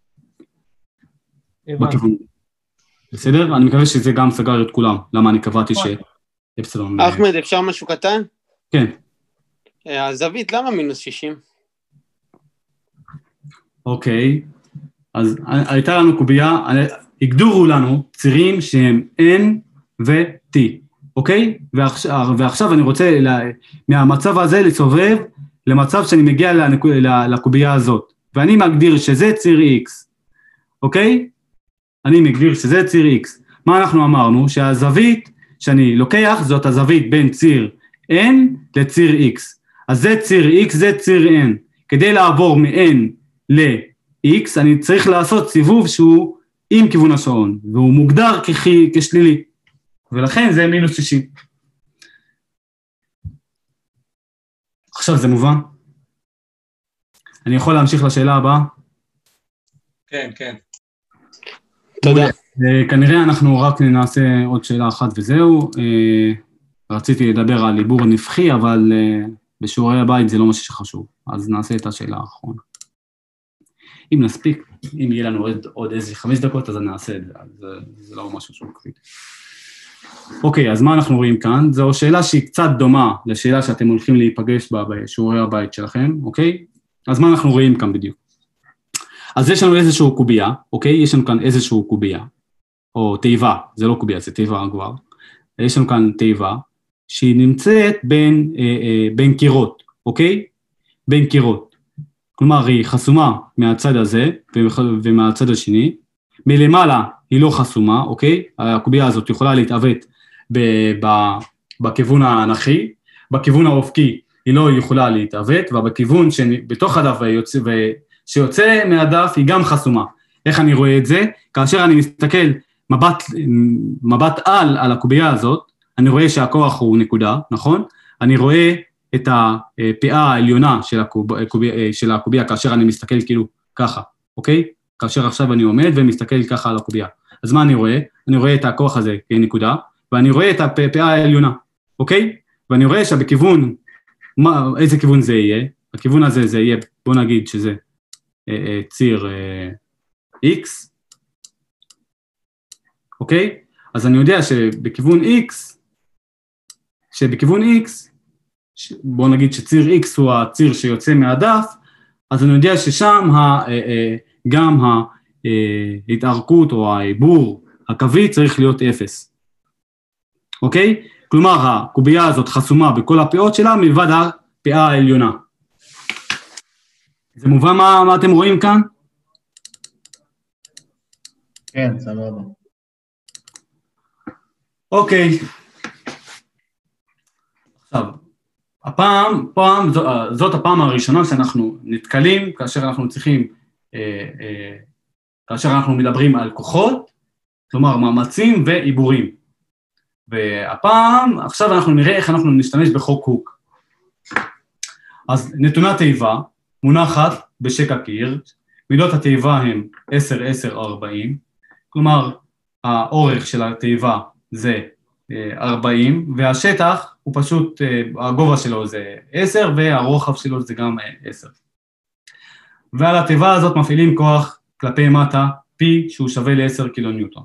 בכיוון. בסדר? אני מקווה שזה גם סגר את כולם. למה אני קבעתי שאפסילון... אחמד, אפשר משהו קטן? כן. הזווית, למה מינוס 60? אוקיי. אז הייתה לנו קובייה, הגדורו לנו צירים שהם N ו-T, אוקיי? ועכשיו אני רוצה מהמצב הזה לסובב למצב שאני מגיע לקובייה הזאת, ואני מגדיר שזה ציר X, אוקיי? אני מגדיר שזה ציר X. מה אנחנו אמרנו? שהזווית שאני לוקח זאת הזווית בין ציר N לציר X. אז זה ציר X, זה ציר N. כדי לעבור מ-N ל-X אני צריך לעשות סיבוב שהוא עם כיוון השעון, והוא מוגדר כשלילי, ולכן זה מינוס 60. עכשיו זה מובן? אני יכול להמשיך לשאלה הבאה? כן, כן. תודה. כנראה אנחנו רק נעשה עוד שאלה אחת וזהו. רציתי לדבר על עיבור נפחי, אבל בשיעורי הבית זה לא משהו שחשוב, אז נעשה את השאלה האחרונה. אם נספיק, אם יהיה לנו עוד איזה 5 דקות, אז נעשה את זה, זה לא משהו שהוא קביל. אוקיי, אז מה אנחנו רואים כאן? זו שאלה שהיא קצת דומה לשאלה שאתם הולכים להיפגש בה בשיעורי הבית שלכם, אוקיי? אז מה אנחנו רואים כאן בדיוק? אז יש לנו איזשהו קובייה, אוקיי? יש לנו כאן איזשהו קובייה, או תיבה, זה לא קובייה, זה תיבה כבר. יש לנו כאן תיבה, שהיא נמצאת בין קירות, אוקיי? בין קירות. כלומר היא חסומה מהצד הזה ומהצד השני, מלמעלה היא לא חסומה, אוקיי? הקובייה הזאת יכולה להתעוות בכיוון האנכי, בכיוון האופקי היא לא יכולה להתעוות, ובכיוון שבתוך הדף שיוצא מהדף היא גם חסומה. איך אני רואה את זה? כאשר אני מסתכל מבט על הקובייה הזאת, אני רואה שהכוח הוא נקודה, נכון? אני רואה את הפאה העליונה של הקובייה, כאשר אני מסתכל כאילו ככה, אוקיי? כאשר עכשיו אני עומד ומסתכל ככה על הקובייה. אז מה אני רואה? אני רואה את הכוח הזה כנקודה, ואני רואה את הפאה העליונה, אוקיי? ואני רואה שבכיוון, איזה כיוון זה יהיה? הכיוון הזה זה יהיה, בוא נגיד שזה ציר X, אוקיי? אז אני יודע שבכיוון X, בוא נגיד שציר X הוא הציר שיוצא מהדף, אז אני יודע ששם גם ההתארכות או העיבור הקווי צריך להיות 0. אוקיי? כלומר, הקובייה הזאת חסומה בכל הפאות שלה מלבד הפאה העליונה. זה מובן מה אתם רואים כאן? כן, סבבה. אוקיי. עכשיו, זאת הפעם הראשונה שאנחנו נתקלים, כאשר אנחנו צריכים, כאשר אנחנו מדברים על כוחות, כלומר מאמצים ועיבורים. והפעם, עכשיו אנחנו נראה איך אנחנו נשתמש בחוק הוק. אז נתונת תיבה מונחת בשק הקיר, מידות התיבה הן 10, 10, 40, כלומר האורך של התיבה זה 40, והשטח הוא פשוט, הגובה שלו זה 10, והרוחב שלו זה גם 10. ועל התיבה הזאת מפעילים כוח כלפי מטה, P, שהוא שווה ל-10 קילוניוטון.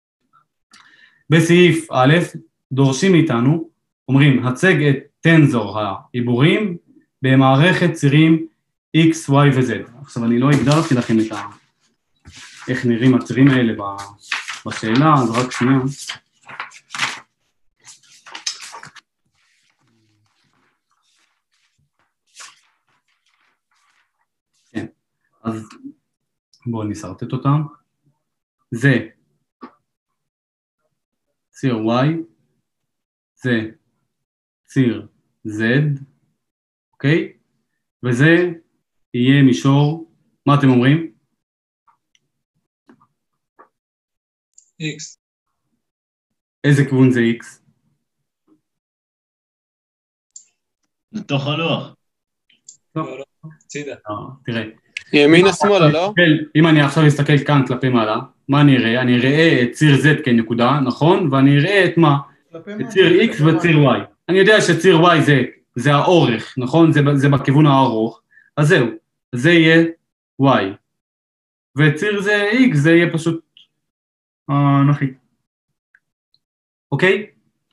בסעיף א', דורשים מאיתנו, אומרים, הצג את טנזור העיבורים במערכת צירים X, Y ו-Z. עכשיו אני לא הגדרתי לכם איך נראים הצירים האלה בשאלה, אז רק שנייה. כן, אז בואו נסרטט אותם. זה ציר Y, זה ציר Z, אוקיי? וזה יהיה מישור, מה אתם אומרים? X. איזה כיוון זה X? לתוך הלוח. לא, לא, צידה. תראה. ימינה שמאלה, לא? אם אני עכשיו אסתכל כאן כלפי מעלה, מה אני אראה? אני אראה את ציר Z כנקודה, נכון? ואני אראה את מה? את ציר X וציר Y. אני יודע שציר Y זה האורך, נכון? זה בכיוון הארוך. אז זהו, זה יהיה Y. וציר זה X, זה יהיה פשוט אנכי. אוקיי?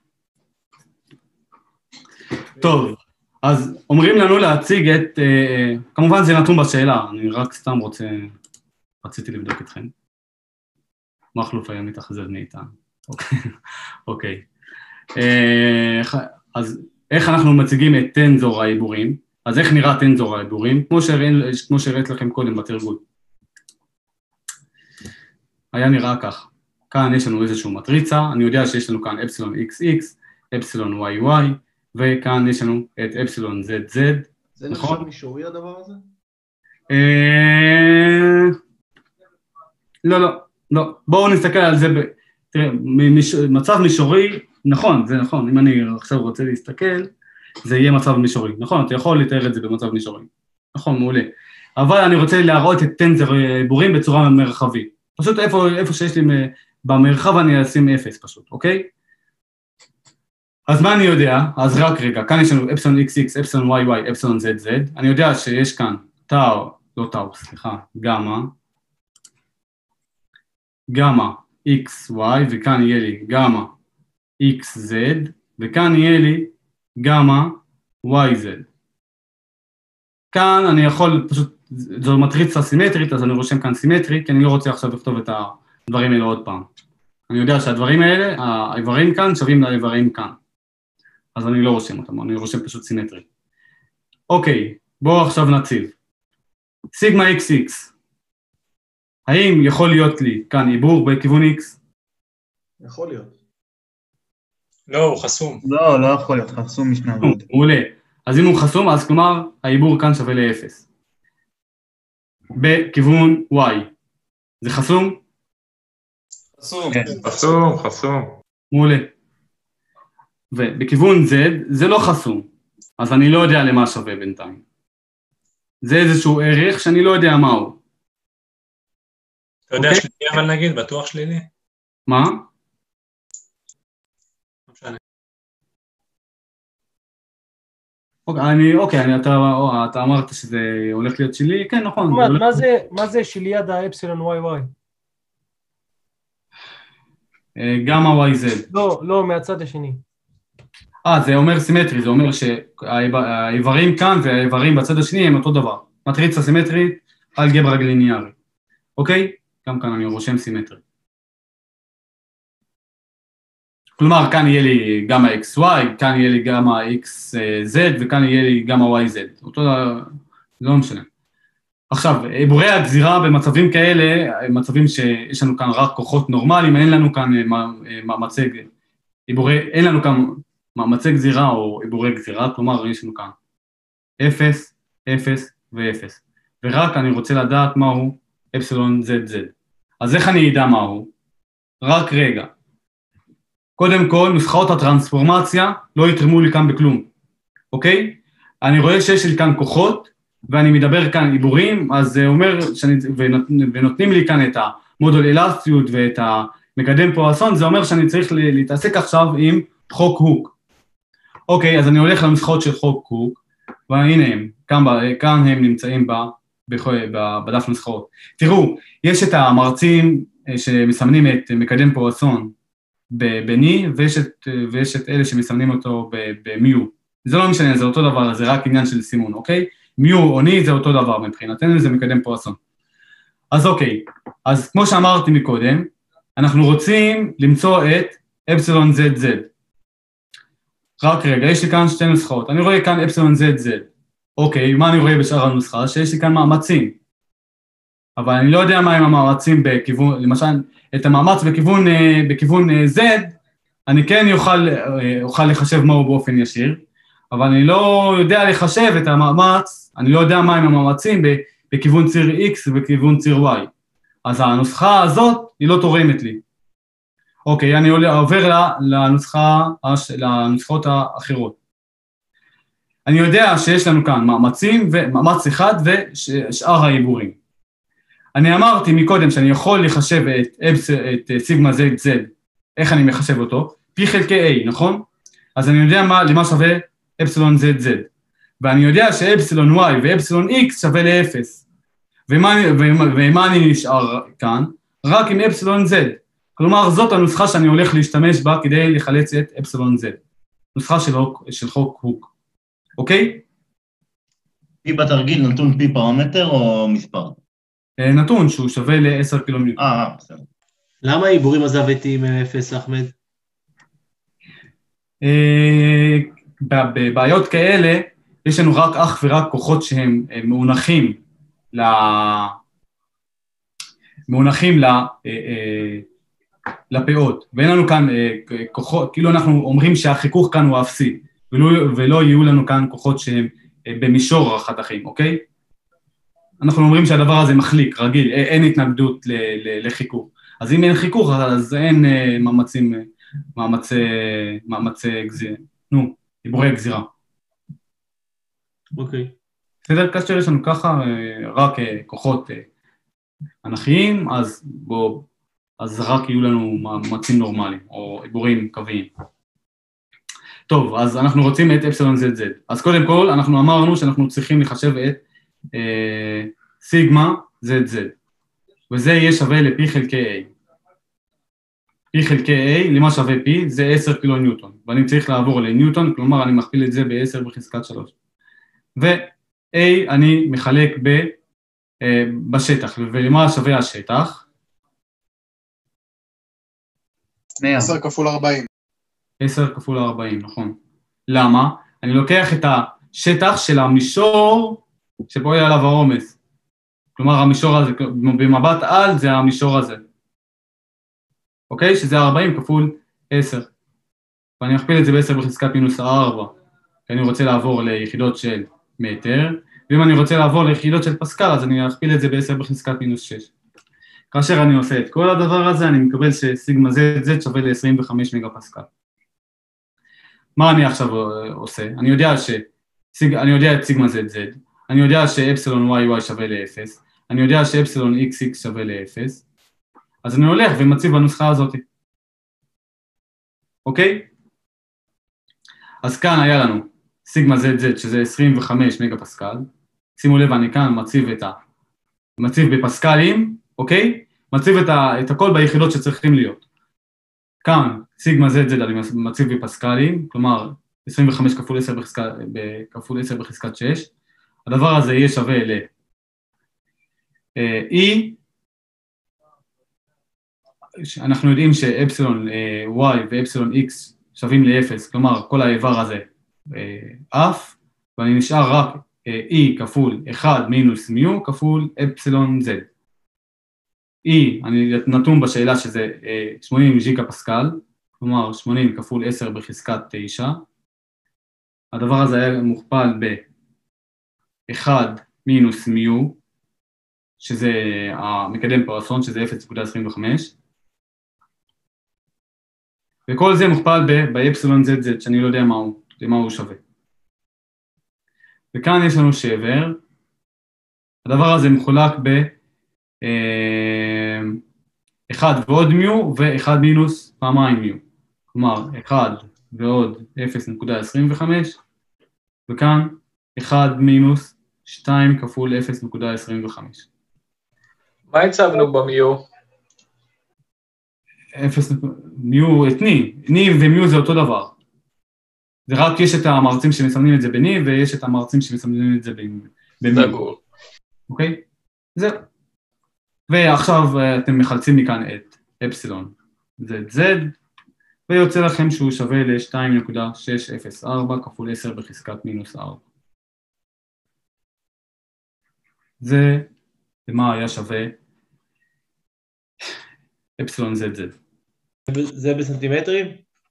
טוב, אז אומרים לנו להציג את, כמובן זה נתון בשאלה, אני רק סתם רציתי לבדוק אתכם. מחלוף היה מתאכזב מאיתנו. אוקיי. אז איך אנחנו מציגים את טנזור העיבורים? אז איך נראה טנזור העיבורים? כמו שהראית לכם קודם בתרגול. היה נראה כך. כאן יש לנו איזושהי מטריצה, אני יודע שיש לנו כאן אפסילון XX, אפסילון YY, וכאן יש לנו את אפסילון ZZ. זה נחשב מישורי הדבר הזה? לא. בואו נסתכל על זה, תראה, מצב מישורי, נכון, זה נכון, אם אני עכשיו רוצה להסתכל, זה יהיה מצב מישורי, נכון, אתה יכול לתאר את זה במצב מישורי, נכון, מעולה, אבל אני רוצה להראות את טנזור עיבורים בצורה מרחבית, פשוט איפה שיש לי במרחב אני אשים 0 פשוט, אוקיי? אז מה אני יודע? אז רק רגע, כאן יש לנו אפסילון XX, אפסילון YY, אפסילון ZZ, אני יודע שיש כאן גמא XY, וכאן יהיה לי גמא XZ, וכאן יהיה לי גמא YZ. כאן אני יכול פשוט, זו מטריצה סימטרית, אז אני רושם כאן סימטרי, כי אני לא רוצה עכשיו לכתוב את הדברים האלה עוד פעם. אני יודע שהדברים האלה, האיברים כאן שווים לאיברים כאן. אז אני לא רושם אותם, אני רושם פשוט סימטרי. אוקיי, בואו עכשיו נציב. סיגמה XX, האם יכול להיות לי כאן עיבור בכיוון X? יכול להיות. לא, הוא חסום. לא יכול להיות, חסום משנה. מעולה. אז אם הוא חסום, אז כלומר, העיבור כאן שווה ל-0. בכיוון Y, זה חסום? חסום. מעולה. ובכיוון Z, זה לא חסום, אז אני לא יודע למה שווה בינתיים. זה איזשהו ערך שאני לא יודע מהו. אתה יודע שלילי, אבל נגיד, בטוח שלילי? מה? אתה אמרת שזה הולך להיות שלי, כן, נכון. מה זה שליד האפסילון YY? גם ה-YZ. לא, מהצד השני. זה אומר סימטרי, זה אומר שהאיברים כאן והאיברים בצד השני הם אותו דבר. מטריצה סימטרית, אלגברה ליניארית. אוקיי? גם כאן אני רושם סימטרי. כלומר, כאן יהיה לי גם ה-XY, כאן יהיה לי גם ה-XZ, וכאן יהיה לי גם ה-YZ. אותו דבר, לא משנה. עכשיו, עיבורי הגזירה במצבים כאלה, מצבים שיש לנו כאן רק כוחות נורמליים, אין לנו כאן אין לנו כאן מאמצי גזירה או עיבורי גזירה, כלומר, יש לנו כאן 0, 0 ו-0. ורק אני רוצה לדעת מהו אפסילון ZZ. אז איך אני אדע מהו? רק רגע. קודם כל, נוסחאות הטרנספורמציה לא יתרמו לי כאן בכלום, אוקיי? אני רואה שיש לי כאן כוחות, ואני מדבר כאן עיבורים, אז זה אומר, ונותנים לי כאן את המודול אלסטיות ואת המקדם פואסון, זה אומר שאני צריך להתעסק עכשיו עם חוק הוק. אוקיי, אז אני הולך לנוסחאות של חוק הוק, והנה הם, כאן הם נמצאים בדף נוסחאות. תראו, יש את המרצים שמסמנים את מקדם פואסון בני, ויש את אלה שמסמנים אותו במיו. זה לא משנה, זה אותו דבר, זה רק עניין של סימון, אוקיי? מיו או ני זה אותו דבר מבחינתנו, זה מקדם פואסון. אז אוקיי, אז כמו שאמרתי מקודם, אנחנו רוצים למצוא את אפסילון ZZ. רק רגע, יש לי כאן שתי נוסחאות, אני רואה כאן אפסילון ZZ. אוקיי, מה אני רואה בשאר הנוסחה? שיש לי כאן מאמצים. אבל אני לא יודע מה הם המאמצים בכיוון, למשל, את המאמץ בכיוון Z, אני כן אוכל לחשב מהו באופן ישיר, אבל אני לא יודע לחשב את המאמץ, אני לא יודע מה הם המאמצים בכיוון ציר X ובכיוון ציר Y. אז הנוסחה הזאת היא לא תורמת לי. אוקיי, אני עובר לנוסחאות האחרות. אני יודע שיש לנו כאן מאמצים ומאמץ אחד ושאר העיבורים. אני אמרתי מקודם שאני יכול לחשב את סיגמה ZZ, איך אני מחשב אותו? פי חלקי A, נכון? אז אני יודע למה שווה אפסילון ZZ, ואני יודע שאפסילון Y ואפסילון X שווה ל-0, ומה אני נשאר כאן? רק עם אפסילון Z, כלומר זאת הנוסחה שאני הולך להשתמש בה כדי לחלץ את אפסילון Z, נוסחה של חוק הוק, אוקיי? פי בתרגיל נתון פי פרמטר או מספר? נתון שהוא שווה ל-10 קילומטר. בסדר. למה העיבורים הזוויתיים הם 0, אחמד? בבעיות כאלה, יש לנו רק אך ורק כוחות שהם מאונחים לפאות, ואין לנו כאן כוחות, כאילו אנחנו אומרים שהחיכוך כאן הוא אפסי, ולא יהיו לנו כאן כוחות שהם במישור החתכים, אוקיי? אנחנו אומרים שהדבר הזה מחליק, רגיל, אין התנגדות לחיכוך. אז אם אין חיכוך, אז אין מאמצי גזירה, עיבורי גזירה. אוקיי. בסדר, כאשר יש לנו ככה רק כוחות אנכיים, אז רק יהיו לנו מאמצים נורמליים, או עיבורים קוויים. טוב, אז אנחנו רוצים את אפסילון ZZ. אז קודם כל, אנחנו אמרנו שאנחנו צריכים לחשב את סיגמה ZZ, וזה יהיה שווה לפי חלקי A. פי חלקי A, למה שווה P, זה 10 קילו ניוטון, ואני צריך לעבור לניוטון, כלומר אני מכפיל את זה ב-10 בחזקת 3. ו-A אני מחלק בשטח, ולמה שווה השטח? 10 כפול 40. 10 כפול 40, נכון. למה? אני לוקח את השטח של המישור שפועל עליו העומס. כלומר המישור הזה, במבט על זה המישור הזה. אוקיי? שזה 40 כפול 10. ואני אכפיל את זה ב-10 בחזקת מינוס 4, כי אני רוצה לעבור ליחידות של מטר, ואם אני רוצה לעבור ליחידות של פסקל, אז אני אכפיל את זה ב-10 בחזקת מינוס 6. כאשר אני עושה את כל הדבר הזה, אני מקבל שסיגמה Z שווה ל-25 מגה פסקל. מה אני עכשיו עושה? אני יודע את סיגמה ZZ, אני יודע שאפסילון YY שווה ל-0, אני יודע שאפסילון XX שווה ל-0, אז אני הולך ומציב בנוסחה הזאת. אוקיי? אז כאן היה לנו סיגמה ZZ שזה 25 מגה פסקל, שימו לב אני כאן מציב בפסקלים, אוקיי? מציב את הכל ביחידות שצריכים להיות. כאן סיגמה ZZ אני מציב בפסקלים, כלומר 25 כפול 10 בחזקת 6, הדבר הזה יהיה שווה ל-E, אנחנו יודעים שאפסילון Y ואפסילון X שווים ל-0, כלומר כל האיבר הזה אף, ואני נשאר רק E כפול 1 מינוס מיו כפול אפסילון Z. E, אני נתון בשאלה שזה 80 ג'יקה פסקל, כלומר 80 כפול 10 בחזקת 9, הדבר הזה היה מוכפל ב-1 מינוס מיו, שזה המקדם פרסון, שזה 0.25, וכל זה מוכפל באפסילון ZZ, שאני לא יודע מה הוא שווה. וכאן יש לנו שבר, הדבר הזה מחולק ב-1 ועוד מיו ו-1 מינוס פעמיים מיו. כלומר, 1 ועוד 0.25, וכאן 1 מינוס 2 כפול 0.25. מה הצבנו במיו? מיו, את ני ומיו זה אותו דבר. זה רק יש את המרצים שמסמנים את זה בני, ויש את המרצים שמסמנים את זה במיו. אוקיי? זהו. ועכשיו אתם מחלצים מכאן את אפסילון ZZ, ויוצא לכם שהוא שווה ל-2.604 כפול 10 בחזקת מינוס 4. זה למה היה שווה אפסילון ZZ. זה בסנטימטרים?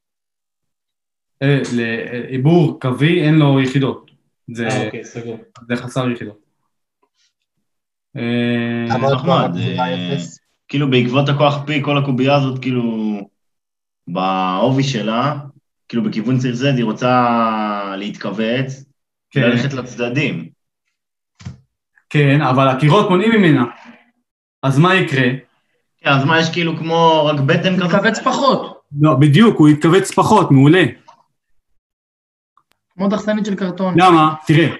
לעיבור קווי אין לו יחידות. אוקיי, סגור. זה חסר יחידות. נחמד, כאילו בעקבות הכוח פי, כל הקובייה הזאת, כאילו, בעובי שלה, כאילו בכיוון ציר Z, היא רוצה להתכווץ, וללכת לצדדים. כן, אבל הקירות מונעים ממנה. אז מה יקרה? כן, אז מה יש כאילו כמו רק בטן כזה? מתכווץ פחות. לא, בדיוק, הוא יתכווץ פחות, מעולה. כמו דחסנית של קרטון. למה? תראה.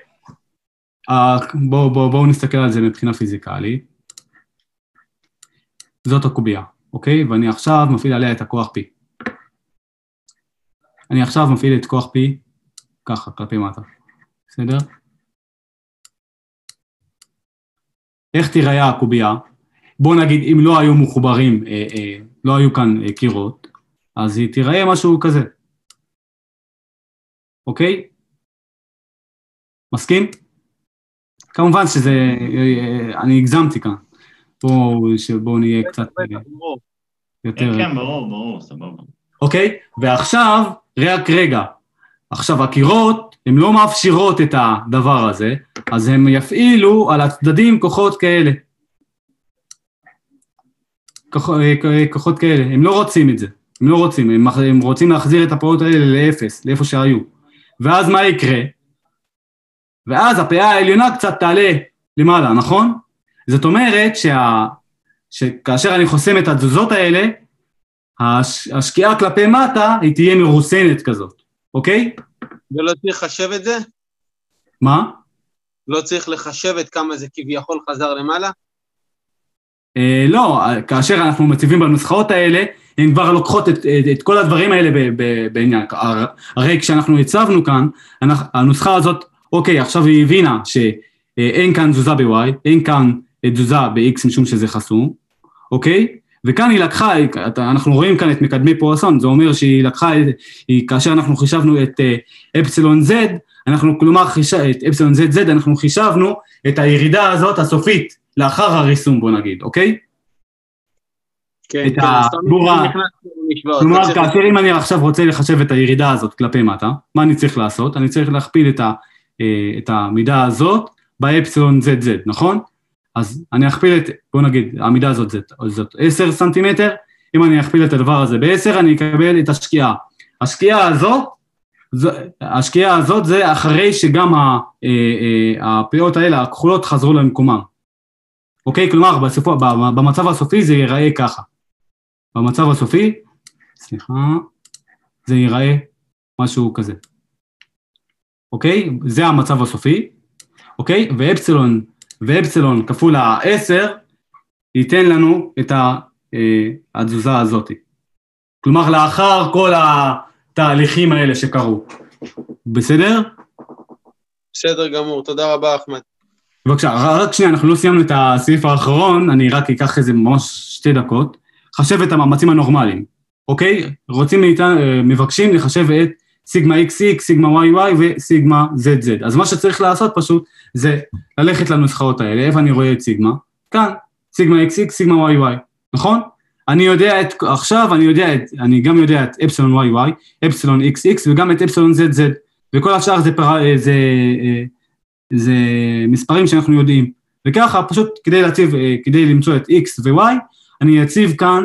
בואו נסתכל על זה מבחינה פיזיקלית. זאת הקובייה, אוקיי? ואני עכשיו מפעיל עליה את הכוח פי. אני עכשיו מפעיל את כוח פי, ככה, כלפי מטה. בסדר? איך תיראה הקובייה? בואו נגיד, אם לא היו מחוברים, לא היו כאן קירות, אז היא תיראה משהו כזה. אוקיי? מסכים? כמובן שזה, אני הגזמתי כאן. בואו נהיה קצת יותר... כן, ברור, סבבה. אוקיי? ועכשיו, רק רגע, עכשיו הקירות, הן לא מאפשרות את הדבר הזה, אז הם יפעילו על הצדדים כוחות כאלה. כוחות כאלה, הם לא רוצים את זה, הם רוצים להחזיר את הפעולות האלה לאפס, לאיפה שהיו. ואז מה יקרה? ואז הפאה העליונה קצת תעלה למעלה, נכון? זאת אומרת שכאשר אני חוסם את התזוזות האלה, השקיעה כלפי מטה היא תהיה מרוסנת כזאת, אוקיי? ולא צריך לחשב את זה? מה? לא צריך לחשב את כמה זה כביכול חזר למעלה? לא, כאשר אנחנו מציבים בנוסחאות האלה, הן כבר לוקחות את כל הדברים האלה בעניין. הרי כשאנחנו הצבנו כאן, הנוסחה הזאת, אוקיי, עכשיו היא הבינה שאין כאן תזוזה ב-Y, אין כאן תזוזה ב-X משום שזה חסום, אוקיי? וכאן היא לקחה, אנחנו רואים כאן את מקדמי פואסון, זה אומר שהיא לקחה, כאשר אנחנו חישבנו את אפסילון Z, כלומר את אפסילון ZZ, אנחנו חישבנו את הירידה הזאת הסופית לאחר הריסום, בוא נגיד, אוקיי? כן, את החיבור כלומר, כאשר אם אני עכשיו רוצה לחשב את הירידה הזאת כלפי מטה, מה אני צריך לעשות? אני צריך להכפיל את המידה הזאת באפסילון ZZ, נכון? אז אני אכפיל את, בוא נגיד, המידה הזאת זאת 10 סנטימטר, אם אני אכפיל את הדבר הזה ב-10, אני אקבל את השקיעה. השקיעה הזאת זה אחרי שגם הפאות האלה, הכחולות, חזרו למקומם. אוקיי? כלומר, במצב הסופי זה ייראה ככה. במצב הסופי, סליחה, זה ייראה משהו כזה. אוקיי? זה המצב הסופי. אוקיי? ואפסילון כפול ה-10 ייתן לנו את התזוזה הזאת. כלומר, לאחר כל התהליכים האלה שקרו. בסדר? בסדר גמור, תודה רבה, אחמד. בבקשה, רק שנייה, אנחנו לא סיימנו את הסעיף האחרון, אני רק אקח איזה ממש 2 דקות. חשב את המאמצים הנורמליים, אוקיי? מבקשים לחשב את סיגמה XX, סיגמה YY וסיגמה ZZ. אז מה שצריך לעשות פשוט זה ללכת לנוסחאות האלה. איפה אני רואה את סיגמה? כאן, סיגמה XX, סיגמה YY, נכון? אני גם יודע את אפסילון YY, אפסילון XX וגם את אפסילון ZZ, וכל השאר זה מספרים שאנחנו יודעים. וככה פשוט כדי למצוא את X ו-Y, אני אציב כאן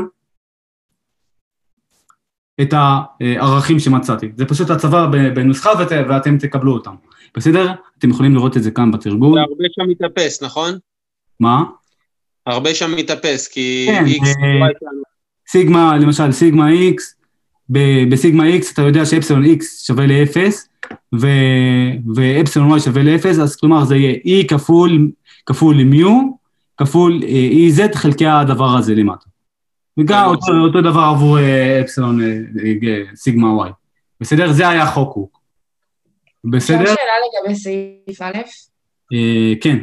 את הערכים שמצאתי. זה פשוט הצבה בנוסחה ואתם תקבלו אותם. בסדר? אתם יכולים לראות את זה כאן בתרגול. זה הרבה שם מתאפס, נכון? מה? הרבה שם מתאפס, כי כן, X סיגמה, למשל, סיגמה X, בסיגמה X אתה יודע שאפסילון X שווה ל-0, ואפסילון Y שווה ל-0, אז כלומר זה יהיה E כפול מיו, כפול EZ חלקי הדבר הזה למטה. וגם אותו דבר עבור אפסילון סיגמה Y. בסדר? זה היה חוק. בסדר? אפשר שאלה לגבי סעיף א'? כן.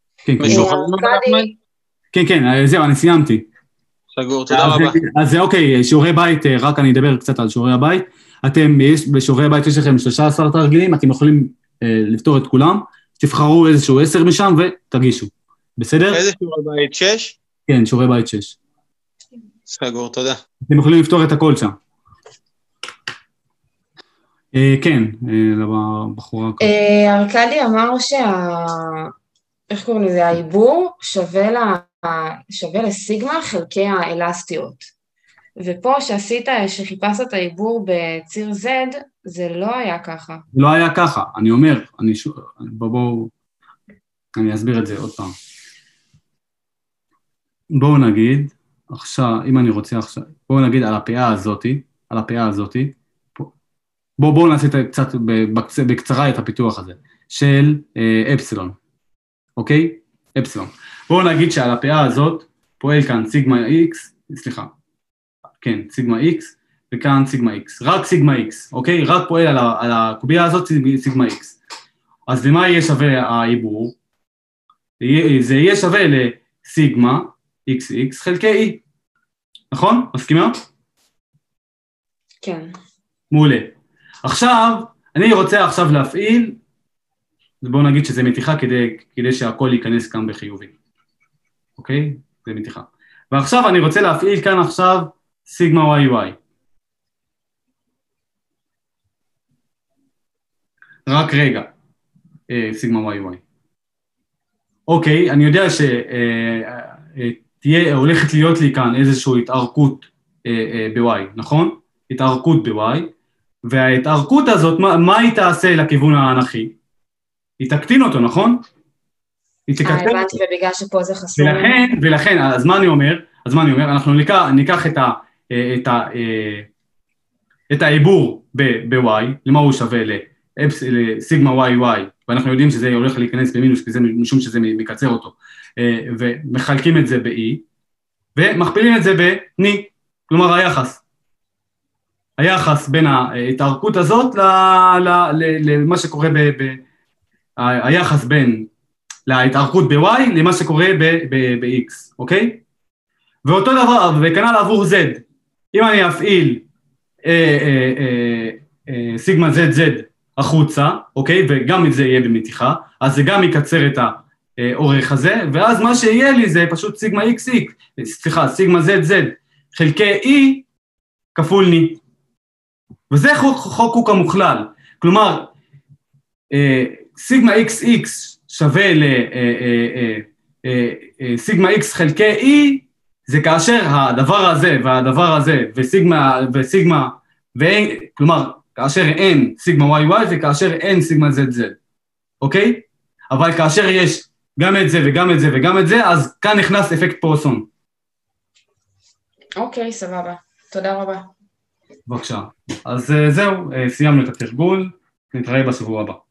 כן, זהו, אני סיימתי. סגור, תודה רבה. אז אוקיי, שיעורי בית, רק אני אדבר קצת על שיעורי הבית. בשיעורי הבית יש לכם 13 תרגילים, אתם יכולים לפתור את כולם, תבחרו איזשהו 10 משם ותגישו. בסדר? איזה שיעורי בית? 6? כן, שיעורי בית 6. סגור, תודה. אתם יכולים לפתור את הכל שם. כן, לבחורה. ארקדי אמר איך קוראים לזה? העיבור שווה לסיגמה חלקי האלסטיות. ופה שחיפשת את העיבור בציר Z, זה לא היה ככה. לא היה ככה, אני אומר, בואו, אני אסביר את זה עוד פעם. בואו נגיד, עכשיו, אם אני רוצה עכשיו, בואו נגיד על הפאה הזאתי, בואו נעשה קצת בקצרה את הפיתוח הזה, של אפסילון, אוקיי? אפסילון. בואו נגיד שעל הפאה הזאת פועל כאן סיגמה X, סליחה, כן, סיגמה X, וכאן סיגמה X, רק סיגמה X, אוקיי? רק פועל על הקובייה הזאת סיגמה X. אז למה יהיה שווה העיבור? זה יהיה שווה לסיגמה XX חלקי E, נכון? מסכימה? כן. מעולה. עכשיו, אני רוצה עכשיו להפעיל, בואו נגיד שזה מתיחה כדי שהכל ייכנס כאן בחיובי. אוקיי? זה מתיחה. ועכשיו אני רוצה להפעיל כאן עכשיו סיגמה YY. רק רגע, סיגמה YY. אוקיי, אני יודע הולכת להיות לי כאן איזושהי התארכות ב-Y, נכון? התארכות ב-Y, וההתארכות הזאת, מה היא תעשה לכיוון האנכי? היא תקטין אותו, נכון? היא תקטין אותו. הבנתי, ובגלל שפה זה חסום. ולכן, אז מה אני אומר? אנחנו ניקח את העיבור ב-Y, למה הוא שווה לסיגמה YY, ואנחנו יודעים שזה הולך להיכנס במינוס, משום שזה מקצר אותו, ומחלקים את זה ב-E, ומכפילים את זה ב-Ni, כלומר היחס בין ההתארכות הזאת למה שקורה היחס בין להתארכות ב-Y למה שקורה ב-X, אוקיי? ואותו דבר, וכנ"ל עבור Z, אם אני אפעיל סיגמה ZZ החוצה, אוקיי? וגם את זה יהיה במתיחה, אז זה גם יקצר האורך הזה, ואז מה שיהיה לי זה פשוט סיגמה XX, סליחה, סיגמה ZZ, חלקי E כפול ני. וזה חוק המוכלל. כלומר, סיגמה XX שווה לסיגמה X חלקי E, זה כאשר הדבר הזה והדבר הזה וסיגמה, כלומר, כאשר אין סיגמה YY וכאשר אין סיגמה ZZ, אוקיי? אבל כאשר יש גם את זה וגם את זה וגם את זה, אז כאן נכנס אפקט פורסון. אוקיי, סבבה. תודה רבה. בבקשה. אז זהו, סיימנו את התרגול, נתראה בשבוע הבא.